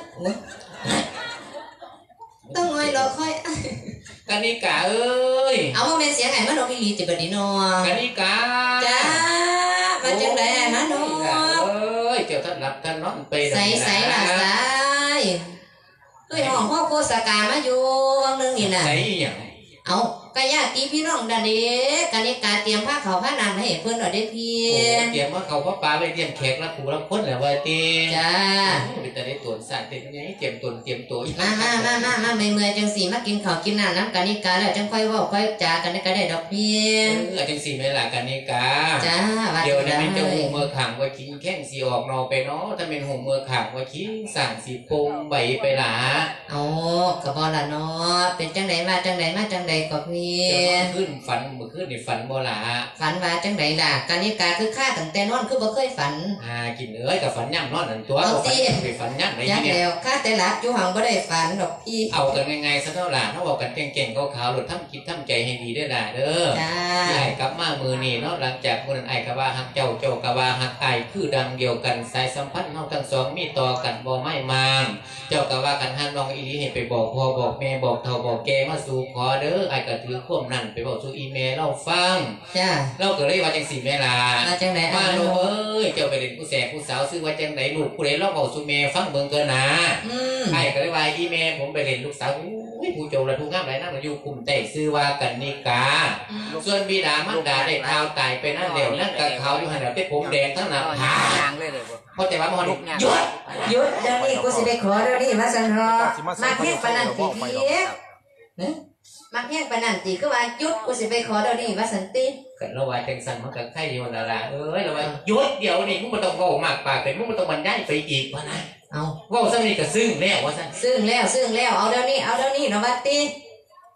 ต้องไว้รอคอยอ้ายกนิกาเอ้ยเอาว่าเป็นเสียงไอ้มาดกอีหลีจิบัดนี้เนาะกนิกาจ้ามาจังได๋ฮะเนาะเอ้ยเจ้าท่านรับท่านนอนไปใส่ล่ะใส่เฮ้ยห้องพ่อโคสกามาอยู่วังนึงนี่น่ะใส่อีหยังเอาก็ญาติพี่น้องดันเด้กนิกาเตรียมผ้าขาวผ้านำให้เพิ่นเอาได้เพียงเตรียมว่าเขาว่าปลาไปเตรียมแขกรับผู้รับคนแล้วว่าติจ้าเป็นแต่ได้ตนสั่นเป็นยังเตรียมตนเตรียมตัวมาเมื่อยจังสีมากินข้าวกินน้ำน้ำกนิกาแล้วจังค่อยเว้าค่อยจากันก็ได้ดอกเพียงจังสีแม่ล่ะกนิกาจ้าเดี๋ยวนี้มันจะหูเมื่อขังว่ากินแข้งสีออกนอไปเนาะถ้าเป็นหูเมื่อขังว่ากินสั่งสีปงใบไปหลาอ๋อก็บ่ล่ะเนาะเป็นจังไดมาจังไดมาจังไดก็เพียงขึ้นฝันเมื่อคืนนี่ฝันบ่ล่ะฝันว่าจังไดล่ะกนิกาคือข้าตั้งแต่นอนคือบ่เคยฝันกินกับฝันย่ำนอนนั่นตัวไปฝันย่ำไหนนี่แล้วข้าแต่หลับอยู่ห้องบ่ได้ฝันดอกพี่เอากันง่ายๆซะเท่าล่ะเขาบอกกันเก่งๆขาวๆหลุดทำคิดทำใจให้ดีได้ล่ะเด้อใช่กลับมามือนี่เนาะหลังจากคนนั้นไอ้กะว่าฮักเจ้ากะว่าฮักไอ้คือดังเดียวกันสายสัมพันธ์เฮาทั้งสองมีต่อกันบ่ไม่มางเจ้ากะว่ากันหาน้องอีหลีให้ไปบอกพ่อบอกแม่บอกเฒ่าบอกแก่มาสู่ขอเด้อไอ้ก็ถือความนั่นไปบอกสู่อีเมลเราฟังจ้าเราก็เลยว่าจังสี่แม่ล่ะจังได๋มาโลเอ้ยเจ้าไปเล่นผู้แสผู้สาวซื้อว่าจังได๋ลูกผู้ใดเราเว้าสู่แม่ฟังเบิ่งเกินนะไอ้ก็เลยว่าอีเมลผมไปเล่นลูกสาวผู้โจรละทุกงามหลายนำอยู่กลุ่มแต่ซื้อว่ากันนิกาส่วนบิดามารดาได้เท้าตายไปนั่นเดียวนั่นกับเขาอยู่หันแบบที่ผมแดงทั้งหน้าผากเพราะแต่ว่ามันหยุดเดี๋ยวนี้กูสิไปขอเดี๋ยวนี้มาสันรอมาเพียงปนันตีเพียมาเพียงปนันตีก็ว่าหยุดกูสิไปขอเดี๋ยวนี้มาสันติเกิดเราว่าจังสันมันกับใครเดียวนั่นแหละเราว่าหยุดเดี๋ยวนี้มึงไม่ต้องโง่มากปากเป็นมึงไม่ต้องบรรยายไปอีกวะนะเอาว่าสักนิดก็ซึ้งแล้วว่าซึ้งแล้วเอาเดี๋ยวนี้เราวัดตี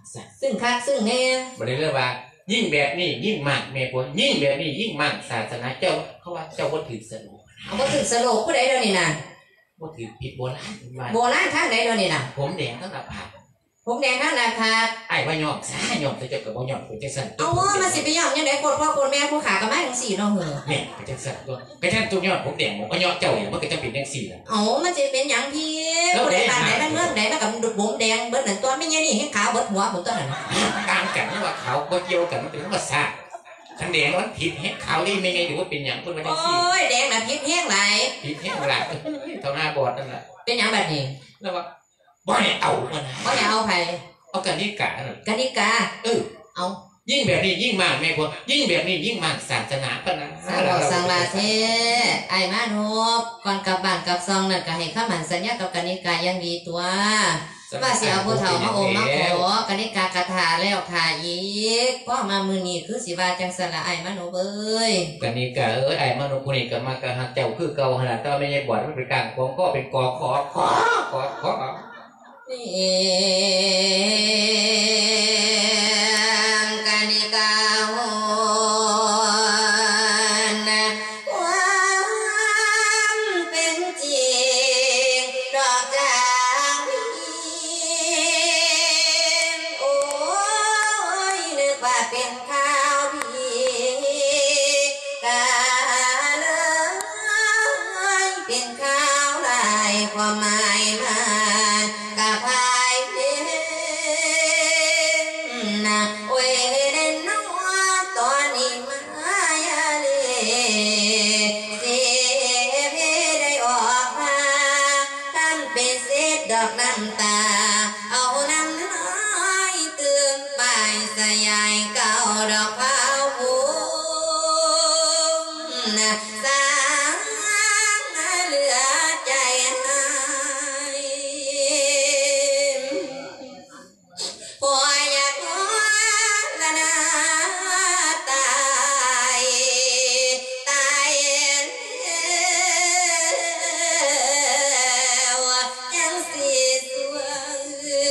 สัตว์ซึ่งคักซึ่งแน่บริเรื่องว่ายิ่งแบบนี้ยิ่งมากแม่ปวดยิ่งแบบนี้ยิ่งมากศาสนาเจ้าเขาว่าเจ้าว่าถือสนุกเอาบ่ถึงสโลกผู้ใดเดี๋ยวนี้น่ะว่าถือผิดโบราณว่าโบราณทางใดเดี๋ยวนี้น่ะผมแดงทั้งหน้าผากผมแดงทางหน้าผากไอ้ว่ายอมซะยอมแต่เจ้ากับบ่ยอมเป็นจังซั่นเอามาสิไปยอมยังได๋โคตรพ่อโคตรแม่ผู้ขาก็มาจังซี่เนาะเหรอเนี่ยเป็นจังซั่นตัวกระทั่งตัวยอดผมแดงผมก็ยอดเจ้าอย่างมันก็จะเป็นจังซี่ล่ะเอามันจะเป็นหยังพี่ผู้ใดบ้านไหนมันเมืองใดมันก็ดุดผมแดงเบิดนั่นตัวไม่ใช่นี่ให้ขาวเบิดหัวผมตัวนั้นต่างกันว่าเขาบ่เกี่ยวกันมันเป็นธรรมชาติคันแดงมันผิดเฮ็ดขาวนี่ไม่ไงหรือว่าเป็นหยังคนมาจังโอ้ซี่ยแดงน่ะพิษแห้งหลายผิดเฮ็ดหลักเท่าหน้าบอดนั่นแหละเป็นหยังแบบนี้แล้วว่าบ่ได้เอามันนะบ่ได้เอาไผเอากันนี่กะนั่นกนิกา เอายิ่งแบบนี้ยิ่งมากแม่พ่อยิ่งแบบนี้ยิ่งมากศาสนาปะนะสร้างบอกสร้างลาเทไอ้มานพก่อนกลับบ้านกลับซองนั่นก็ให้คำมั่นสัญญากับกนิกายังดีตัวว่าสิเอาผู้เฒ่ามาอมมาขอกนิกากระถาแล้วทาอีกพ่อมามือนี้คือสิว่าจังซั่นละไอ้มานพเอ้ยกันนี่กะไอ้มนุษย์ผู้นี้ก็มากะหักเจ้าคือเก่าขนาดเจ้าไม่ใช่บอดมันเป็นการของก็เป็นกอขอกนิกาโหนะความเป็นจริงดอกจางโอ้ยนึกว่าเป็นข่าวดีกาเลยเป็นข่าวลายความหมายมากะพายเพนะโอ้ยเด่นนัวตอนนี้มายาเลยเสียเพได้ออกมาทำเป็นเศษดอกน้ำตาเอาน้ำน้อยเติมไปใส่ใหญ่เก่าดอกเผาภูนะสางเหลือใจหายพออยากหัวละนาตายตายแล้วยังสิสวง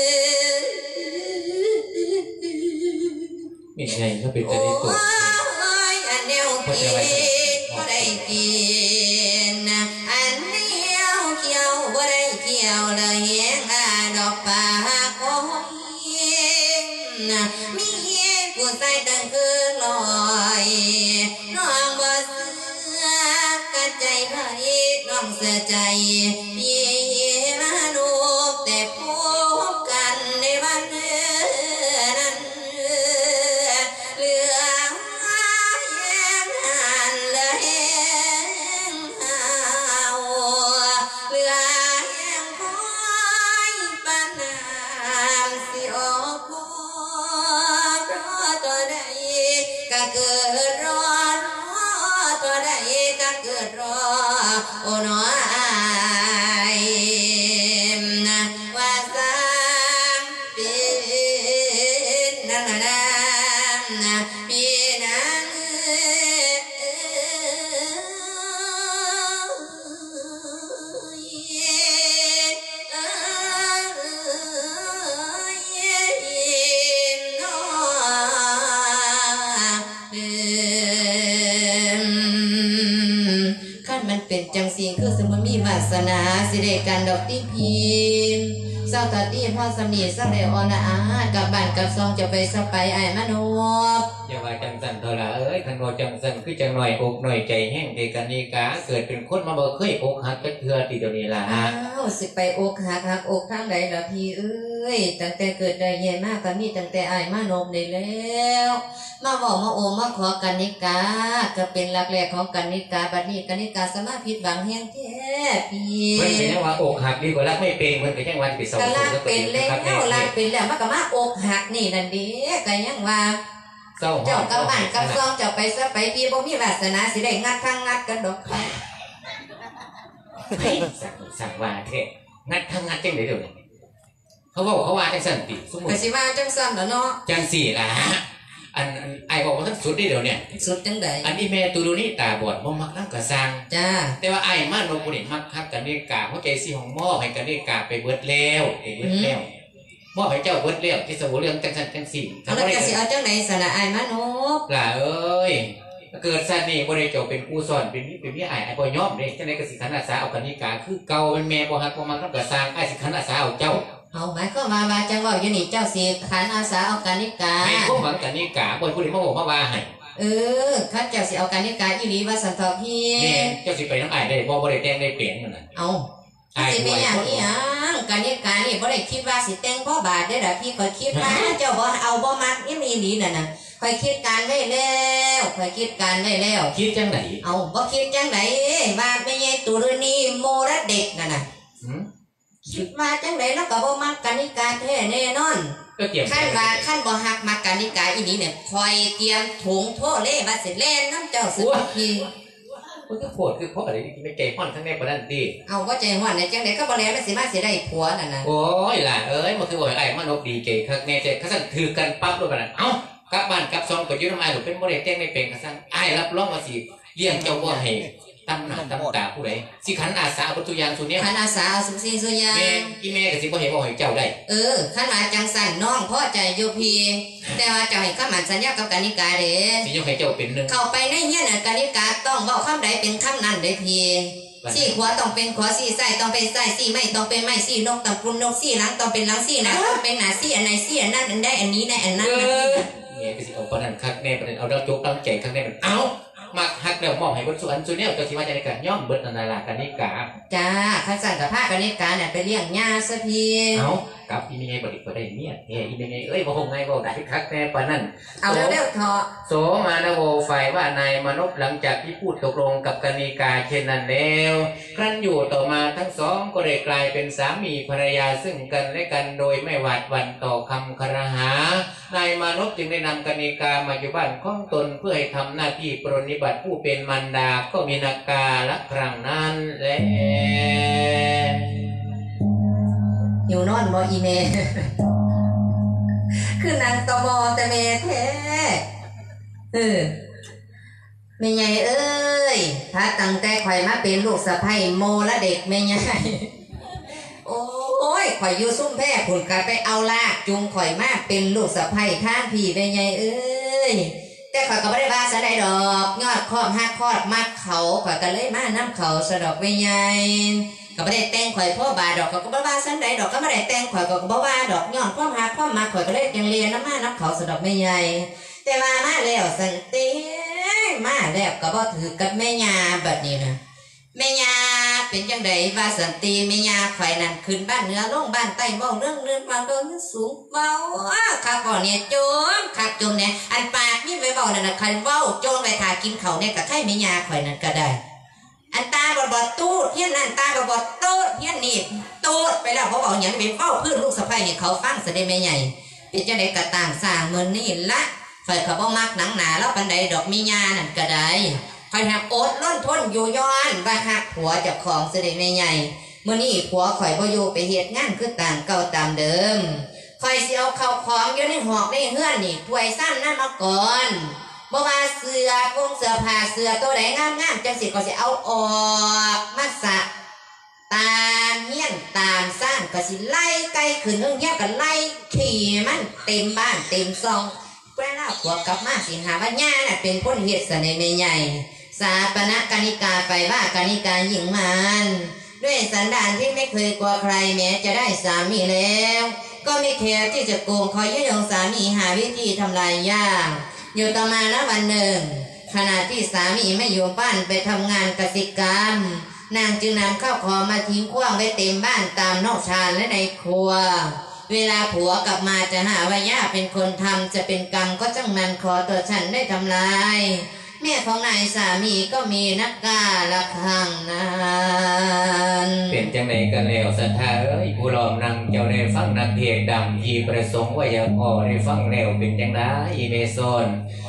ไม่ไงก็เป็นแต่ในตัวโอ้ยอันเดียวกินบ่ได้กินอันเดียวเขียวบ่ได้เขียวเลยแหงอาดอกป่าคอยมีผู้ใส่ตั้งคืนลอยน้องบ่เสือกะใจไผน้องเสือใจพี่มนุษย์แต่พบกันในวันนั้นเหลือแยงหันเหลือแยงหาวเหลือแยงคอยปานน้ำสิออกคอเพราะตัวใดก็เกิดรอตัวใดก็เกิดรอโอ้น้อยนะว่าสามเป็นนั่นนะพี่นางขั้นมันเป็นจังสีคือสมมีวาสนาสิได้กันดอกที่พิมพ์เศร้าตัดที่พ่อสมีสักได้อ่อนอากับบ้านกับซองจะไปสไปไอ้มนุษย์อย่าว่าจังสันเท่าละคันว่าจังสันคือจังหน่อยอกหน่อยใจแห้งเดกันนี่กาเกิดเป็นคนมาบ่เคยอกหักจักเทื่อติเดี๋ยวนี้ล่ะอ้าวสิไปอกหักอกทางใดล่ะพี่เอ้ยตั้งแต่เกิดได้ใหญ่มากก็มีตั้งแต่ไอ้มานพได้แล้วมาบอกมาโอมมาขอกันนิกาก็เป็นหลักแรกของกันนิกาบัดนี้กันนิกาสมาผิดหวังแห้งแท้พี่เพิ่นเป็นยังว่าอกหักดีกว่ารักไม่เป็นเพิ่นก็ยังว่าสิไปเศร้าก็โศลักกแล้วเป็นแล้วลักเป็นแล้วมันก็มาอกหักนี่นั่นเด้ก็ยังว่าเศร้าเจ้ากับบ้านกับซองเจ้าไปซะไปพี่บ่มีวาสนาสิได้งัดทั้งงัดกันดอกค่ะสั่งว่าแท้งัดทั้งงัดจังได๋เดี๋ยวนี้เขาว่าจังซั่นติสมมุก็ติสิว่าจังซั่นล่ะเนาะจังสี่ล่ะอันไอ้บอกว่าทั้งสุดได้เดี๋ยวเนี่ยสุดจังได๋อันนี้แม่ตูดูนี่ตาบอดบ่มักนำกระซังจ้าแต่ว่าไอ้มันบ่บ่ได้มักคักกันนี่กาหัวใจสิของหม้อให้กันนี่กาไปเบิดแล้วไปเบิดแล้วบมอบให้เจ้าเบิดเลี้ยงที่สมุเรื่องจังสันจังสี่เอาแล้วจะสิเอาจังไหนสนะอายมนุษย์ล่ะเอ้ยเกิดสันนี่บ่ได้เจ้าเป็นผู้สอนเป็นพี่อ้ายบ่ยอมเด้จังได๋ก็สิขันอาสาเอากันนิกาคือเก่าเป็นแม่บ่ฮักบ่มักนำก็สร้างอ้ายสิขันอาสาเอาเจ้าเอาหมายก็มาจังว่าอยู่นี่เจ้าสิขันอาสาเอากันนิกาให้พวกหวังกันนิกาบ่ผู้ใดมาบอกมาว่าให้ข้าเจ้าสิเอากันนิกาอีหลีว่าสันทอพี่แม่เจ้าสิไปนำอ้ายได้บ่ได้แต่งได้เปลี่ยนนั่นน่ะเอาสิเป็นอย่างนี้กันนิกานี่บ่ได้คิดว่าสิแต่งพ่อบาทได้ล่ะพี่ก็คิดว่าเจ้าบ่เอาบ่มักอีหลีนั่นน่ะค่อยคิดการไว้แล้วคิดจังไหนเอาบ่คิดจังไหนว่าไม่ใช่ตุรนีโมระเด็กนั่นน่ะคิดว่าจังไหนแล้วก็บ่มักกันนิกาแท้แน่นอนขั้นว่าขั้นบ่ฮักมักกันนิกาอีนี้เนี่ยคอยเตรียมถุงโทเล่ว่าสิแล่นน้ำเจ้าสิพี่มันก็โคตรคือเพราะอะไรที่ไม่ใจฮ้อนทั้งในประเด็นดีเอาว่าใจฮ้อนเนี่ยจังไหนก็บ่แล้วมันสิมาสิได้ผัวนั่นน่ะโอ้ยล่ะเอ้ยมันคือว่าไอ้มนุษย์ดีเก๋คักแน่ใจคันถือกันปั๊บด้วยกันเอ้ากลับบ้านกลับซองก็อยู่นำอ้ายเป็นบ่ได้แต่งได้เป็นคั่นอ้ายรับรองว่าสิเลี้ยงเจ้าบ่ให้ตำหน้าตำตาผู้ใดสิขันอาสาเอาตัวอย่างสุเนี่ยขันอาสาเอาสุสีสุยางแม่อีแม่ก็สิบ่ให้บ่ให้เจ้าได้ขันว่าจังสั่นน้องพ่อใจอยู่พี่แต่ว่าเจ้าให้คำมั่นสัญญากับกานิกาเด้สิยกให้เจ้าเป็นนึงเข้าไปในเฮียนกานิกาต้องเว้าคำใดเป็นคำนั้นเด้พี่สี่ขวาต้องเป็นขวาสี่ซ้ายต้องเป็นซ้ายสี่ไม่ต้องเป็นไม่สี่นกต้องเป็นนกสี่หลังต้องเป็นหลังสี่หน้าต้องเป็นหน้าสี่อันไหนสี่อันนั้นอันใดอันนี้ในอันนั้นแม่ก็สิเอาปานนั้นคักแน่ปานนั้นเอาดาวโจกตั้งใจคักแน่มันเอามักฮักแล้วมอบให้บนส่วนส่วนนี้เจ้าสิว่าจะได้กันย่อมเบิดนาลากันนิกาจ้าขันสั่งกับผ้ากันนิกาเนี่ยไปเลี้ยงญาซะพี่เอากับอีเมย์บริบทได้เมียอีเมย์บ่คงไงบ่ได้คักแน่ปานนั้นเอาเร็วๆเถอะโสมานะโวฝ่ายว่านายมนุษย์หลังจากที่พูดตกลงกับกนิกาเช่นนั้นแล้วครั้นอยู่ต่อมาทั้งสองก็ได้กลายเป็นสามีภรรยาซึ่งกันและกันโดยไม่หวาดหวั่นต่อคำครหานายมนุษย์จึงได้นำกนิกามาอยู่บ้านของตนเพื่อให้ทำหน้าที่ปรนนิบัติผู้เป็นมารดาก็มีนาการะครั้งนั้นแหละหิวนอนบ่อีเมคือนางตมแต่เมแท้แม่ใหญ่เอ้ยถ้าตั้งแต่ข่อยมาเป็นลูกสะใภ้โมละเด็กแม่ใหญ่โอ้ยข่อยอยู่ซุ่มแพร่ผุนกะไปเอาลากจุงข่อยมาเป็นลูกสะใภ้ท่านพี่แม่ใหญ่เอ้ยแต่ข่อยก็ไม่ได้ว่าซะได้ดอกยอดครอบหักคอดมักเขาข่อยก็เลยมาน้ำเขาสะดอกแม่ใหญ่ก็ไม่ได้แต่งข่อยพ่อบาดอกก็บ่ว่าซั่นใดดอกก็ไม่ได้แต่งข่อยก็บ่ว่าดอกย้อนความหาความมาข่อยก็เลยยังเรียนน้ำมาน้ำเขาสะดอกแม่ใหญ่แต่ว่ามาแล้วสันติมาแล้วก็บ่ถือกับแม่ย่าบัดนี้นะแม่ย่าเป็นจังไดว่าสันติแม่ย่าข่อยนั่นขึ้นบ้านเหนือลงบ้านใต้เว้าเรื่องมาเรื่องสูงเว้าข้าก่อนเนี่ยโจมคักโจมเนี่ยอันปากนี่ไว้เว้านั่นน่ะคันเว้าโจมไปทากินเขาเนี่ยก็ไข่แม่ย่าข่อยนั่นก็ได้อันตาบอดตู้เฮียนนั่นตาบอดโต๊ดเฮียนนี่โต๊ดไปแล้วเขาบอกอย่างนี้เป็นเฝ้าพื้นลูกสะใภ้เนี่ยเขาฟังเสด็จแม่ใหญ่เป็นจังไดกระต่างสร้างเงินนี่ละข่อยเขาบ่มักหนังหนาแล้วปันใดดอกมีญานั่นก็ได้ข่อยหักอดล้นทนอยู่ย้อนว่าหักผัวเจ้าของเสด็จแม่ใหญ่เมื่อนี้ผัวข่อยบ่อยู่ไปเฮ็ดงานคือต่างเก่าตามเดิมข่อยสิเอาเข้าของอยู่ในหอกในเฮือนนี่ถ้วยซ้ำนั่นมาก่อนบ่ว่าเสื้อพงเสื้อผ้าเสื้อตัวใดงามๆจังสิก็สิเอาออกมาสะตามเฮียนตามสร้างก็สิไล่ไก่ขึ้นเฮียก็ไล่ขี่มันเต็มบ้านเต็มซองเวลาผัวกลับมาสิหาว่าย่าน่ะเป็นคนเฮ็ดเสน่ห์แม่ใหญ่สาปณะกนิกาไปว่ากนิกาหญิงมันด้วยสันดานที่ไม่เคยกลัวใครแม้จะได้สามีแล้วก็ไม่แคร์ที่จะโกงคอยยุยงสามีหาวิธีทำลายย่าอยู่ต่อมาแล้ววันหนึ่งขณะที่สามีไม่อยู่บ้านไปทำงานกสิกรรมนางจึงนำข้าวของมาทิ้งขว้างไว้เต็มบ้านตามนอกชานและในครัวเวลาผัวกลับมาจะหาว่าย่าเป็นคนทำจะเป็นกรรมก็จังมันขอตัวฉันได้ทำลายแม่ของนายสามีก็มีนักกาละคังนั้นเป็นจังไดกันแล้วสัทธาเอ้ยผู้ล้อมนั่งเจ้าได้ฟังนักเทศน์ดังที่ประสงค์ว่าอย่าพอได้ฟังแล้วเป็นจังไดอีเมซอน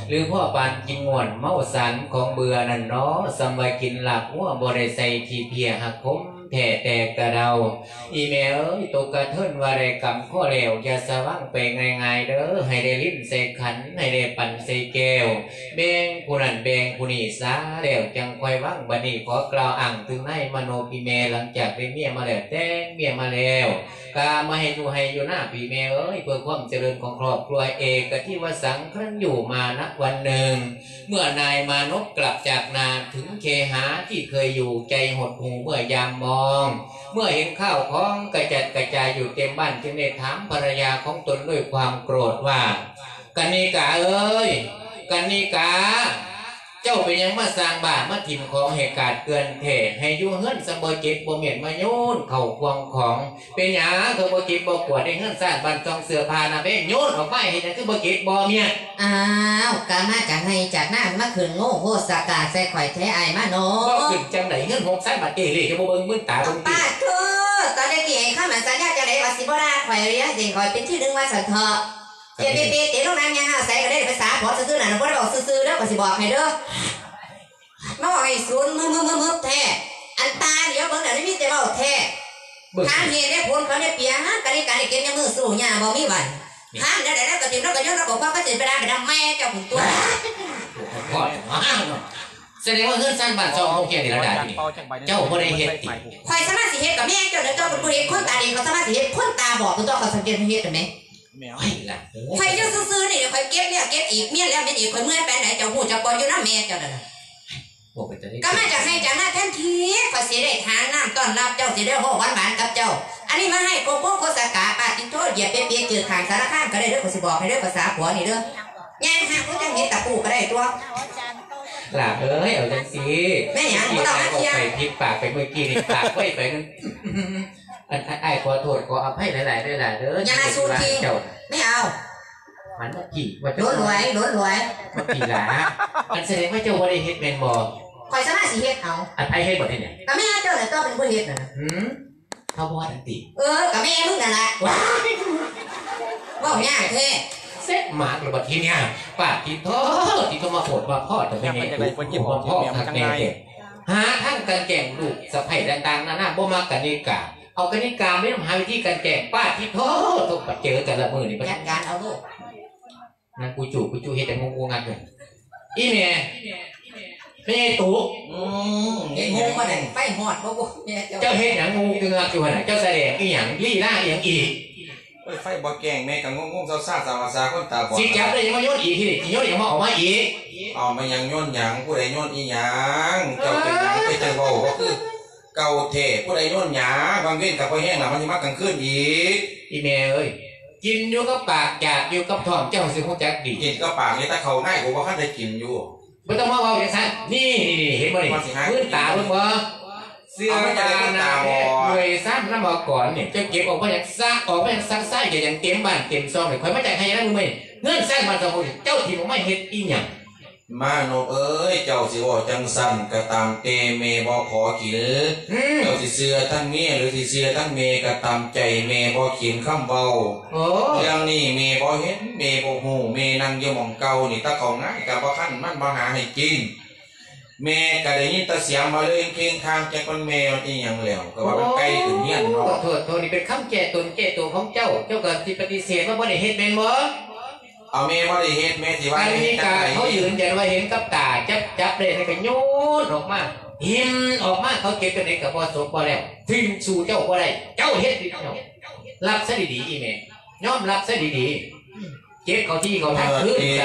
หรือพ่อปานกินง่วนเมาสันของเบื่อนั่นเนาะสำไว้กินหลับหัวบ่ได้ใส่ขี้เพียหักคมแท่แต่กระเดาอีแม่เอ้ยตกกระเทินว่าได้กำข้อแล้วอย่าสว่างไปง่ายๆเด้อให้ได้ลิ้นใส่ขันให้ได้ปั่นใส่แก้วแบ่งผู้นั้นแบ่งผู้นี้ซาแล้วจังค่อยว่างบัดนี้ขอกล่าวอ้างถึงในมโนพี่แม่หลังจากได้เมียมาแล้วแต่งเมียมาแล้วกามาให้อยู่หน้าพี่แม่เอ้ยเพื่อความเจริญของครอบครัวเอกที่ว่าสังครั้งอยู่มาณวันหนึ่งเมื่อนายมานพกลับจากนาถึงเคหาที่เคยอยู่ใจหดหูเมื่อยามมองเมื่อเห็นข้าวของกระจัดกระจายอยู่เต็มบ้านจึงได้ถามภรรยาของตนด้วยความโกรธว่ากนิกาเอ้ยกนิกาเจ้าเป็นยังมาสร้างบ้านมาถิ่มของเหตุการณ์เกินเทให้อยู่เฮือนสมบูรณ์เก็บบ่เมียนมาโยนเข่าควงของเป็นหยังเขาบ่เก็บบ่กวาดในเฮือนสร้างบ้านจองเสื้อผ้านะเบ้โยนออกไปเห็นยังคือบ่เก็บบ่เมียอ้าวกามาจากให้จากหน้ามาขึ้นโง่โหสากาใส่ข่อยแท้ไอ้มาโนบ่ขึ้นจังไหนเฮือน6ชั้นบาทเอเล่จะบ่เบิ่งมึนตาบ่ป้าเธอตอนได้กี่ไอ้ข้ามันสัญญาจังได๋ว่าสิบ่ด่าข่อยเรียจริงข่อยเป็นที่1ว่าสันเถาะเจ็บเปี๊ยๆลงน้ำยาใส่ก็ได้ภาษาขอซื่อๆน่ะบ่ได้บอกซื่อๆเด้อก็สิบอกให้เด้อมาบอกไอ้ศูนย์มึแท้อันตาเดี๋ยวเบิ่งเดี๋ยวนี้มีแต่เว้าแท้ทางเฮ็ดได้ผลเขาได้เปียฮะกันนี่การเก็บยามมือสู้หญ้าบ่มีวันห้ามได้แล้วก็ติมแล้วก็ย้อนแล้วก็ว่าก็สิไปด่าแม่เจ้าผู้ตัวพอแสดงว่าเฮือนสร้างบ้านจองโรงเรียนนี่ระดับนี้เจ้าบ่ได้เฮ็ดติข่อยสามารถสิเฮ็ดกับแม่เจ้าเด้อเจ้าเป็นผู้เฮ็ดคนตาดีเขาสามารถสิเฮ็ดคนตาบอดคือเจ้าเขาสังเกตเฮ็ดได้มั้ยไอ้ล่ะข่อยอยู่ซื่อๆนี่ข่อยเก็บเนี่ยเก็บอีกเมียแล้วเป็นอีกข่อยเมื่อยไปไหนเจ้าฮู้เจ้าบ่อยู่นำแม่เจ้านั่นก็มาจากให้จากหน้าแทนทีข่อยสิได้ทางน้ำต้อนรับเจ้าสิได้โหหวานๆกับเจ้าอันนี้มาให้โกโก้โคสากาปาติโตเหยียบเปี๊ยๆจืดข้างสารคามก็ได้เด้อข่อยสิบอกให้เด้อภาษาผัวนี่เด้อย่างหาผู้จังเฮ็ดตะปูก็ได้ตัวหลาเอ้ยเอาจังสิแม่หยังบ่ต้องมาเที่ยงไปพลิกปากไปเมื่อกี้นี่ปากไว้ไปนั่นไอ้ขอโทษขออภัยหลายๆเด้อล่ะเด้อย่าสู้ทีไม่เอามันกี่ว่าล้นรวยมันกี่หลาอันแสดงว่าเจ้าบ่ได้เฮ็ดแม่นบ่ข่อยสามารถสิเฮ็ดเอาอันไผเฮ็ดบ่ได้เนี่ยก็แม่เจ้าน่ะเจ้าเป็นผู้เฮ็ดน่ะเขาบ่ทันติก็แม่มึงนั่นล่ะว้าวยากแท้เซ็ตหมากระบาดทีเนี่ยปากที่ท้อที่ต้องมาโผล่มาพ่อแต่ไม่เห็นถูกพ่อทางแม่เด็กหาทั้งการแก่งลูกสะใภ้ต่างๆนาบ่มากันนิกาเอากันนิกาไม่ต้องหาวิธีการแก่งป้าที่ท้อต้องปัดเจอแต่ละมือนี่จัดการเอาลูกนั่นกูจู่เฮ็ดแต่งงงันเลยอีเมย์ไม่ใช่ตู่เฮ็ดงงมาได้ไปหอดบ่เจ้าเฮ็ดหยังงูเกลืออยู่น่ะเจ้าแสดงอีหยังลี่ล่าอีหยังอีกไฟบ่แกงแม่กับงงๆซ่าๆสาคนตาบอดสิจับได้ยังมาโยนอีกทีนี่โยนยังมาออกมาอีกเอามายังโยนหยังผู้ใดโยนอีหยังเจ้าเป็นหยังไปเจอเว้าก็คือเก่าเทผู้ใดโยนหยังบางเว้นกับบ่แห้งน่ะมันสิมากลางคืนอีกอีแม่เอ้ยกินอยู่กับปากอยากอยู่กับท้องเจ้าสิฮู้จักดีกินกับปากนี่ถ้าเขาง่ายกว่าบ่คันได้กินอยู่บ่ต้องมาเว้าจังซั่นนี่เห็นบ่นี่พื้นตาเบิ่งบ่เสื้อตาหน้าด้วยซ้ำน้ำบอกก่อนเนี่ยจะเก็บออกมาอย่างซักออกมาอย่างซักไส้อย่างเต็มบ้านเต็มซองเลยคอยมาจากใครนะมึงไม่เงื่อนสร้างบ้านสองคนเจ้าที่ผมไม่เฮ็ดอีหยังมาโนเอ้ยเจ้าสิว่าจังสั่นก็ตามเตเมบ่ขอกินเจ้าสิเสื้อทั้งเมียหรือสิเสื้อทั้งเมก็ตามใจเมบ่เขียนคำเบาเรื่องนี้เมบ่เห็นเมบ่ฮู้เมนั่งอยู่หม่องเก่านี่ถ้าเขาง่ายก็บ่คันมันบ่หาให้กินแม่ก็ได้ยินแต่เสียงมาเลยเคียงข้างแกคนแม่อีหยังแล้วก็ว่ามันไกลถึงเฮียนเนาะโทษนี่เป็นคำแก่ตัวของเจ้าก็สิปฏิเสธว่าบ่ได้เฮ็ดแม่นบ่เอาแม่บ่ได้เฮ็ดแม่สิว่าเฮ็ดจังได๋เขายืนยันว่าเห็นกับตาจับได้ก็โยนออกมาหิมออกมาเขาเก็บกันได้ก็บ่สมบ่แล้วทิ่มสู่เจ้าบ่ได้เจ้าเฮ็ดดิเจ้ารับซะดีๆอีแม่ยอมรับซะดีๆเก็บเขาที่เขาทางคืนจ้ะ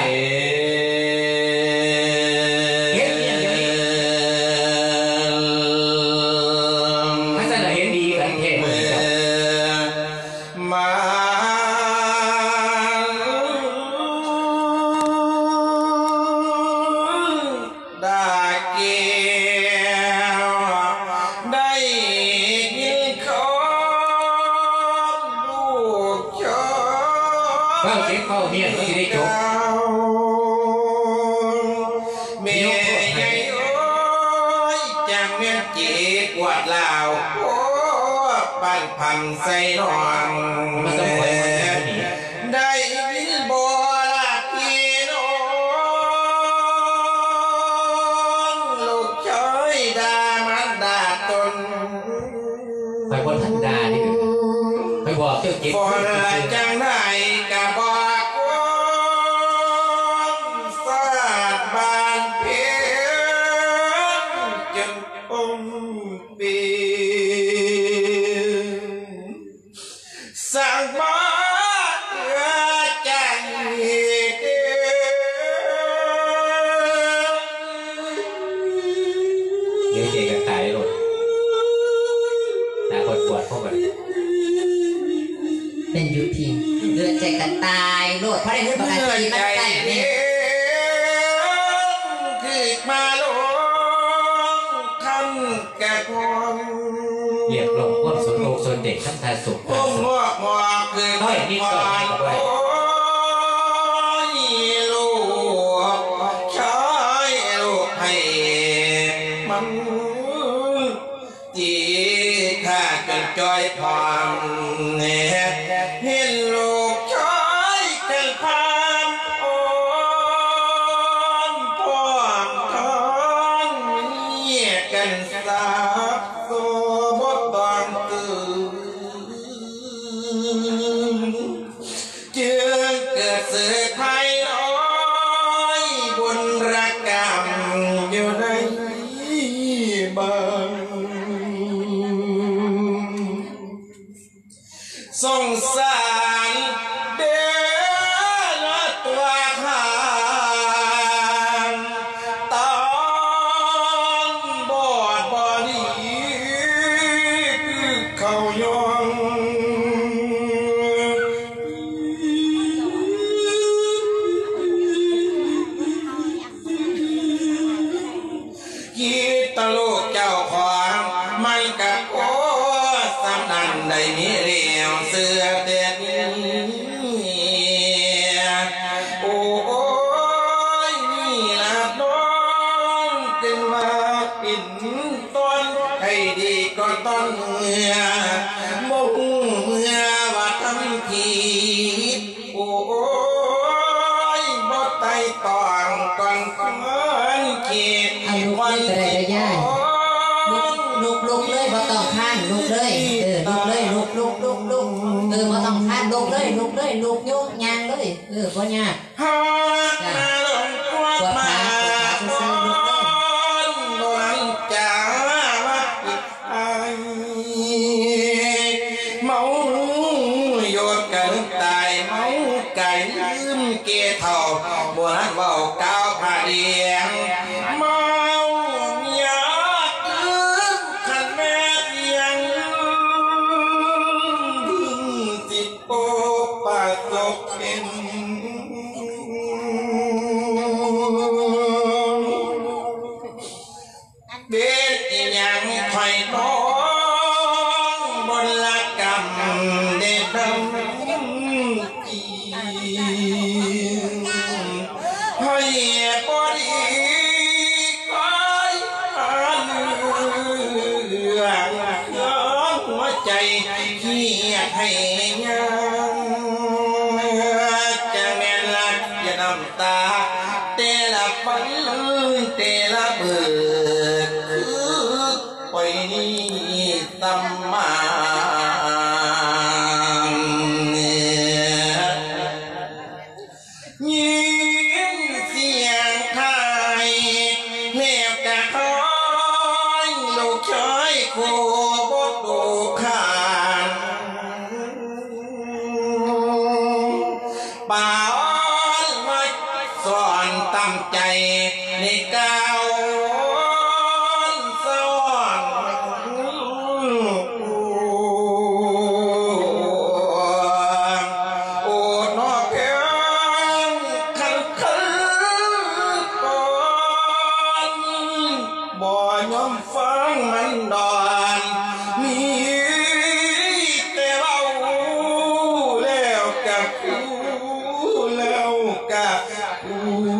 ใส่นอนได้ยินบ่ล่ะพี่น้องเจ้าเจ็บพอจังได้กะบอกสาดบานเพียงจนปีสั่งมาจังเดี๋ยวเจกันตายหมดตาปวดพวกมันเป็นยุทีเลือดใจกันตายโลดเพราะได้เลือดประกันชีมันใส่เนี่ยคือมาลงคำแก่พรเรียกลงพวกส่วนโลกส่วนเด็กทั้งทาสุขผมงอกงอกคือน้อยนิดหน่อยลูกชายลูกให้มันจีข้าจนจอยพามเห็นลูกชายกันพามอ่อนพร้อมทอนเงียกันสาบโซบต้องตื่นจึงเกิดเสือไทยน้อยบุญรักกรรมอยู่ในบ้านสงสารเด็กตัวขาดตอนบอดบอดีคือเขายองยีตะลูกเจ้าของมันกะโอ้สำนันได้มีเรียวเสื้อเด็ดโอ้ยนี่ละน้องจึงมาปิ่นต้นให้ดีก็ต้องเมื่อบ่หูเมื่อว่าทำผิดโอ้ยบ่ไต่ตองก่อนคนคิดเอาลุกเลยก็ได้เลยย่ายลุกเลยบ่ต้องข้านลุกเลยลุกเลยลุกบ่ต้องข้านลุกเลยลุกโยกยางเลยบ่ยากฮานาลงกวาดมาบนจ่าว่าไอเมาโยดกันตายเมาไก่ลืมเกเท่าบนนั้นว่าก้าวผ่าเดียงเมาอยากลืมขันแม่เดียงดึงจิตโอปาตกเข็มเด็ดยังไข่น้องบนละกรรมเด็ดดำจีให้บอดีคอยผ่านเรื่องหัวใจเขียดให้ยังจะแม่นลักจะน้ำตาเตละฝันเตละเบิกคือไปนี่ตำมายิ้มเสียงไทยแนบกะคอยลูกชายโคบดูขานป่าอ้อนมาสอนตั้งใจในก้าวสอนโอ้นอเพียงขันก่อนบ่ยอมฟังมันดอนมีแต่เบาแล้วกับกูแล้วกับกู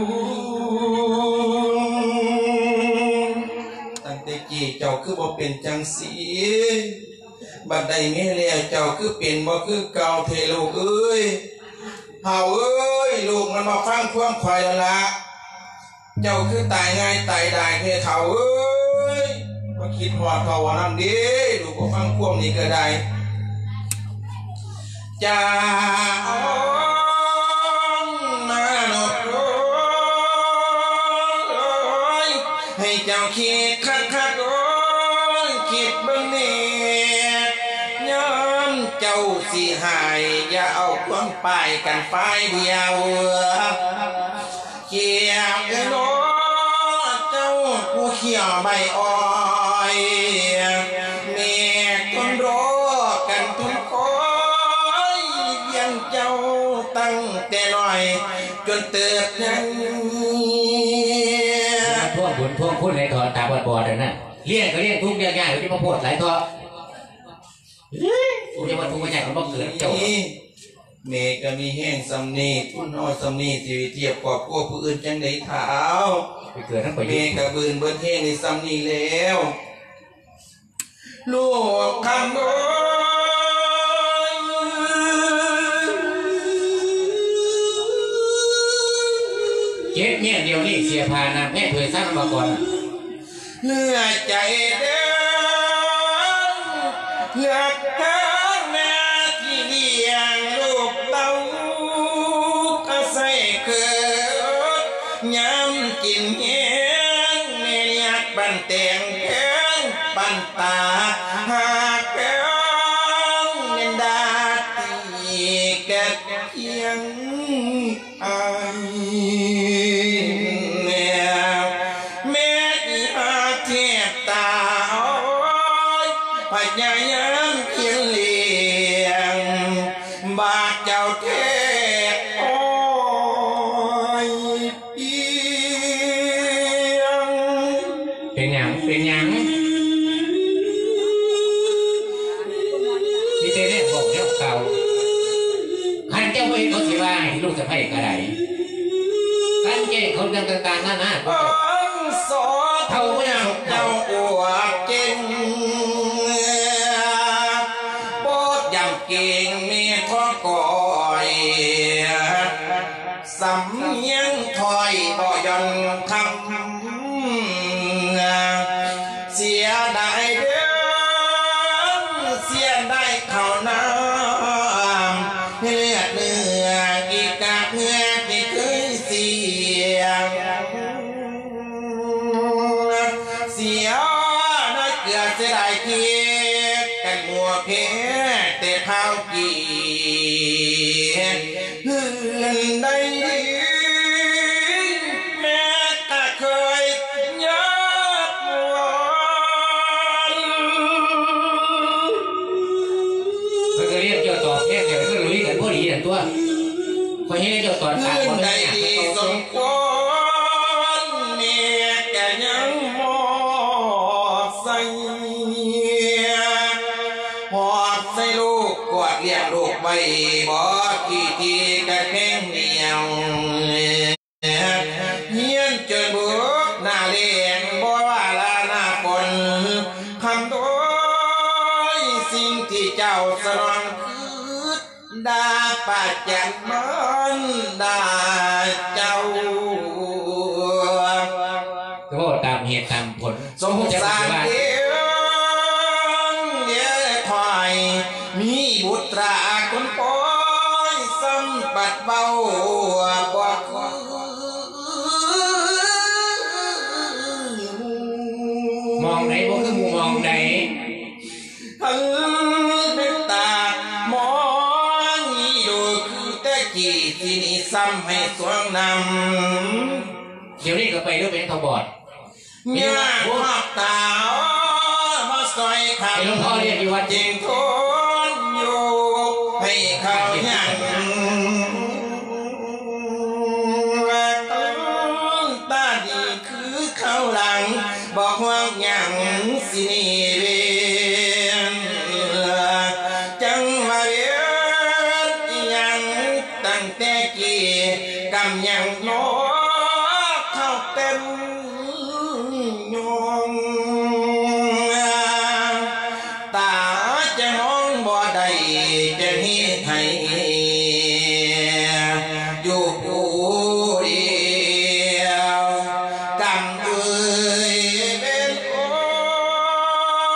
ตั้งแต่กี้เจ้าคือบ่เป็นจังสีบัดใดเมียแล้วเจ้าคือเป็นบ่คือเก่าเทลูกเอ้ยเฮาเอ้ยลูกมันมาฟังความควายแล้วละเจ้าคือตายง่ายตายได้เทเขาเอ้ยมาคิดหอดเขาว่านั่นดิลูกก็ฟังความนี้ก็ได้จางนาโนโอยให้เจ้าคิดคักโอ้ยคิดเบิ่งนี่ย้อนเจ้าสิหายอย่าเอาความไปกันไฟเดียวเกี่ยวเอ้อเจ้าผู้เขี่ยวใบอ้อยเมฆทนรอกันทุนคอยยังเจ้าตั้งแต่น้อยจนเติบใหญ่ท่วงบุญท่วงคุณในทอตาบอดๆนะเลี้ยงก็เลี้ยงทุกเลี้ยงง่ายที่มาพูดหลายทอกูจะมาทุกมาใหญ่ของบ่เกิดเจ้าเมฆก็มีแห้งสำนีคุณน้อยสำนีชีวิตเทียบกอบกู้ผู้อื่นจังได้เท้าไปเกิดทั้งไปเมฆก็บืนเบิ้ลแห้งในสำนีแล้วลูกคำโอ้ยเจ็บเนี่ยเดียวนี่เสียพานะแม่เคยสร้างมาก่อนเหนื่อยใจเด้อเหนื่อยแท้แม่ที่เลี้ยงลูกเต้าก็ใส่เกิดย้ำกินแห้งเมียกบันเตียงแข็งบันตาหากแข็งเงินดาตีแก่เพียงอายแม่เทียบตาพยายามเพียงเลี้ยงบาดเจ้าเทพโอ้ยเพียงเป็นอย่างพี่เต้เนี่ยบอกเจ้าเก่าขันเจ้าไปเขาสิว่าให้ลูกจะให้กระไดขันเจ้าเขาดังต่างๆนั่นนะสอเท่าอย่างเจ้าอวดเก่งปอดยำเก่งมีท้องก่อยสำเนียงถอยบ่ย่อนคำเสียได้เด้อเสียได้เข้าน้ำเลือดเนื้อกีกาเนื้อที่เคยเสียเสียได้เกลือเสียได้เทียบกันมัวเพแต่เท้ากีเพื่อนได้แม่ก็เคยยับวันมันก็เรียกเจ้าต่อแค่เดี๋ยวก็ลุยกันพอดีแต่ตัวพอเห็นเจ้าต่อตาเพื่อนได้ดีสมควรเมียแกยังมอใส่หอบใส่ลูกกอดเลี้ยงลูกไว้บ่กี่ทีก็แข็งเหนียวเฮียนเจอบุกหน้าเลี้ยงบ่ว่าลาหน้าฝนคำโดยสิ่งที่เจ้าสนองคือดาปัจจันมันดาเจ้าก็ตามเหตุตามผลสงสารเดียวเดี๋ยวถอยมีบุตราคนปอยสัมปัดเบาบ่คือมองไหนบ่คือมองไหนทั้งเป็นตามองนี่ดูคือแต่กี่ที่นี่ซ้ำให้สวงนำเดี๋ยวนี้ก็ไปด้วยเป็นเขาบอดเมียหัวตามาซอยขับหลวงพ่อเรียกอยู่วัดจริงทนอยู่ให้เขายังตาดีคือเขาหลังบอกว่ายังสินีเวียนจังว่าเวียนยังตั้งแต่กี่กำยังน้อเข้าเต็มยงตาจะมองบ่ได้จะเฮ็ดให้อยู่ผู้เดียวกำเอ่ยเป็นโอ้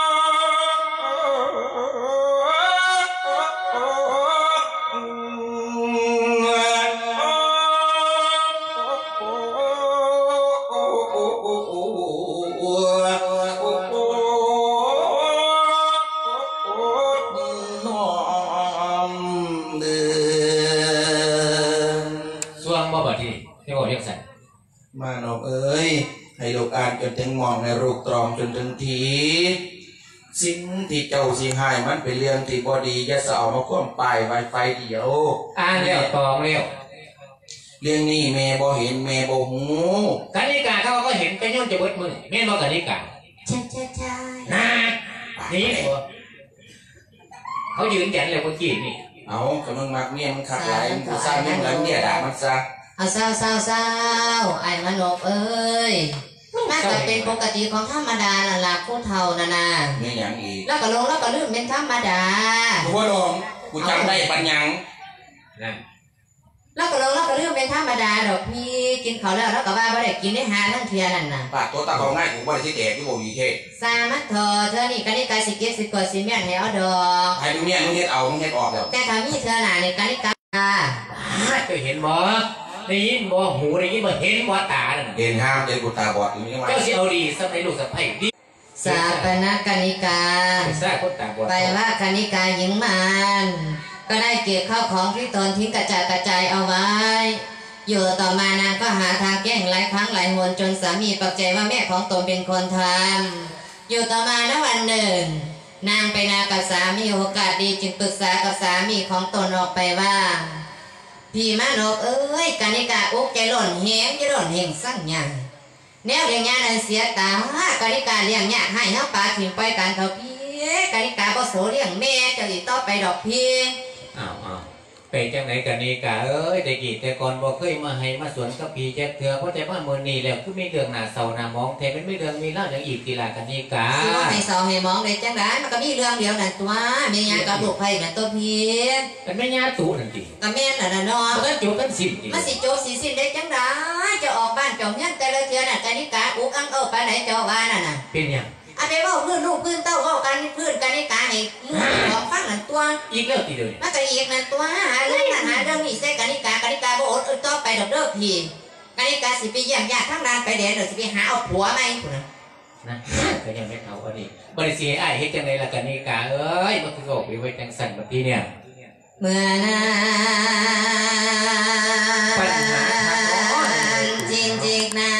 านจนถึงมองในรูปตรองจนถึงทีสิ่งที่เจ้าสิหายมันเป็นเรื่องที่บอดีจะเอามาคว่ำปลายไวไฟเดียวอ่านแล้วตองแล้วเรื่องนี้แม่บ่เห็นแม่บ่หูกานิกาเขาก็เห็นเป็นย้อนจะเบิดมือแม่บอกกานิกาใช่นะนี่เขายืนยันเลยเมื่อกี้นี่เอาแต่มึงมักเมียมึงขัดไหลมึงสร้างเมียมึงเมียด่ามันซะเอาเศร้าไอ้มโนกเอ้ยมันก็เป็นปกติของธรรมดาล่ะล่ะผู้เฒ่าน่ะนะมีอย่างอีกแล้วก็ลงแล้วก็ลืมเป็นธรรมดากูว่าลงกูจำได้ปัญญังนะแล้วก็ลงแล้วก็ลืมเป็นธรรมดาดอกพี่กินเขาแล้วก็ว่าไม่ได้กินได้หาทั้งเทียนั่นน่ะปากตัวตาเขาง่ายกูว่าได้ที่แตกที่โบวีเทสามัดเธอนี่กานิกาสิเก็บสิกอสิเมียนให้เอาดอกให้มึงเนี่ยมึงเฮ็ดเอามึงเฮ็ดออกแล้วแต่ถ้ามีเธอหน่ะในกานิกาเคยเห็นบ่ได้ยินบ่หูได้ยินบ่เห็นบ่ตาเห็นห้ามใจกูตาบอดอยู่นี่เจ้าสิเอาดีสมัยลูกสะใภ้ดีสาปนกานิกาไปว่ากานิกาหญิงมันก็ได้เก็บข้าวของที่ตนทิ้งกระจายเอาไว้อยู่ต่อมานางก็หาทางแก้งหลายครั้งหลายหนจนสามีปักใจว่าแม่ของตนเป็นคนทำอยู่ต่อมาณวันหนึ่งนางไปนากับสามีโอกาสดีจึงปรึกษากับสามีของตนออกไปว่าพี่มานกเอ้ยกานิกาอุกใจหล่นแหงจะหล่นแหงสั่งยังแนวเลี้ยงยานั้นเสียตากานิกาเลี้ยงยาให้เฮาปลาถิ่นไปกันเขาพี่กานิกาบ่โสเลี้ยงแม่จะติดต่อไปดอกพี่อ้าวเป็นจังไหนกานิกาเอ้ยแต่กี่แต่ก่อนบ่เคยมาให้มาสวนกับพี่แจ๊คเถื่อเพราะแต่ว่ามื้อนี้แล้วคือมีเรื่องหน้าเศร้าหน้ามองแท้เป็นไม่เรื่องมีเล่าอย่างอีกทีละกานิกาสิว่าให้เศร้าให้มองได้จังได๋มันก็มีเรื่องเดียวนั่นตัวแม่ย่ากับลูกไผนั่นตัวพี่เป็นแม่ย่าตู่นั่นติก็แม่นน่ะเนาะมันจบกันสิ้นติมันสิจบสิสิ้นได้จังได๋จะออกบ้านเจ้าเฮียนแต่ละเทื่อน่ะกานิกาอุกอังปานไหนเจ้าว่านั่นน่ะเป็นหยังอาไปเว้าพื้นลูกพื้นเต้าเว้ากันพื้นกานิกาให้หมู่ของฟังนั่นตัวอีกแล้วติเด้อมันก็อีกนั่นตัวหาเรื่องนั้นหาเรื่องนี้ใส่กานิกาบ่อดต่อไปดอกเด้อพี่กานิกาสิไปเยี่ยมญาติทางด้านไปแดนเด้อสิไปหาเอาผัวใหม่พุ่นนะก็ยังไม่เอาอันนี้บ่ได้สิให้อ้ายเฮ็ดจังได๋ล่ะกานิกาเอ้ยมันคือโลกไปไว้จังสั่นบัดนี้เนี่ยเมื่อนั้นปัญหาจริงๆนะ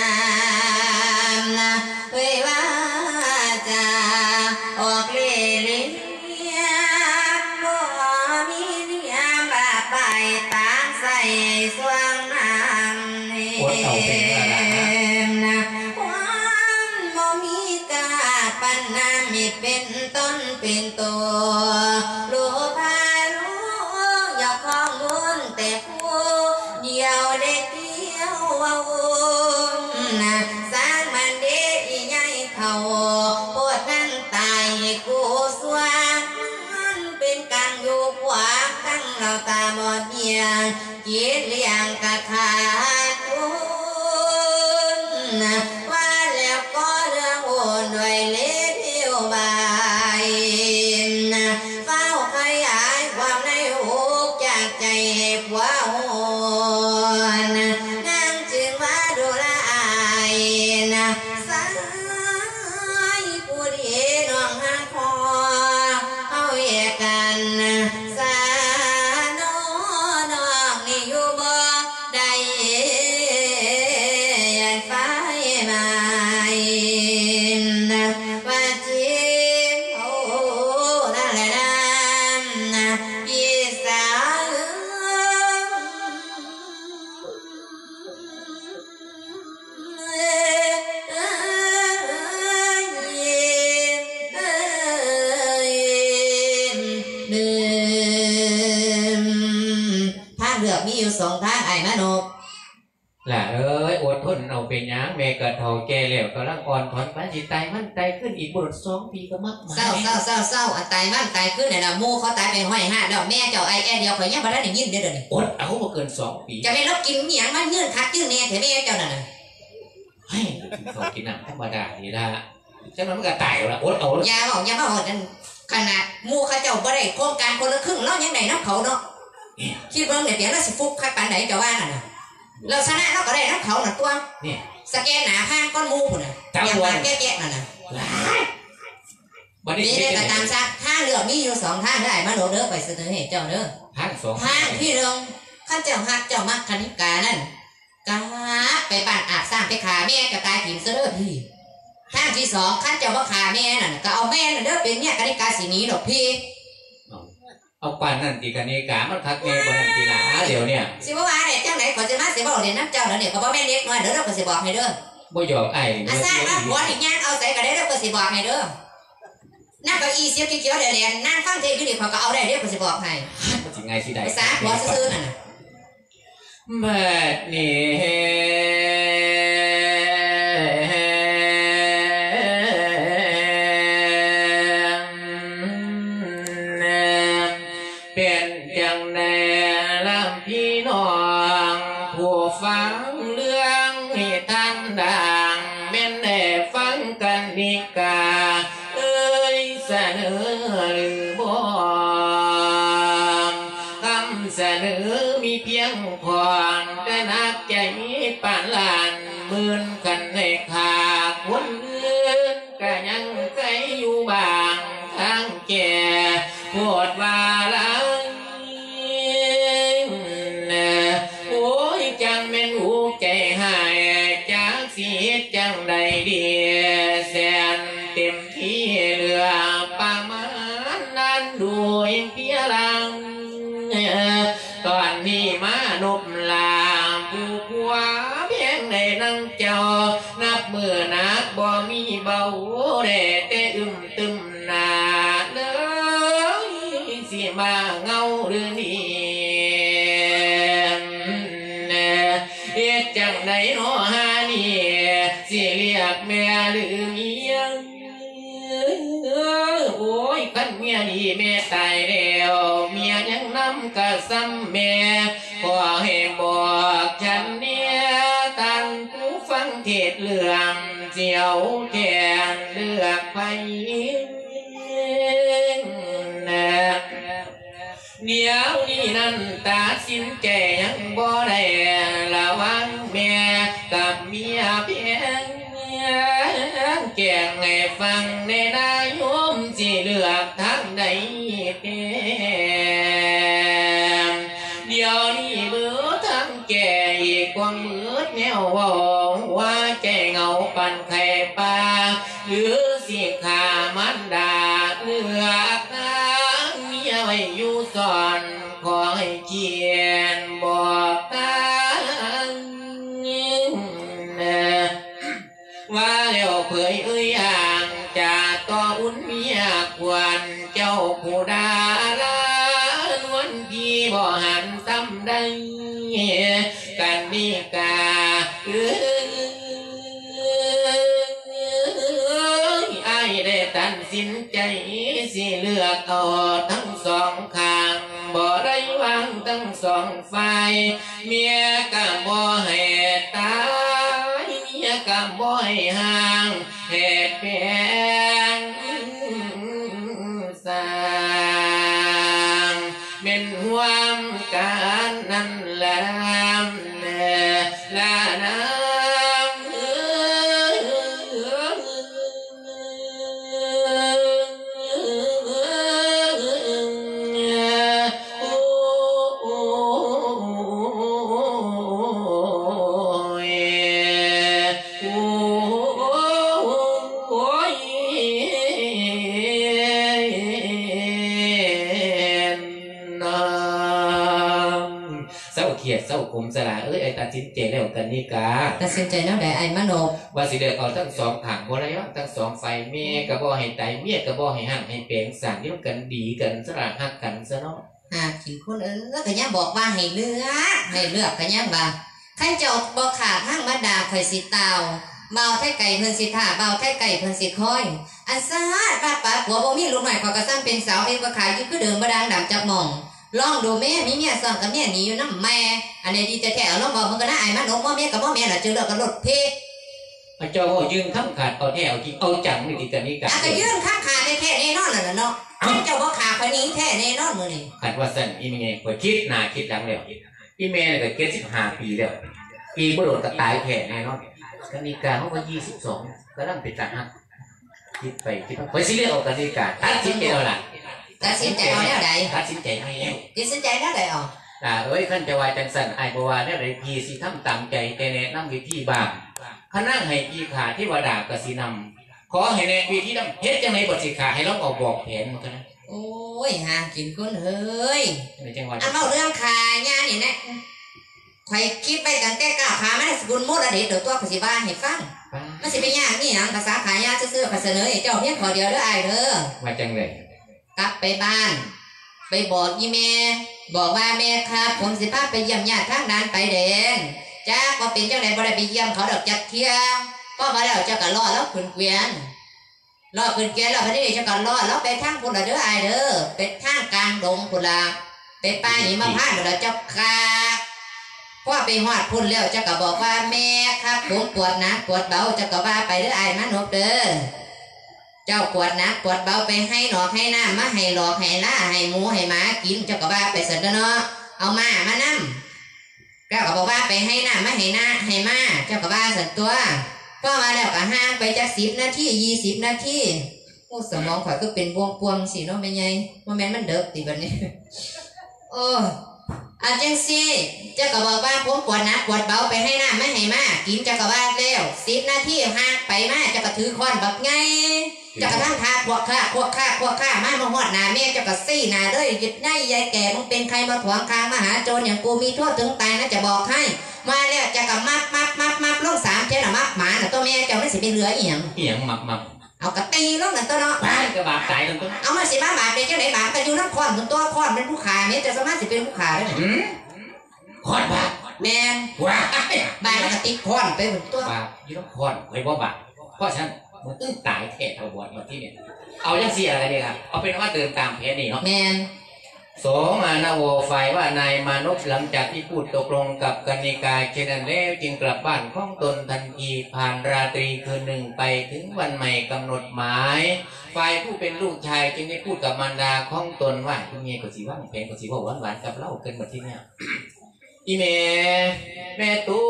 เว้ยว่าจะออกเล่บ่มีเนียบาไปตามใส่สวงน้ำนี่นะความบ่มีกาปัญหามีเป็นต้นเป็นตัวรู้พาอยากข้องมุนแต่ผู้เดียวได้เที่ยวนะสร้างมันเด็ดใหญ่เขาปวดนั่งตายกูสวงเป็นการอยู่ขวางตั้งเราตาบอดเพียงคิดเลี้ยงกะขาดทุนนะว่าแล้วก็เรื่องโอนด้วยเลี้ยวใบนะเฝ้าขยายความในหูจากใจผัวโอนนั่งจึงมาดูแลนะสายผู้ดีน้องหาคอเอาแยกกันสาน้องนี่อยู่บ่ได้ยันฟ้ามานะว่าจีโอ้นั่นแหละนะพี่สาวทางเลือกมีอยู่2ทางไอ้มโนล่ะเอ้ยอดทนเอาเป็นหยังแม่ก็เฒ่าแก่แล้วกำลังอ่อนถอนปานสิตายมันตายขึ้นอีกบ่2 ปีก็มักมาเศร้าอันตายมันตายขึ้นน่ะนะหมู่เขาตายไปห้อย5ดอกแม่เจ้าไอ้แอเดียวข่อยยังบ่ได้ยินเด้อนี่อดเอาบ่เกิน2 ปีจะไปลบกินอีหยังมันเงื่อนคักจื้อแน่แท้แม่เจ้านั่นน่ะให้เขากินน้ำธรรมดานี่ล่ะจังนั้นมันก็ตายแล้วล่ะอดเอาอย่ามาอดนั่นขนาดหมู่เขาเจ้าบ่ได้โครงการคนละครึ่งแล้วยังได้นำเขาเนาะคิดเบิ่งเนี่ยเปียงแล้วสิฟุกคักปานใดเจ้าว่านั่นน่ะเราชนะเราก็ได้น้ำเขาหนักตัวนี่สแกนหนาผ้าก้อนมูพุ่นน่ะอย่างมาแก้นั่นน่ะนี่ได้กระตามซักทางเลือกมีอยู่2ทางได้มาโหลดเด้อไปเสนอให้เจ้าเด้อทาง2 ทางที่เรื่องข้าเจ้าฮักเจ้ามักคณิกานั่นกาไปปั่นอาบสร้างไปขาแม่กระตายถิ่มเสนอพี่ทางที่สองขั้นเจ้าบ่ขาแม่น่ะก็เอาแม่น่ะเด้อเป็นเนี่ยกนิกาสีนี้ดอกพี่เอาปานนั่นตีกันนี่กามันทักแม่บนนั่นตีหลาเดี๋ยวเนี่ยสิว่าเนี่ยจังไหนขอจะมาสิบอกเรียนน้ำเจ้าแล้วเนี่ยก็บ่แม่เล็กน้อยเด้อเราก็สิบอกให้เด้อบ่หยอกไอ้อาซาว่าหัวอีกย่างเอาใส่ก็ได้เด้อก็สิบอกให้เด้อนั่งเก้าอี้เสียเขียวๆเดี๋ยวนั่งฟังเทศอยู่นี่เขาก็เอาได้เด้อก็สิบอกให้สิไงสิได้ภาษาหัวซื่อๆนั่นน่ะแบบนี้เป็นจังแน่ลำพี่น้องผู้ฟังเรื่องให้ท่านดังแม่นได้ฟังกันนิกาเอ้ยเสนอหรือบ่คำเสนอมีเพียงพรแต่นักใจปานลานหมื่นกันในขาคนอื่นก็ยังใจอยู่บางทางแก่ปวดว่าลังโอ้ยจังแม่นหูใจหายจากสิจังใดดีแสนเต็มที่เหลือประมาณนั้นด้วยเพียงลังตอนนี้มานบลาผู้ผัวเพียงในนั่งเจ้านับมือนักบ่มีเบาได้แต่ตึมนาเลยสิมาเงาหรือนี่เฮ็ดจังใดน้อหานี่สิเรียกแม่หรือเมียโอ้ยคันเมียนี่แม่ตายแล้วเมียยังนำกะซ้ำแม่ขอให้บอกฉันเนี่ยตั้งผู้ฟังเทศเรื่องเจียวแทนเลือกไปเดี๋ยวนี้นั่นตัดสินใจยังบ่ได้ระวังแม่กับเมียเพียงแก่งให้ฟังในนายมสิเลือกทางใดแก่เดี๋ยวนี้เบื่อทางแก่อีกความมืดแนวว่าใจเงาปันไข่ปลาหรือสิขามันดาเลือกทางเมียไว้อยู่ซ่อนขอให้เขียนบอกทางว่าแล้วเผยอ่างจะต่ออุ่นเมียควรเจ้าผู้ดาลานวลพี่บ่หันซ้ำได้กันนิกาไอ้ได้ตัดสินใจสิเลือกเอาทั้งสองข้างบ่ได้วางทั้งสองฝ่ายเมียก็บ่ให้ตายเมียก็บ่ให้ห่างเหตุเพียงสร้างเป็นห่วงกันนั่นแหละละน้ำเศร้ากลมสลาไอ้ตัดสินใจแล้วกันนี่กาตัดสินใจแล้วได้ไอ้มโนว่าสิเดือดเอาทั้งสองถังบ่ได้ทั้งสองไฟเมียกระบ่ให้ตายเมียกระบ่ให้ห่างให้เปลี่ยนสารที่ต้องกันดีกันสลาหักกันซะเนาะกินคนก็ยังบอกว่าให้เลือกก็ยังว่าใครจะบ่ขาดทางบรรดาข่อยสิตาวเบาไทไก่เพิ่นสิท่าเบาไทไก่เพิ่นสิคอยอันซ่าป้าผัวบ่มีลูกหน่อยขอกระซ้ำเป็นสาวเองบ่ขายอยู่คือเดิมบ่ดังดำจับมองลองดูแม่มีเมียซ้อนกับเมียหนีอยู่น้ำแม่อันนี้ดีจะแท้ลองบอกมันก็น่าอายมันหนูบ่แม่กับบ่แม่ล่ะจือเลิกกับรถเพเจ้ายืนข้ามขาดเอาแท้เอาจริงเอาจังนี่ติกันนี่กันก็ยืนข้ามขาดแท้แน่นอนน่ะเนาะเจ้าบ่ขาคนนี้แท้แน่นอนมื้อนี้ขัดว่าสั่นอีเมย์ข่อยคิดหน้าคิดหลังแล้วอีเมย์ก็75 ปีแล้วปีบ่โดนก็ตายแท้แน่นอนกันนี่กาเฮาก็22ก็นำไปตัดหักคิดไปคิดไปสิเลือกเอากันนี่กาตัดสินใจเอาล่ะตัดสินใจเอาแล้วใดตัดสินใจให้แล้วตัดสินใจแล้วใดอ๋อขันจะว่าจังสั่นไอ้บ่ว่าแนวใดพี่สิทำตามใจแต่แนะนำวิธีบ้างขนั่งให้พี่ขาที่ว่าดาก็สินขอให้ในวิธีนั้นเฮ็ดจังได๋บ่สิขาให้เราเอาบอกแผนมันกันนะโอ้ยหากินคนเฮ้ยในจังหวัดอันเมาเรื่องขายานี่นะข่อยคิดไปตั้งแต่ก้าวขามาในสกุลมุดอดีตเดี๋ยวตัวขอยสิบ้าให้ฟังมันสิเป็นยากนี่หยังภาษาขายาซื่อๆภาษาเสนอให้เจ้าเพียงขอเดียวเด้ออ้ายเด้อมาจังได๋กลับไปบ้าน ไปบอกอีแม่บอกว่าแม่ครับผมสิพาไปเยี่ยมญาติทางด้านไปแดนจ้าก็เป็นจังไดบ่ได้ไปเยี่ยมเขาดอกจักเที่ยพ่อมาแล้วเจ้าก็รอแล้วขึ้นเกวียนรอขึ้นเกวียนแล้วพอดีเจ้าก็รอแล้วไปทางพุ่นละเด้ออ้ายเด้อไปทางกลางดงพุ่นละไปป้ายหิมพานต์พุ่นละเจ้าค่ะพ่อไปฮอดพุ่นแล้วเจ้าก็บอกว่าแม่ครับผมปวดหนักปวดเบาเจ้าก็ว่าไปเด้ออ้ายมานพเด้อเจ้าปวดหนักปวดเบาไปให้หนอกให้น้ำมาให้หลอกให้ล่าให้หมูให้หมากินเจ้าก็ว่าไปเสร็จแล้วเนาะเอามานั่มเจ้าก็บอกว่าไปให้น้ำมาให้หน้าให้มาเจ้าก็ว่าเสร็จตัวพ่อมาแล้วก็ห่างไปจาก10 นาที20 นาทีโอ้สมองข่อยก็เป็นพวงสิเนาะแม่ใหญ่ว่าแม่นมันเด็กติบัดนี้โอ้อาจังสิเจ้าก็บอกว่าผมปวดหนักปวดเบาไปให้น้ำไม่ให้มากินเจ้าก็ว่าแล้ว10 นาทีห่างไปมาเจ้าก็ถือค้อนบักไงเจ้าก็ทั้งทาพวกข้ามาหอดหน้าแม่เจ้าก็ซี่หน้าเลยยึดได้ยายแก่มึงเป็นใครมาถวงคางมาหาโจรอย่างกูมีโทษถึงตายนะจะบอกให้มาแล้วเจ้าก็มับลง3เท่าน่ะมับหมาน่ะตัวแม่เจ้าไม่สิเป็นเหลืออีหยังมักเอากระตีลงนั่นตัวเนาะบ้านก็บาปตายนั่นตัวเอามาสิมาบาปเป็นเจ้าไหนบาปก็อยู่น้ำค้อนถึงตัวค้อนเป็นผู้ขาแม่จะสามารถสิเป็นผู้ขาได้ค้อนบาปแม่นว้าบาปแล้วก็ติดค้อนไปหมดตัวบาปอยู่น้ำค้อนไว้บ่บาปเพราะฉะนั้นมันตื้นตายแท้เอาบวชมาที่เนี่ยเอาจังซี่อะไรดีครับเอาเป็นว่าเดินตามแผนนี่เนาะแม่นโสมานาโวฝ่ายว่านายมานพหลังจากที่พูดตกลงกับกนิกาเช่นนั้นแล้วจึงกลับบ้านของตนทันทีผ่านราตรีคืนหนึ่งไปถึงวันใหม่กำหนดหมายฝ่ายผู้เป็นลูกชายจึงได้พูดกับมารดาของตนว่าที่เมียก็สิว่างแผนก็สิว่าหวานๆกับเล่าเกินมาที่เนี่ยอีแม่ตู้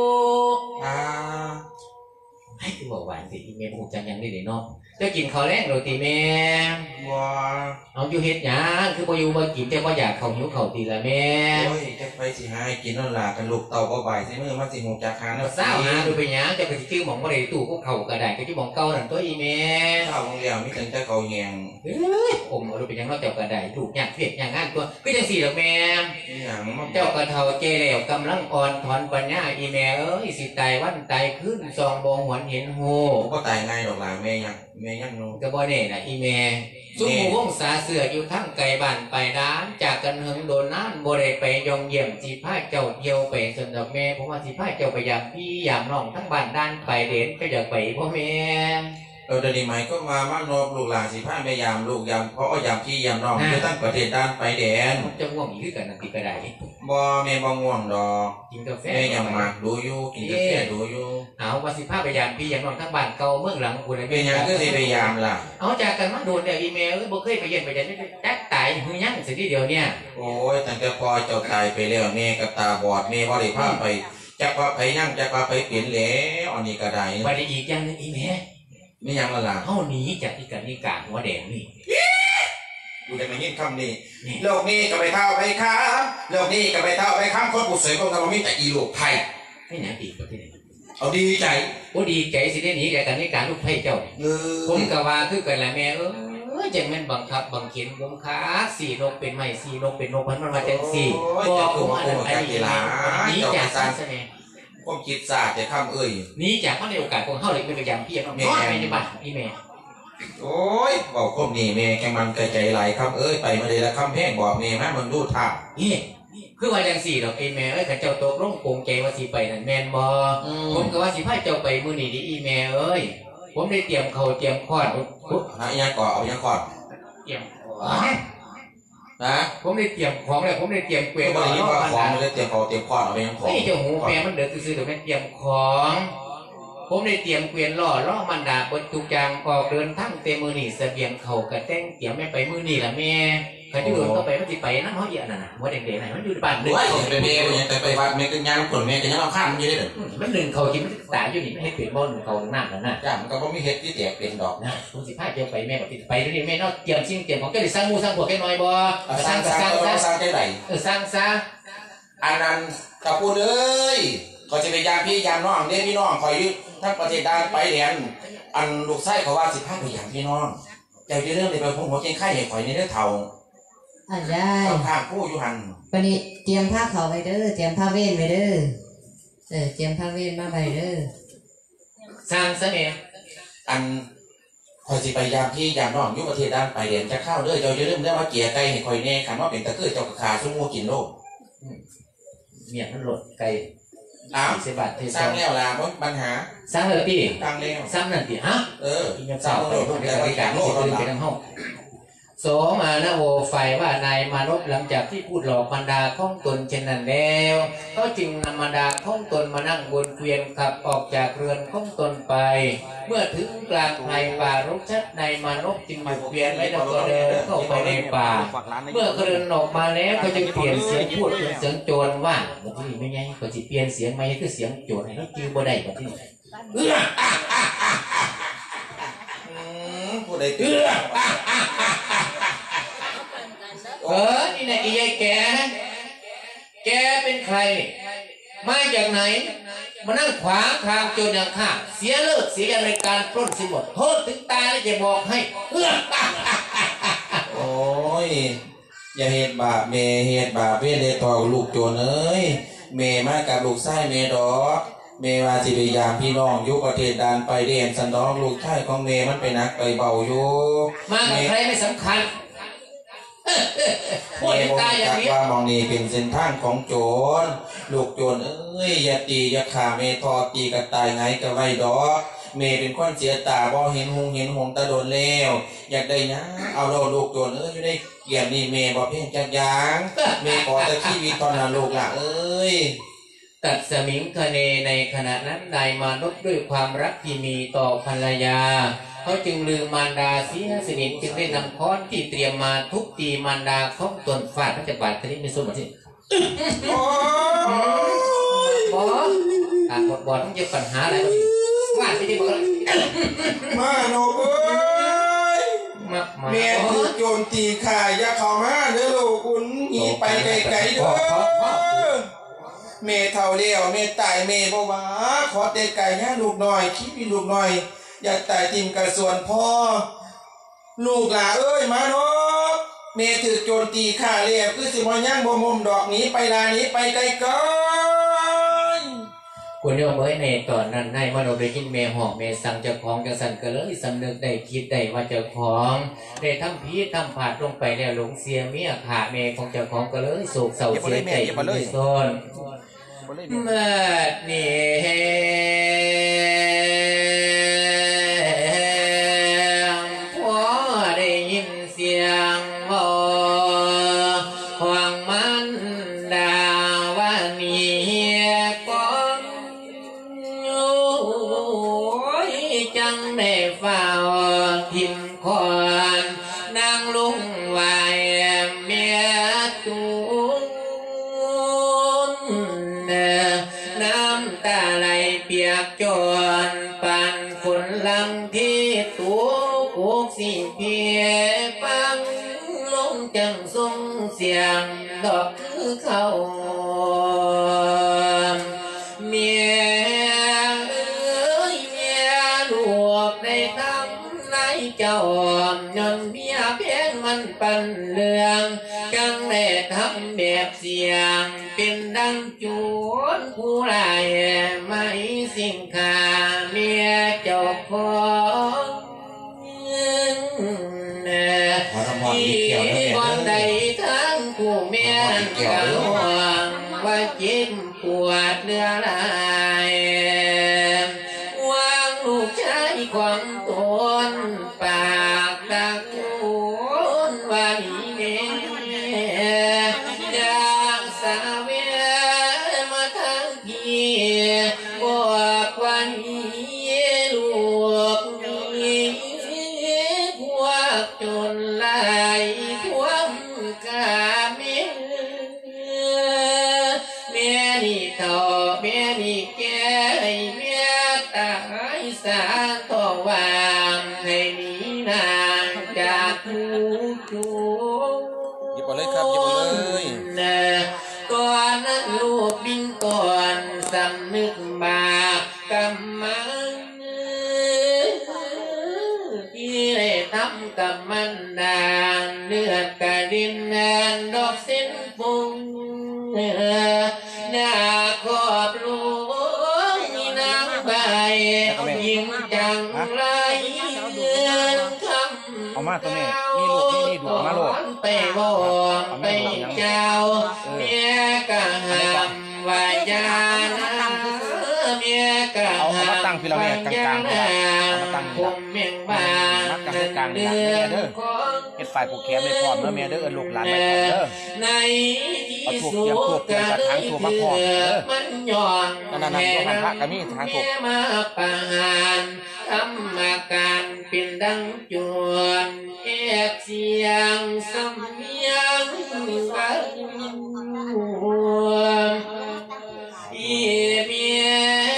ให้ตัวหวานสิอีแม่พูดจังยังได้เลยเนาะจะกินข้าวแรงโรตีแม่ว้าเอาอยู่เฮ็ดหยังคือบ่อยู่บ่กินแต่บ่อยากเข้าหิวเข้าตีละแม่โอ้ยจะไปสิหากินนั่นล่ะกันลูกเต่าบ่บ่ายใส่มือมันสิหูจักหาแล้วเศร้าหาดูไปหยังจะไปสิชื่อหม่องบ่ได้ตู้พวกเขาก็ได้ก็สิหม่องเก่านั่นตัวอีแม่เฒ่าของแล้วมีแต่จะเก่าแยงอมเอาดูไปหยังเนาะเจ้าก็ได้ลูกยากเฮ็ดยากงานตัวคือจังซี่ดอกแม่หยังเจ้าก็เฒ่าแก่แล้วกำลังอ่อนถอนปัญญาอีแม่เอ้ยสิตายวันตายคืนซองบ่หวนเห็นโหบ่ตายง่ายดอกล่ะแม่ยังนูก็บ่แน่น่ะอีแม่ซุ่มวงสาเสืออยู่ทั้งไกลบ้านไปด้านจากกันหึงโดนน้ำบ่ได้ไปยองเยี่ยมสิพาเจ้าเที่ยวไปสนดอกแม่ผมว่าสิพาเจ้าไปยามพี่ยามน้องทั้งบ้านด้านไปเด่นก็อยากไปพ่อแม่เดี๋ยวนี้ไหมก็มามานอบลูกหลานสิพาแม่ยามลูกยามเพราะยามพี่ยามน้องอยู่ทั้งประเทศด้านไปแดนจะง่วงอีกกันนั่นติก็ได้บ่แม่บ่ง่วงดอกกินกาแฟแม่ยังมากดูอยู่กินกาแฟดูอยู่เอาว่าสิพาไปยามพี่ยามน้องทั้งบ้านเก่าเมืองหลังกูเลยเป็นยังก็สิไปยามล่ะเอาจากกันมาโดนเดี๋ยวอีเมลบ่เคยไปเยี่ยมไปยันจักตายหึยังสิทีเดียวเนี่ยโอ้ยตั้งแต่พอเจ้าตายไปแล้วแม่กับตาบอดแม่บ่ได้พาไปจักว่าไปยังจักว่าไปเปลี่ยนแล้วอันนี้ก็ได้บ่ได้อีกอย่างนึงอีแม่ไม่ยังละล่ะเฮาหนีจากที่กันนี่กางหัวแดงนี่กูจะมายินคำนี้โลกนี้ก็ไปเท่าไปค้ามโลกนี้ก็ไปเท่าไปค้ามคนผู้สวยคนทำมีแต่อีลูกไผ่ให้หนังดีกว่าที่ไหนเอาดีใจโอ้ดีใจสิได้หนีจากกันนี่การลูกไผ่เจ้าผมก็ว่าคือกันแหละแม่จังแม่นบังคับบังเข็นผมขาสี่นกเป็นไม้สี่นกเป็นนกมันมาจังสี่บอกผมอันนั้นนี้จากสารเสน่ห์ผมคิดซาแต่คำนี้จากเขาในโอกาสของเขาเลยเป็นพยายามเพียรน้อยในบ้านพี่แม่โอ้ยบอกคมนี่แม่แกมันใจไหลคำไปมาเลยละคำแพงบอกแม่แม่มึงดูท่านี่คือว่าจังสี่ดอกไอ้แม่ข้าเจ้าตกลงโกงใจว่าสิไปนั่นแม่นบ่ผมก็ว่าสิพาเจ้าไปมื้อนี้ดิอีแม่ผมได้เตรียมเขาเตรียมคอดยังก่อเอายังคอดเตรียมนะผมได้เตรียมของแล้วผมได้เตรียมเกวียนอะไรว่าของได้เตรียมเขาเตรียมคอดเอาไปยังของนี่เจ้าหูแม่มันเดือดซื้อแต่แม่เตรียมของผมได้เตรียมเกวียนล่อมันดาบนทุกอย่างออกเดินทั้งเต็มมือนี่เสบียงเขากระแต้งเตรียมแม่ไปมือนี่ละแม่ใครที่โดนก็ไปมันจะไปนั่งเขาเยอะน่ะว่าเด็กๆไหนมันอยู่บ้านหนึ่งไปเบี้ยยังไปวัดแม่ก็ยังผลแม่ก็ยังเอาข้ามมันเยอะเลยมันหนึ่งเขากินมันตายอยู่นี่ไม่ให้เปลี่ยนบ่หนึ่งเขาหน้าแล้วนะจ้ามันก็ไม่เฮ็ดที่แตกเป็นดอกนะผมสิพาเจ้าไปแม่แบบไปดูนี่แม่เนาะเตรียมสิ่งเตรียมของแกได้สร้างมูสร้างพวกแกน้อยบ่สร้างใจไหลสร้างซะอันนั้นตะปูเลยเขาจะไปยามพี่ยามน้องเด้พี่น้องคอยยึดททั้งประเทศด้านไปเรียนอันลูกไส้เขาว่า15ไปอย่างพี่น้องเจ้าจะเรื่องเลยไปพุ่งหัวเก่งไข่ให้ข่อยในเรื่องเท่าอันได้ข้างผู้อยู่หันวันนี้เตรียมผ้าเขาไปเด้อเตรียมผ้าเว้นไปเด้อเตรียมผ้าเว้นมาไปเด้อสร้างเสน่ห์อันคอยสิไปยามพี่ยามน้องยุประเทศด้านไปเรียนจะเข้าเด้อเจ้าจะเริ่มได้ว่าเกียร์ไก่ให้คอยแน่ขันว่าเป็นตะเกียเจ้ากระคาชุ่มงูกินโลกเมียมันหลดไก่ 10 บาทสร้างแล้วล่ะมั้งปัญหาสร้างเลยพี่สร้างแล้วสร้างนั่นพี่ฮะสร้างโลกแต่บริการโลกเราไปทั้งห้องโสมานะโวไฟว่านายมานพหลังจากที่พูดหลอกมารดาของตนเช่นนั้นแล้วก็จึงนำมารดาของตนมานั่งบนเกวียนขับออกจากเรือนของตนไปเมื่อถึงกลางไผ่ป่ารกชัดนายมานพจึงหยุดเกวียนไว้แล้วก็เดินเข้าไปในป่าเมื่อเดินออกมาแล้วก็จึงเปลี่ยนเสียงพูดเป็นเสียงโจรว่าวันที่ไม่ไงก็จะเปลี่ยนเสียงไม่คือเสียงโจรให้เขาจื้อบ่ได้วันที่พูดได้นี่นะอียายแกเป็นใครมาจากไหนมานั่งขวางทางโจรอย่างข้าเสียเลิกเสียในการปล้นสิหมดโทษถึงตายแล้วจะบอกให้โอ้ยอย่าเหตุบาปเมเหตุบาปเวรเดต่อลูกโจรเอ้ยเมมากับลูกไส้เมดอกเมว่าสิพยายามพี่น้องยุประเทศดานไปเรียนสันดองลูกชายของเมมันเป็นนักไปเบาอยู่มากับใครไม่สำคัญเมบอกจากว่ามองนี่เป็นเส้นทางของโจรลูกโจรเอ้ยอย่าตีอย่าขาเมทอตีกันตายไงกับไว้ดอกเมเป็นคนเสียตาบ่เห็นหงตาโดนแล้วอยากได้นะเอาเราลูกโจรอยู่ในเกี่ยมนี่เมบ่เพียงจักอย่างเมขอตะขี้วิตอนนั้นลูกละเอ้ยตัดสมิงคเนในขณะนั้นนายมานพด้วยความรักที่มีต่อภรรยาเขาจึงลืมมารดาเสียสนิทจึงได้นำค้อนที่เตรียมมาทุบตีมารดาของตนฟาดพระเจ้าบาทคณิตไม่สมบูรณ์ที่บอสบอสต้องเจอปัญหาอะไรฟาดไปที่บอสมาโนเอ้ยเมียถูกโจรตีข่ายอย่าเข้ามาเด้อลูกคุณหนีไปไกลๆเด้อเมเท่าเลี้ยวเมตายเมบ่ว่าขอเตะไก่เนี่ยลูกหน่อยคิดมีลูกหน่อยอยากตายทิมกระส่วนพ่อลูกหล่าเอ้ยมาโนเมถือโจรตีข่าเลี้ยวคือสิมย่างบ่มุมดอกนี้ไปลานี้ไปไกลกันคุณโยมเอ้ยในตอนนั้นนายมโนได้กินเมหอกเมสั่งเจ้าของจังสันก็เลยสำนึกได้คิดได้ว่าเจ้าของได้ทำพีทำผาดลงไปแล้วหลงเสียเมียขาเมของเจ้าของก็เลยโศกเศร้าเสียใจที่ซ่อนเมื่อนี่พอได้ยินเสียงว่าห่วงมันดาวันนี้ก่อนโอ้ยจังได้ฝ่าทิมคอนนางลุงไว้เมียตูน้ำตาไหลเปียกจนปันฝนลังที่ตัวกุกสิเพียปังลงจังทรงเสียงดอกคือเขาเมียเอ้ยเมียลูกได้ทำไรเจ้าย้อนเมียเพียงมันปันเรื่องจังได้ทำแบบเสียงเป็นดังโจรผู้ร้ายไม่สิ่งค่าเมียเจ้าของที่บอนใดทั้งผู้เมียกันห่วงว่าเจ็บปวดเรือลายวางลูกชายของตนปากดังโอนวันนี้จากสาเวมาทั้งพี่บอกวันนี้ลูกนี้พวกจนไหลทวมกาเมียนี่ต่อเมียนี่แก่เมียตายสาต่อวางให้นี้นางจากผู้จูหยิบไปเลยครับหยิบไปเลยก่อนนั้นลูกบินก่อนสำนึกบาปกรรมมันดางเลือดกระดินแนนดอกสิ้นฟุ้งหน้าขอบลูกมีน้ำใบยิ้มจังไรเงินคำเอามาตัวนี้มีลูกนี่ดูมาโลดไปบอกไปเจ้าเมียกะหำวายานาเมียกะหำตั้งพี่เราเนี่ยกลางๆเอาตั้งผมเมียงบางมักกลางกลางนี่เมียเด้อเฮ็ดฝ่ายผูกแขนไม่พร้อมเด้อเมียเด้อลูกหลานไม่พร้อมเด้อในที่สุดก็เลยเถื่อมันย้อนแม่น้ำเมียมาประหารทำอาการเป็นดังจวนแอบเสียงสำเนียงกันอีเมีย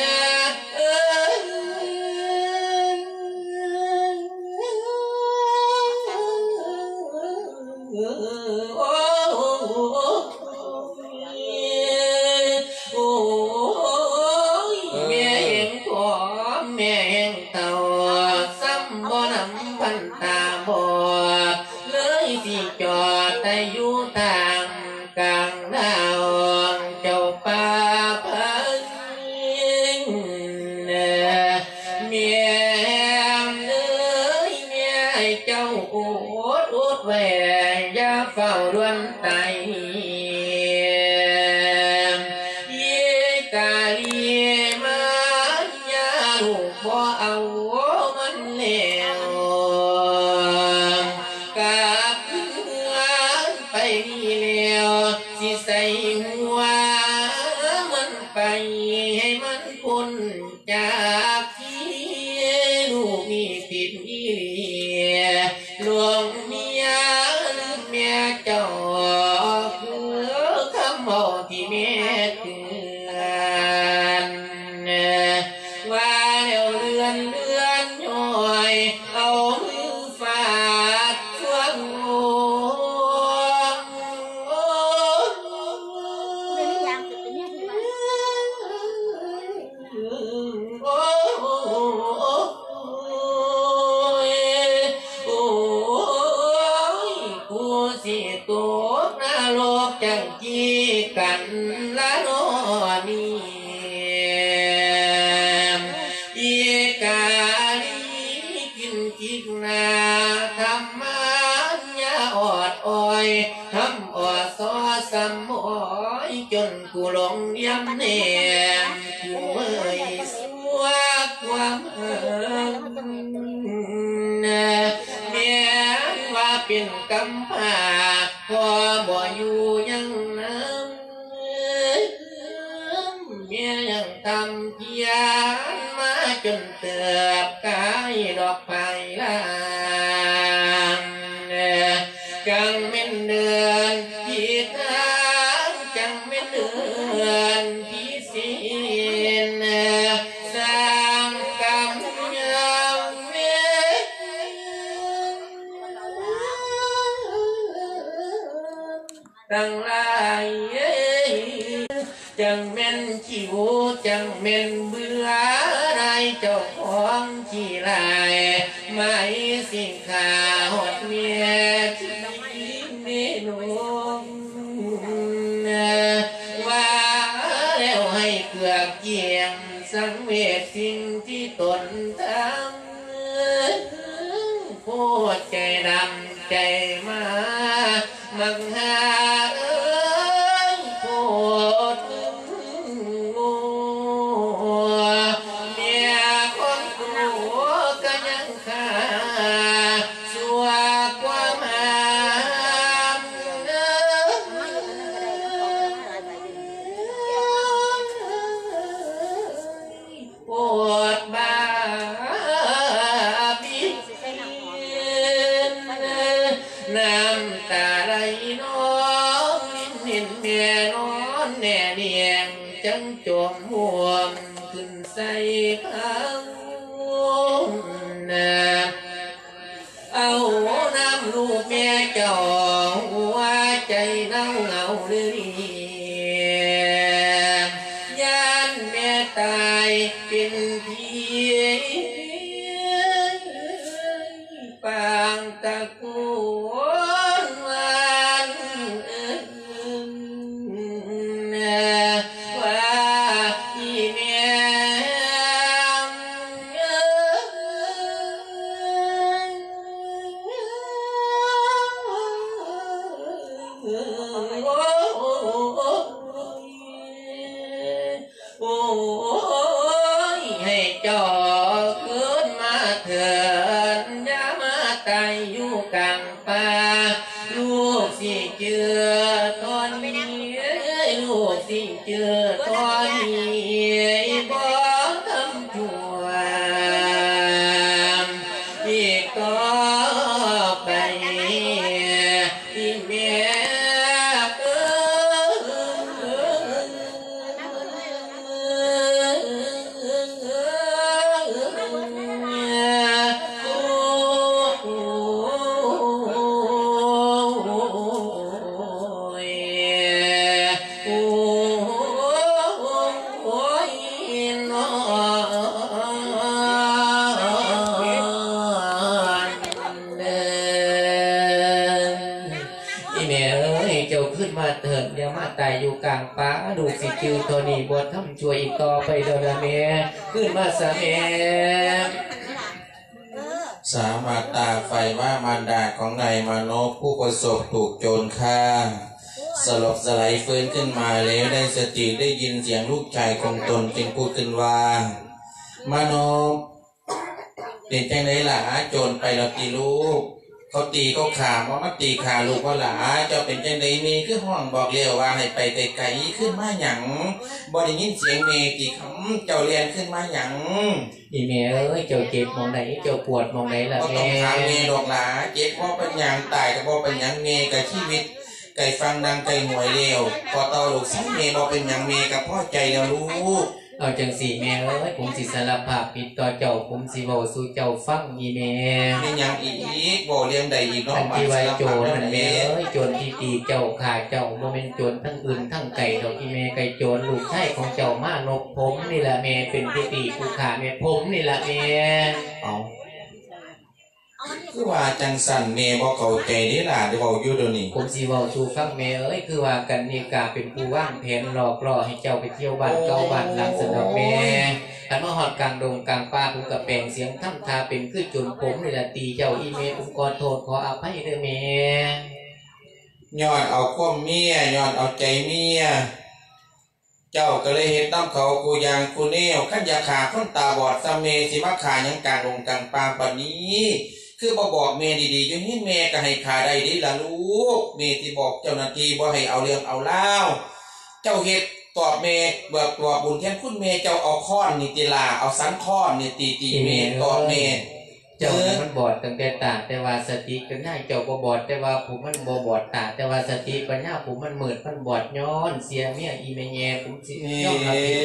จอดแต่อยู่ทางกลางดาวเจ้าป่าพันเมียเอ้ยเมียเจ้าอดแหวอย่าเฝ้าดวนไตเย่กาลีมายาลูกบ่เอามันแล้วสิใส่หัวมันไปให้มันพ้นจากที่ลูกมีผิดอีหลีหลวงเมียเมียเจ้าคือคำบอกที่แม่เตือนว่าแล้วเลื่อนย้อยเอามือฟาดช่วงจังจีกันละโนนีอีกาลีกินกินนาทำมันยาอดอ้อยทำอดซอสมอยจนกูหลงย้ำเนียมกูเมื่อยสัวความเอิเมียว่าเป็นกำพร้าพอบ่อยู่ยังน้ำเมียยังทำเพียรมาจนเติบกายดอกไผ่ลานจังเม่นเดือนที่ทางจังเม่นเดือนที่สิ้นสร้างกรรมยังเมียตั้งหลายจังเม่นขี้หูจังเม่นเบื่อไรเจ้าของขี้ลายไม่สิ่งขาหดเมียที่เมนูว่าแล้วให้เกือกเกี่ยงสังเวชสิ่งที่ตนทำพูดใจดำใจมามักหาพูดงูเมียคนกลัวก็ยังขาสัวความหามปวดบ้าบิดน้ำตาไหลน้องลิ้นเมียนอนแน่เนียงจังจมห่วงขึ้นใส่เขาเอาน้ำลูกเมียเจ้าหัวใจเน่าเหงาเลยย่านแม่ตายเป็นพี่ปางตะกุดูสิจิวตัวนี้บวชทำช่วยอีกต่อไปเดินเมียขึ้นมาสะเมียสามาตาไฟว่ามารดาของนายมานพผู้ประสบถูกโจรฆ่าสลบสลายฟื้นขึ้นมาแล้วได้สติได้ยินเสียงลูกชายของตนจึงพูดขึ้นว่ามานพเป็นจังไดล่ะโจรไปแล้วตีลูกเขาตีเขาขาว่ามาตีขาลูกว่าหล่ะเจ้าเป็นจังไดมีคือห้องบอกเลี้ยวว่าให้ไปไกลๆขึ้นมาหยังบ่ได้ยินเสียงเมตีคำเจ้าเรียนขึ้นมาหยังอีเมเอ้ยเจ้าเจ็บมองไหนเจ้าปวดมองไหนล่ะแม่ต้องถามเมดอกหล่ะเจ็บว่าเป็นหยังตายก็บ่เป็นหยังเมกับชีวิตไก่ฟังดังไก่หวยเลี้ยวพอต่อลูกสังเมบ่เป็นหยังเมกับพ่อใจแล้วลูกเอาจังสี่แม่เอ้ยผมสิสารภาพผิดต่อเจ้าผมสิเว้าสู่เจ้าฟังอีแม่มีหยังอีกบ่เลี้ยงใดอีกน้องที่ว่าโจรนั่นแม่เอ้ยโจรที่ตีเจ้าฆ่าเจ้าบ่แม่นโจรทั้งอื่นทั้งไก่ดอกอีแม่ไก่โจรลูกชายของเจ้ามานพผมนี่ล่ะแม่เป็นที่ตีผู้ฆ่าแม่ผมนี่ล่ะแม่เอาคือว่าจังสั่นเมย์บ่เข้าใจนี่ล่ะเดี๋ยวเว้าอยู่เดี๋ยวนี้ผมสิเว้าสู่ฟังแม่เอ้ยคือว่ากันนี่กาเป็นผู้วางแผนหลอกล่อให้เจ้าไปเที่ยวบ้านเก่าบ้านหลังสนอกแม่คันมาฮอดกลางดงกลางป่าผมก็แปลงเสียงทำทาเป็นคือจนผมนี่ล่ะตีเจ้าอีเมผมขอโทษขออภัยเด้อแม่ย้อนเอาความเมียย้อนเอาใจเมียเจ้าก็เลยเฮ็ดน้ำเขากูยางกูแนวคันอยากฆ่าคนตาบอดซะเมสิมาฆ่าหยังกลางดงกลางป่าปานนี้คือบ่บอกเมย์ดีๆอยู่นี่เมย์ก็ให้ขาได้ดีล่ะลูกเมย์ที่บอกเจ้าหน้าที่บ่ให้เอาเรื่องเอาเล่าเจ้าเฮ็ดตอบเมย์เบิกตัวบุญแทนคุณเมย์เจ้าเอาค้อนนี่ติลาเอาสันค้อนนี่ตีเมย์ตอบเมย์เจ้ามันบอดตั้งแต่ตาแต่ว่าสติปัญญาเจ้าบ่บอดแต่ว่าผมมันบ่บอดตาแต่ว่าสติปัญญาผมมันมืดมันบอดย้อนเสียเมียอีเมแย่ผมสิยอมรับผิด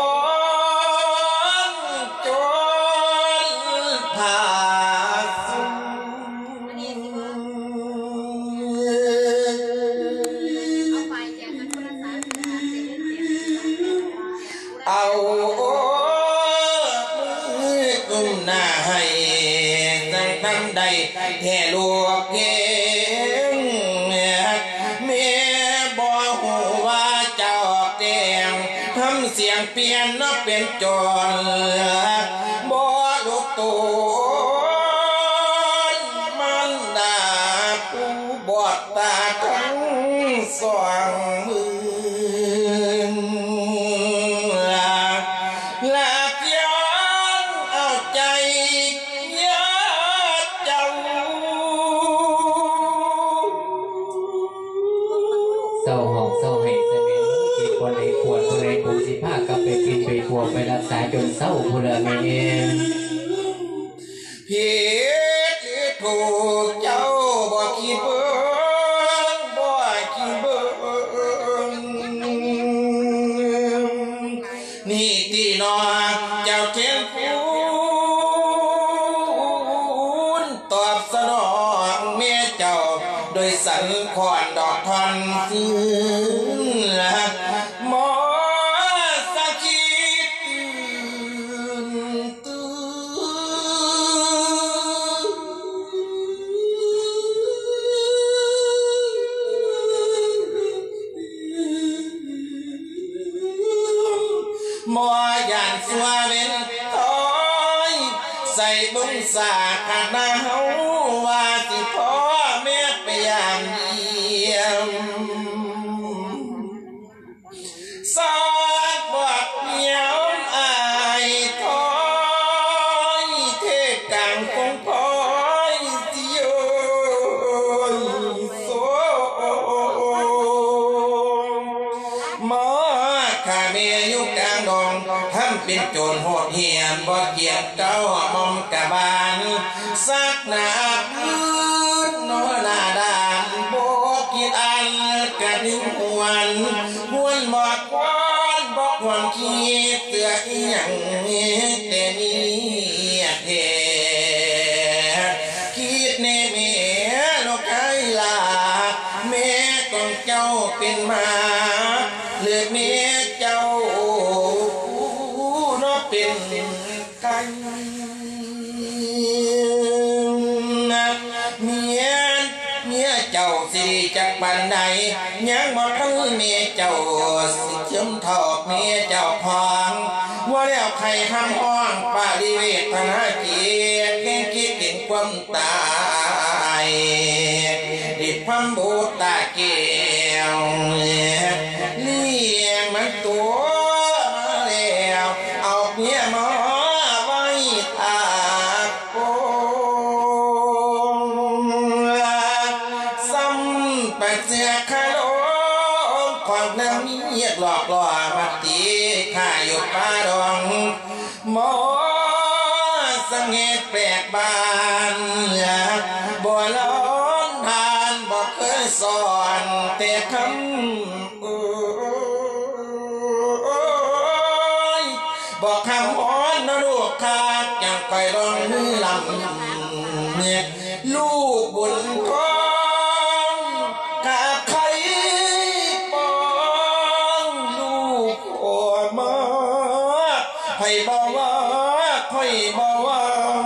สได้แท่ลูกเองแม่บ่ฮู้ว่าเจ้าแดงทำเสียงเปลี่ยนนับเป็นจรบ่ลูกตัวมันดาผู้บอดตาทั้งสองมือลาเพียงเอาใจยาเจ้าเศร้าหอกเศร้าให้เสน่ห์ที่คนในขวดคนในกลุ่มสิผ้ากลับไปกินไปขวดไปรักษาจนเศร้าผู้ละเมผิดหรือถูกเจ้าบ่คิดเบิ่งบ่คิดเบิ่งนี่ตีนอเจ้าเทียนคุณตอบสนองเมียเจ้าโดยสันขอนดอกทอนฟื้นหมอสักคิดตื่นหมอยานสัวเป็นต้อยใส่บุญสาขาดาเฮาว่าสิพ่อแม่ไปยามเยี่ยมสอดบอกเหนียวอายถอยเทกลางคงพอยสิโยโซหมอข้าเมียอยู่กลางดงทำเป็นโจรโหดเหี้ยมบ่เกียรติเก้ามอมกะบาลสักหนาพื้นโนหน้าด่านบ่คิดอันกระดิ่งหวนหวนบอกควานบอกความคิดเตืออีหยังแต่นี่แท้คิดในแม่นกไก่ลาแม่ของเจ้าเป็นมาเลือกแม่เจ้าเนาะเป็นไก่เมียเจ้าสิจักบันใดยังบ่ทันเมียเจ้าสิเชื่อมทอดเมียเจ้าพองว่าแล้วใครทำห้องปาริเวทนาจิตแก่คิดถึงความตายดิบความบูตาเกี่ยวเลี้ยงมันตัวแล้วเอาเมียมาไว้ตากโกซ้ำปัจเจกขโลมความน้ำเมียหลอกล่อมาตีข้าอยู่ป่าดงหมอสังเกตแปลกบานบ่ร้อนทานบ่เคยสอนแต่คำบอกคำอ้อนนะลูกขาดอย่างไปร้องมือลำเนี่ยลูกบุญทองขาดใครปองลูกโอมาให้บอกว่าให้บอกว่า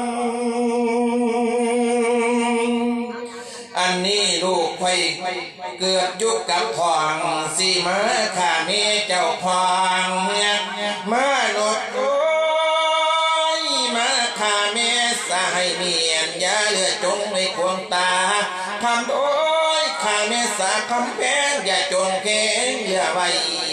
อันนี้ลูกไฟเกิดยุคกับทองสีมาข้ามีเจ้าทองเนี่ยมาหนดโอ้ยมาข้ามีสายเมียนอย่าเลือจงไม่ควงตาทำโดยข้ามีสาคำแพงอย่าจงเข็งอย่าไว้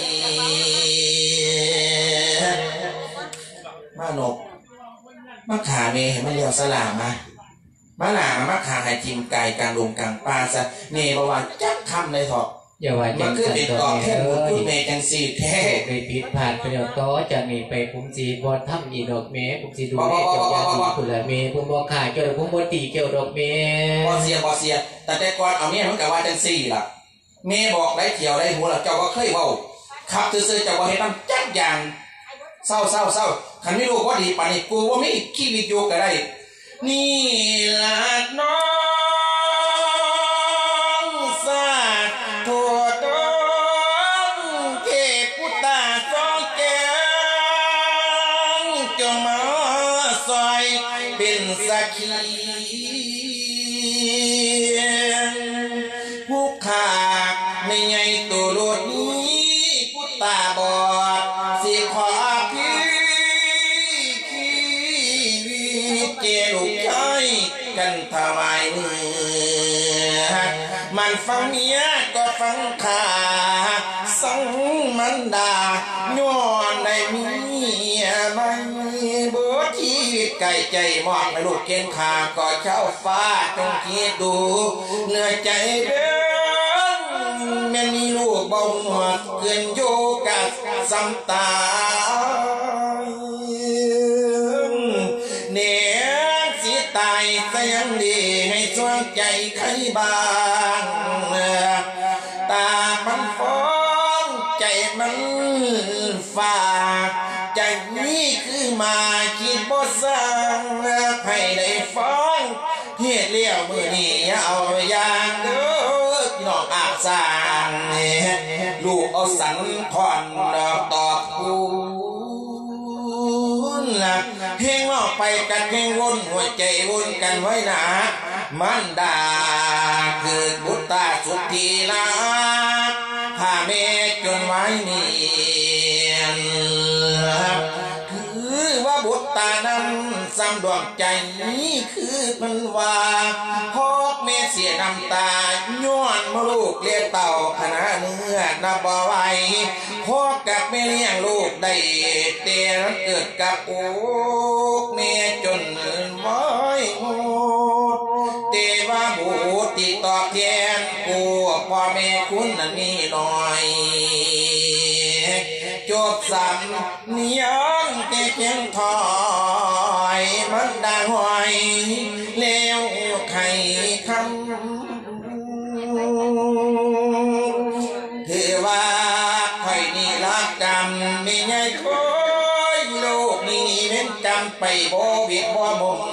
มาหนกมาขาเมย์มาเลี้ยวสลามาหลามาขาให้จิมไก่กลางลงกลางปลาซะเนบว่าจักคำเลยเถอะอย่าว่าจังสันตัวแค่บุญคุณเมจังสีแท้ไปผิดพลาดไปเดี๋ยวต่อจากนี้ไปผมสีบ่ทำอีดอกเมผมสีดูแลเจ้าญาติผู้ละเมผมบ่ขายเจ้าผมบ่ตีเกี่ยวดอกเมบ่เสียแต่ก่อนเอาเมียมันก็ว่าจังซี่ล่ะเมบอกได้เที่ยวได้หัวล่ะเจ้าก็เคยเว้าขับซื่อๆเจ้าบ่เฮ็ดมันจักอย่างเศร้าคันไม่รู้ว่าดีปานนี้กูว่ามีชีวิตอยู่ก็ได้นี่ล่ะน้องสาโทษดองเก็บพุตาสองแก้วจงมาซอยเป็นสักขีผู้ขาดไม่ไงตัวรถนี้ผู้ตาบอดสิขอพี่เจลูกชายกันทำไมมันฟังเมียก็ฟังขาสังมันด่าย้อนได้เมียไม่เบื่อชีวิตไก่ใจมองให้ลูกเก่งขาก็เช่าฟ้าจงคิดดูเหนื่อยใจเด้อแม่มีลูกบ่หมดเกินโยกับซ้ำตาเนี่ยสิตายก็ยังดีให้สวงใจใครบ้างตามันฟ้องใจมันฝากใจนี้คือมาคิดบ่สร้างให้ได้ฟ้องเฮ็ดเลี้ยวมือนี้เอาอย่างเด้อพี่น้องอาบสร้างลูกเอาสันทอนตอบกูเพลงออกไปกันเพลงวนหัวใจวนกันไว้หนามันดาคือบุตรตาสุดที่รักพาเมจนไว้เนียนคือว่าบุตรตานั้นซ้ำดวงใจนี้คือมันว่าพ่อแม่เสียน้ำตาย้อนมาลูกเลี้ยงเต่าขนาเนื้อนับบ่ไหวพ่อกับแม่เลี้ยงลูกได้เตะเกิดกับโอ้แม่จนว้อยโง่เตว่าบูติดต่อแทนกูพ่อแม่คุณนั้นมีน้อยจบซ้ำเนียงแก่เพียงถอยมันด่างหอยแล้วไข่คำถือว่าไข่นี่รักกรรมไม่ไงคอยโลกนี้เป็นกรรมไปบ่ผิดบ่มุม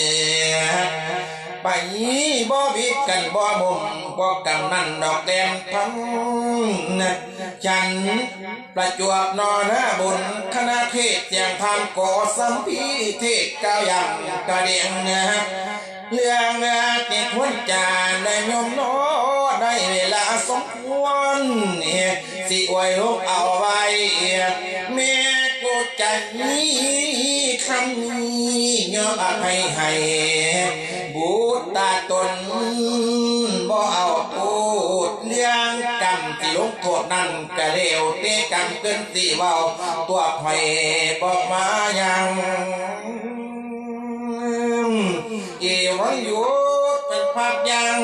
ไปบ่ผิดกันบ่มุมบ่กรรมนั่นดอกแดงทั้งฉันประจวบนอนบุญคณะเทศเสียงธรรมก่อสัมพีเทศก้าวยำกระเดียงเรื่องติดหัวใจได้ยมโนได้เวลาสมควรสิอวยลูกเอาไว้แม่กูใจนี้คำนี้ยอมอภัยให้บูตาตนบ่เอาพูดเรื่องกรรมที่ลงโทษนั้นกะเร็วเตะกรรมเกินสิเบาตัวไผ่บอกมายังเอวังยุดเป็นภาพยัง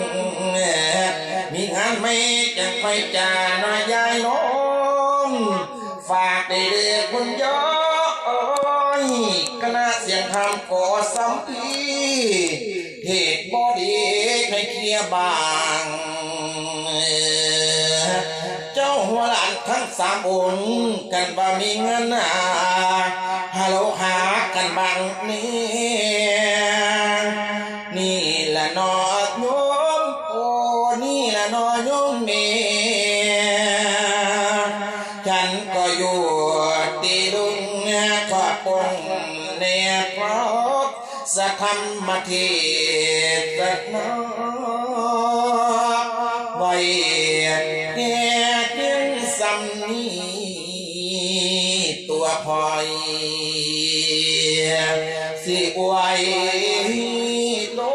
มีงานไม่จะไปจ่าน้อยยายน้องฝากได้เด็กคนย้อยคณะเสียงธรรมก่อสัมพีเหตุบ่ดีให้เคลียร์บางเจ้าหัวหลานทั้งสามองค์กันว่ามีเงินฮัลโหลหากันบางนี่ละนอโยมโอ้นี่ละนอโยมเมฉันก็อยู่ตีดุงขอปงเนพรสะธรรมเทศนาไว้แก่เพียงสำนีตัวพอยสิอวยโล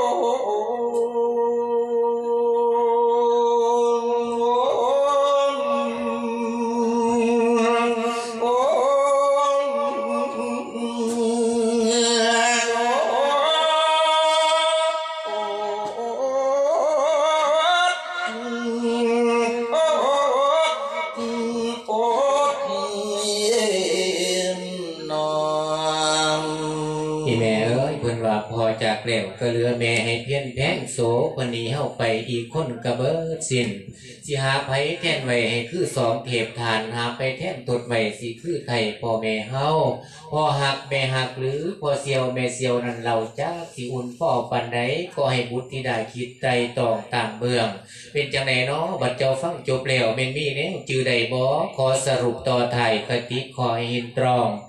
พอจากแล้วก็เหลือแม่ให้เพี้ยนแพงโสปนีเฮาไปอีกคนกระเบิดสิ้นสิหาไผแทนไว้ให้คือสองเทพทานหาไปแทนตดไว้สิคือไทยพ่อแม่เฮาพ่อหักแม่หักหรือพ่อเสียวแม่เสียวนั่นเราจ้าสิอุ่นพ่อปันใดก็ให้บุตรที่ได้คิดใจตองตามเบื้องเป็นจังไหนเนาะบัดเจ้าฟังจบแล้วแม่นมีแนวจื่อใดบ่ขอสรุปต่อไทยคติขอให้เห็นตรอง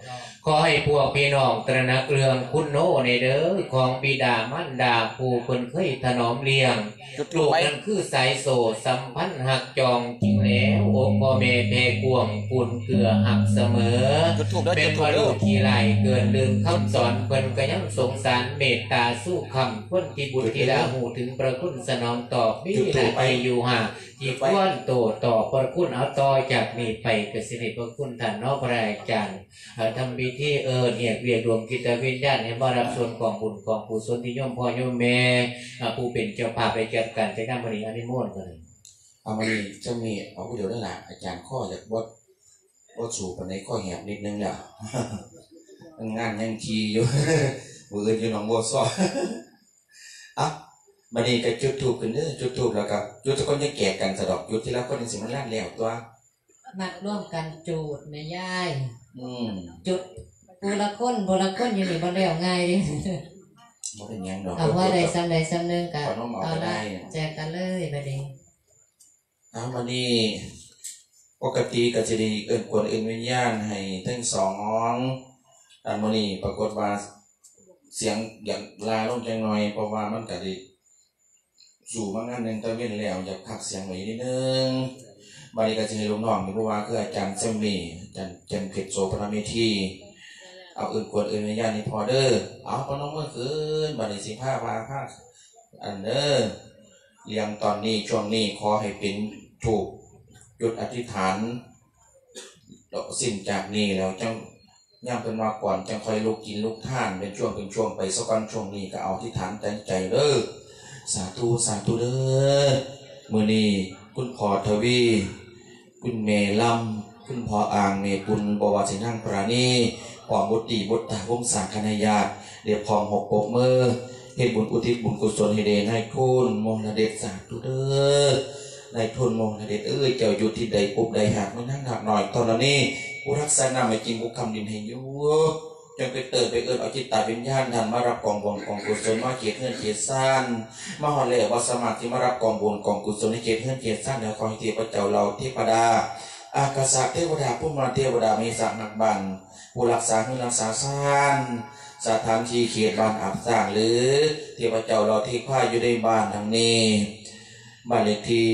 ขอให้พวกพี่น้องตระหนักเรื่องคุณโนในเด้อของบิดามารดาผู้เพิ่นเคยถนอมเลี้ยงลูกนั้นคือสายโสสัมพันธ์หักจองจริงแล้วโอพ่อแม่เพกวงปุ่นเกลือหักเสมอเป็นว่าลูกขี้ไหลเกินลืมคำสอนเพิ่นก็ยังสงสารเมตตาสู้คำคนที่บุตรธิดาหูถึงประคุณสนองตอบมีหน้าที่อยู่ห่าที่ควรโตต่อประคุณเอาต่อจากนี้ไปกสิริพระคุณท่านนอกพระอาจารย์ทำพิธีเนี่ยเรียกรวมกิจวิญญาณให้มารับส่วนของบุญของกุศลที่ย่อมพ่อย่อมแม่ผู้เป็นเจ้าภาพไปจัดการใช้การบริหารนิมนต์กันเลยเอามาดีจะมีเอาผู้เดียวได้ละอาจารย์ข้อจากวัดสูบในข้อแหบนิดนึงเนี่ยงานยังทีอยู่มืออยู่หนองบัวซ้ออ่ะมาดีก็จุดถูกกันเด้อจุดถูกแล้วกับจุดทุกคนจะแก่กันสะดอกจุดที่แล้วคนยังสิมันลาดแล้วตัวมัดร่วมกันจูดแม่ย่าย จุดบุรคนอยู่นี่บ่แล้วง่ายดิบ่เป็นยังดอกเอาว่าใดซ้ำใดซ้ำหนึ่งกันเอาละแจกกันเลยบัดนี้มาดีปกติก็จะดีเอิ้นกวนเอิ้นวิญญาณให้ทั้งสองมื้อนี้ปรากฏว่าเสียงอยากลาลงจังหน่อยเพราะว่ามันก็ได้สู่มางานนึงตะเว้นแล้วอยากพักเสียงไว้นิดนึงบาลีก็จะให้ลูกน้องนี่เพราะว่าคืออาจารย์เซมมี่อาจารย์เจมเพชรโสพระเมธีเอาอื่นกวนอื่นวิญญาณนี่พอเด้อเอาพน้องเมื่อคืนบาลีสิผ้ามาผ้าอันเด้อเรียงตอนนี้ช่วงนี้ขอให้เป็นถูกจุดอธิษฐานสิ้นจากนี้แล้วจังย่ำเป็นมาก่อนจังคอยลูกกินลูกท่านเป็นช่วงไปสักวันช่วงนี้ก็เอาอธิษฐานใจเด้อสาธุเด้อมื้อนี้คุณพ่อทวีคุณเมลำคุณพ่ออ่างเมปุลบวรสินั่งปราณีปอมบุตรีบุตตาวงศาคณาญาติเรียบพร้อมหกปกมือเฮ็ดบุญอุทิศบุญกุศลให้เดชให้คุณมงคลเดชสาธุเด้อในทุนมงคลเดชเจ้าอยู่ที่ใดปุบใดหากไม่นั่งหนักหน่อยตอนนี้ผู้รักษาหน้าไม่จริงผู้คำดินให้อยู่จงไปเติมไปเอิญเอาจิตตาวิญญาณท่านมารับกองบุญกองกุศลมาเกียรติเฮือนเกียรติสั้นมาหอเลวสมาธิมารับกองบุญกองกุศลในเกียรติเฮือนเกียรติสั้นแล้วขอให้เทพเจ้าเราเทพดาอากาศเทวดาผู้มาเทวดามีสักนักบันผู้รักษารักษาสั้นสถานที่เขตบ้านอับสร้างหรือเทพเจ้าเราที่ข้าอยู่ในบ้านทางนี้บ้านเลขที่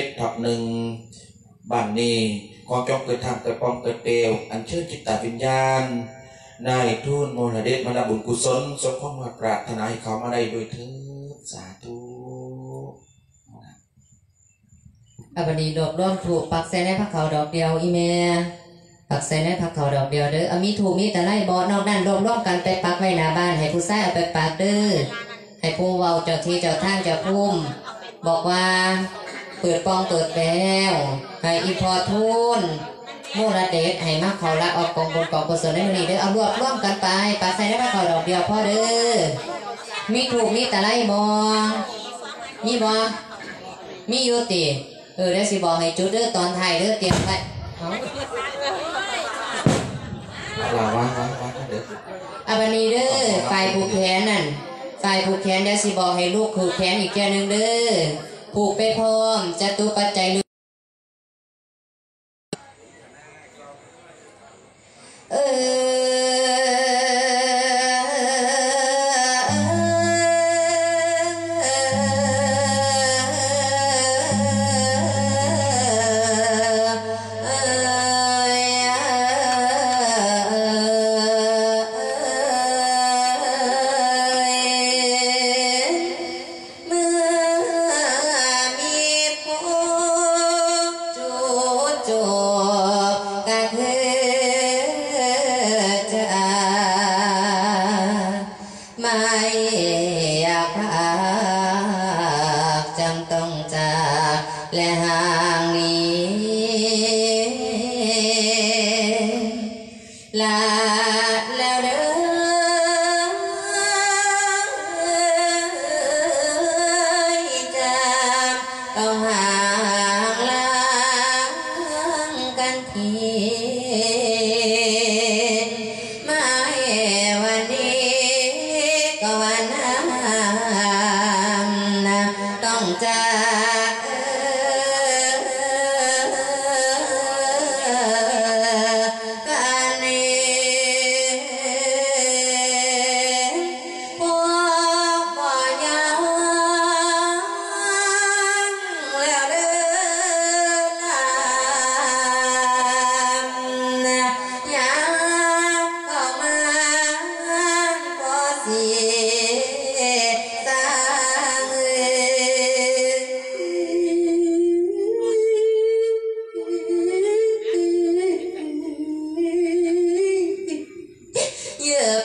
7/1บ้านนี้ขอจงเกิดทางเกิดปองเกิดเปลวอัญเชิญจิตตวิญญาณนายทูตโมลเดชมาลาบุญกุศลสมความปรารถนาให้เขามาได้โดยเถิดสาธุบัดนี้ดอกร่วมถูกปักใส่ในผักเขาดอกเดียวอีแม่ปักใส่ในผักเขาดอกเดียวเด้อมีถูกมีแต่ไล่บ่นอกนั้นรวมกันไปปักไว้หน้าบ้านให้ผู้ชายเอาไปปักเด้อให้ผู้เว้าเจ้าที่เจ้าทางเจ้าภูมิบอกว่าเปิดปองเปิดแล้วให้อีพอทุนโมลเดชให้มาเขาละออกกองบุญกองกุศลในมื้อนี้เด้อเอารวบรวมกันไปปักใส่ในผักเขาดอกเดียวพ่อเด้อมีถูกมีแต่ไล่บ่มีบ่มีอยู่ติเดี๋ยวสิบอกให้จุดเด้อตอนไทยเด้อเตรียมไว้ว่าเด้อวันนี้เด้อฝ่ายผูกแขนนั่นฝ่ายผูกแขนเดี๋ยวสิบอกให้ลูกผูกแขนอีกแค่นึงเด้อผูกไปพร้อมจตุปัจจัยวัน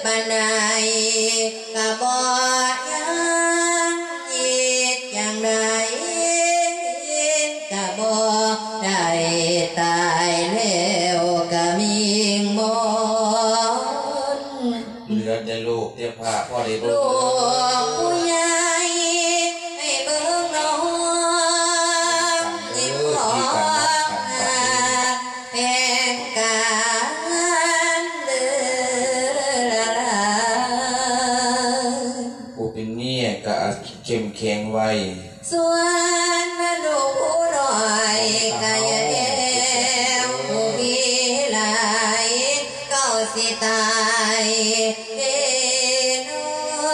ปานใดก็บ่ยังคิดอย่างใดก็บ่ได้ตายแล้วก็มีมนเหลือแต่ลูกแต่พระพ่อได้ลูเบิ่งกผู้ใหญ่ให้เบิ่งน้องยิ้มขอแห่งการเดินผู้เป็นเมียก็เข้มแข็งไว้ส่วนลูกผู้น้อยก็อย่าแอบผู้มีหลายก็สิตายเด้น้อย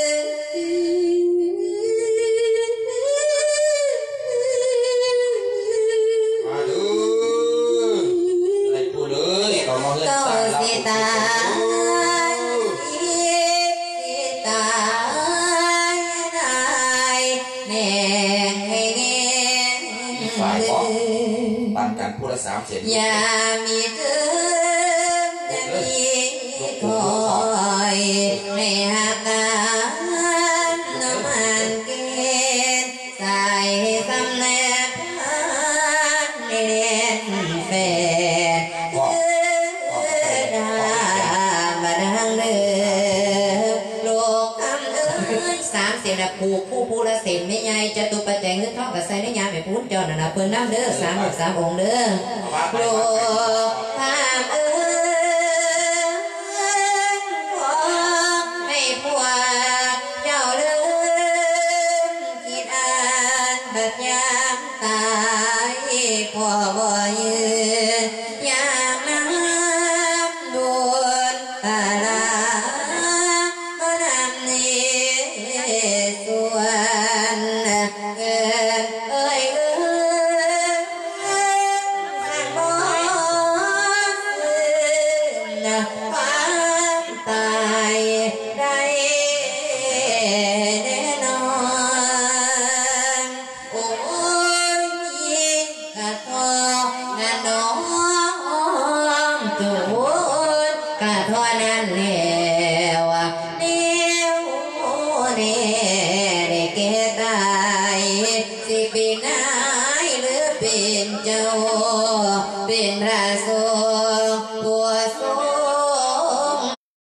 มาดูไอ้ผู้เลยเขามาเฮือนก็สร้างเราสิตายตายได้แน่ให้แง่ฝ่ายบอกปันกันผู้ละ3 เซนอย่ามีเกินอย่ามีคอยให้หักกันน้ำมันเกณฑ์ใส่สำเน็จเด่นแฟนดามาดังเดิมโลกคำเอ้ย30นะผูกผู้ละ10ไม่ใหญ่จะตุปัจจัยเงินทองกับใส่ในยามให้พูนจอนะนะเพิ่นน้ำเด้อ3 องค์เด้อโลกคำเอ้ยขอให้พวกเจ้าเลิกคิดอ่านแบบยามตายขอบ่ยืนยามน้ำดวนตาลาก็นำนี้ส่วนเกินเอ้ยสันบ่ความตายได้แน่นอนโอ้ยกะทองะน้องจูนกะทอนั้นแล้วเดี๋ยวได้แก่ตายสิเป็นนายหรือเป็นเจ้าเป็นพระสงฆ์ผู้ทรง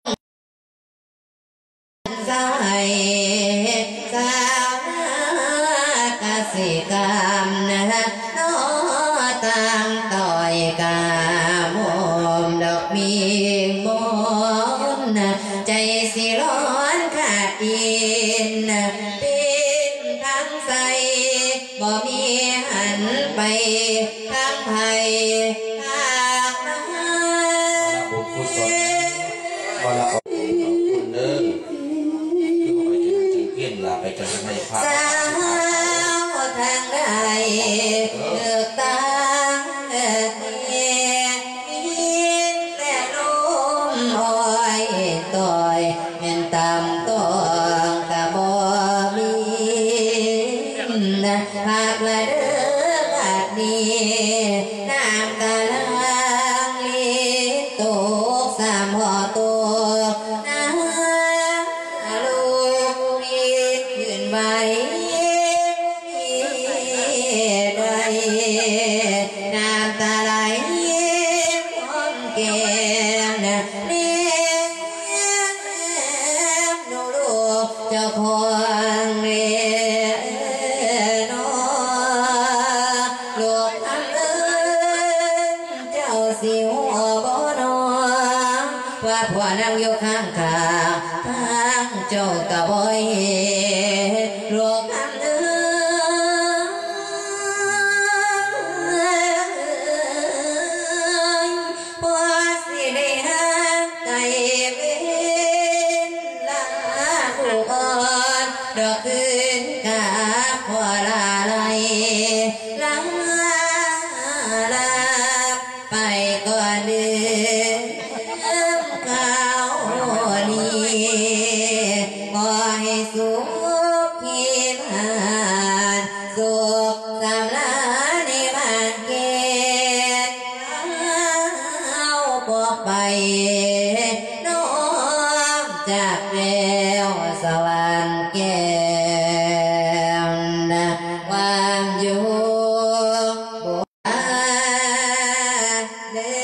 สายสากสิกรรมนะน้อตั้งต่อยกามมดอกมีมนใจสิร้อนขาดอินเป็นทั้งใสบ่มีหันไปทางไทยภาคนั้นบุญกุศลบ่ละขอบคุณเด้อคือบ่ไปจังเพี้ยนล่ะไปจังให้พระสาวทางใดเลือกตางเตียงยินแต่ลมอ้อยต่อยเป็นตำต้องกะบ่มีหากละเด้อบาดนี้น้ำกะลังลิตก3 ห่อตกน้ำลูกมีขึ้นไว้ได้น้ำตาไหลพร้อมแก้มเลี้ยงดูลูกเจ้าของเรียนลูกทำเอิญเจ้าสิหัวบ่นอว่าผัวนั่งอยู่ข้างข้างทางเจ้าก็บ่เห็นลูกทำเอิญพอสิได้หาไก่เว้นลาผู้อ่อนดอกคืนกาพอลาไหลลาลาไปก่อนเดือนข้าวนี้ขอให้สุขจากแล้วสวรรค์แก้วนะวางอยู่บนเด้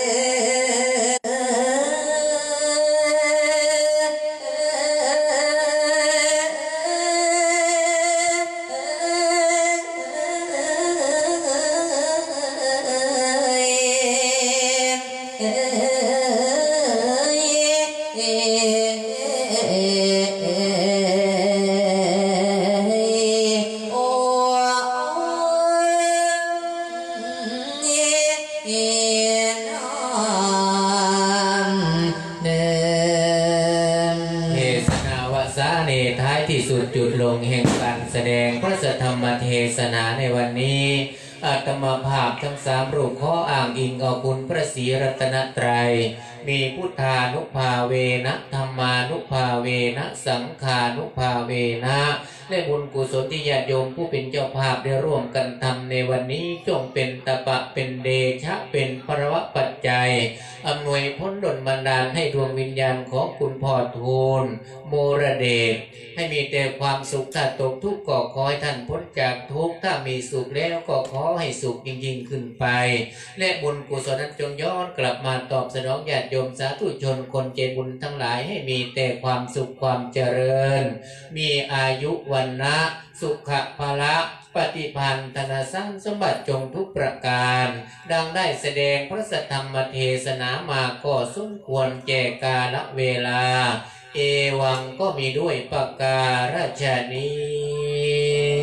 ท้ายที่สุดจุดลงแห่งการแสดงพระธรรมเทศนาในวันนี้อาตมาภาพทั้งสามรูปขออ้างอิงเอาคุณพระศรีรัตนตรัยมีพุทธานุภาเวนะธรรมานุภาเวนะสังฆานุภาเวนะและบุญกุศลที่ญาติโยมผู้เป็นเจ้าภาพได้ร่วมกันทำในวันนี้จงเป็นตปะเป็นเดชะเป็นภรวะปัจจัยอำนวยพ้นดลบันดาลให้ดวงวิญญาณของคุณพ่อทูลโมระเดชให้มีแต่ความสุขถ้าตกทุกข์ก็ขอให้ท่านพ้นจากทุกข์ถ้ามีสุขแล้วก็ขอให้สุขยิ่งขึ้นไปและบุญกุศลนั้นจงย้อนกลับมาตอบสนองญาติโยมสาธุชนคนใจบุญทั้งหลายให้มีแต่ความสุขความเจริญมีอายุวันนะสุขภาละปฏิพันธ์ธนสร้างสมบัติจงทุกประการดังได้แสดงพระสัทธรรมเทศนามาก็สมควรแก่กาลเวลาเอวังก็มีด้วยประการฉนี้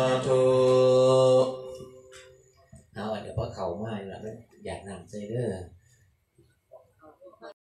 เอาเดี๋ยวพอเขามาแล้วอยากนำไซเดอร์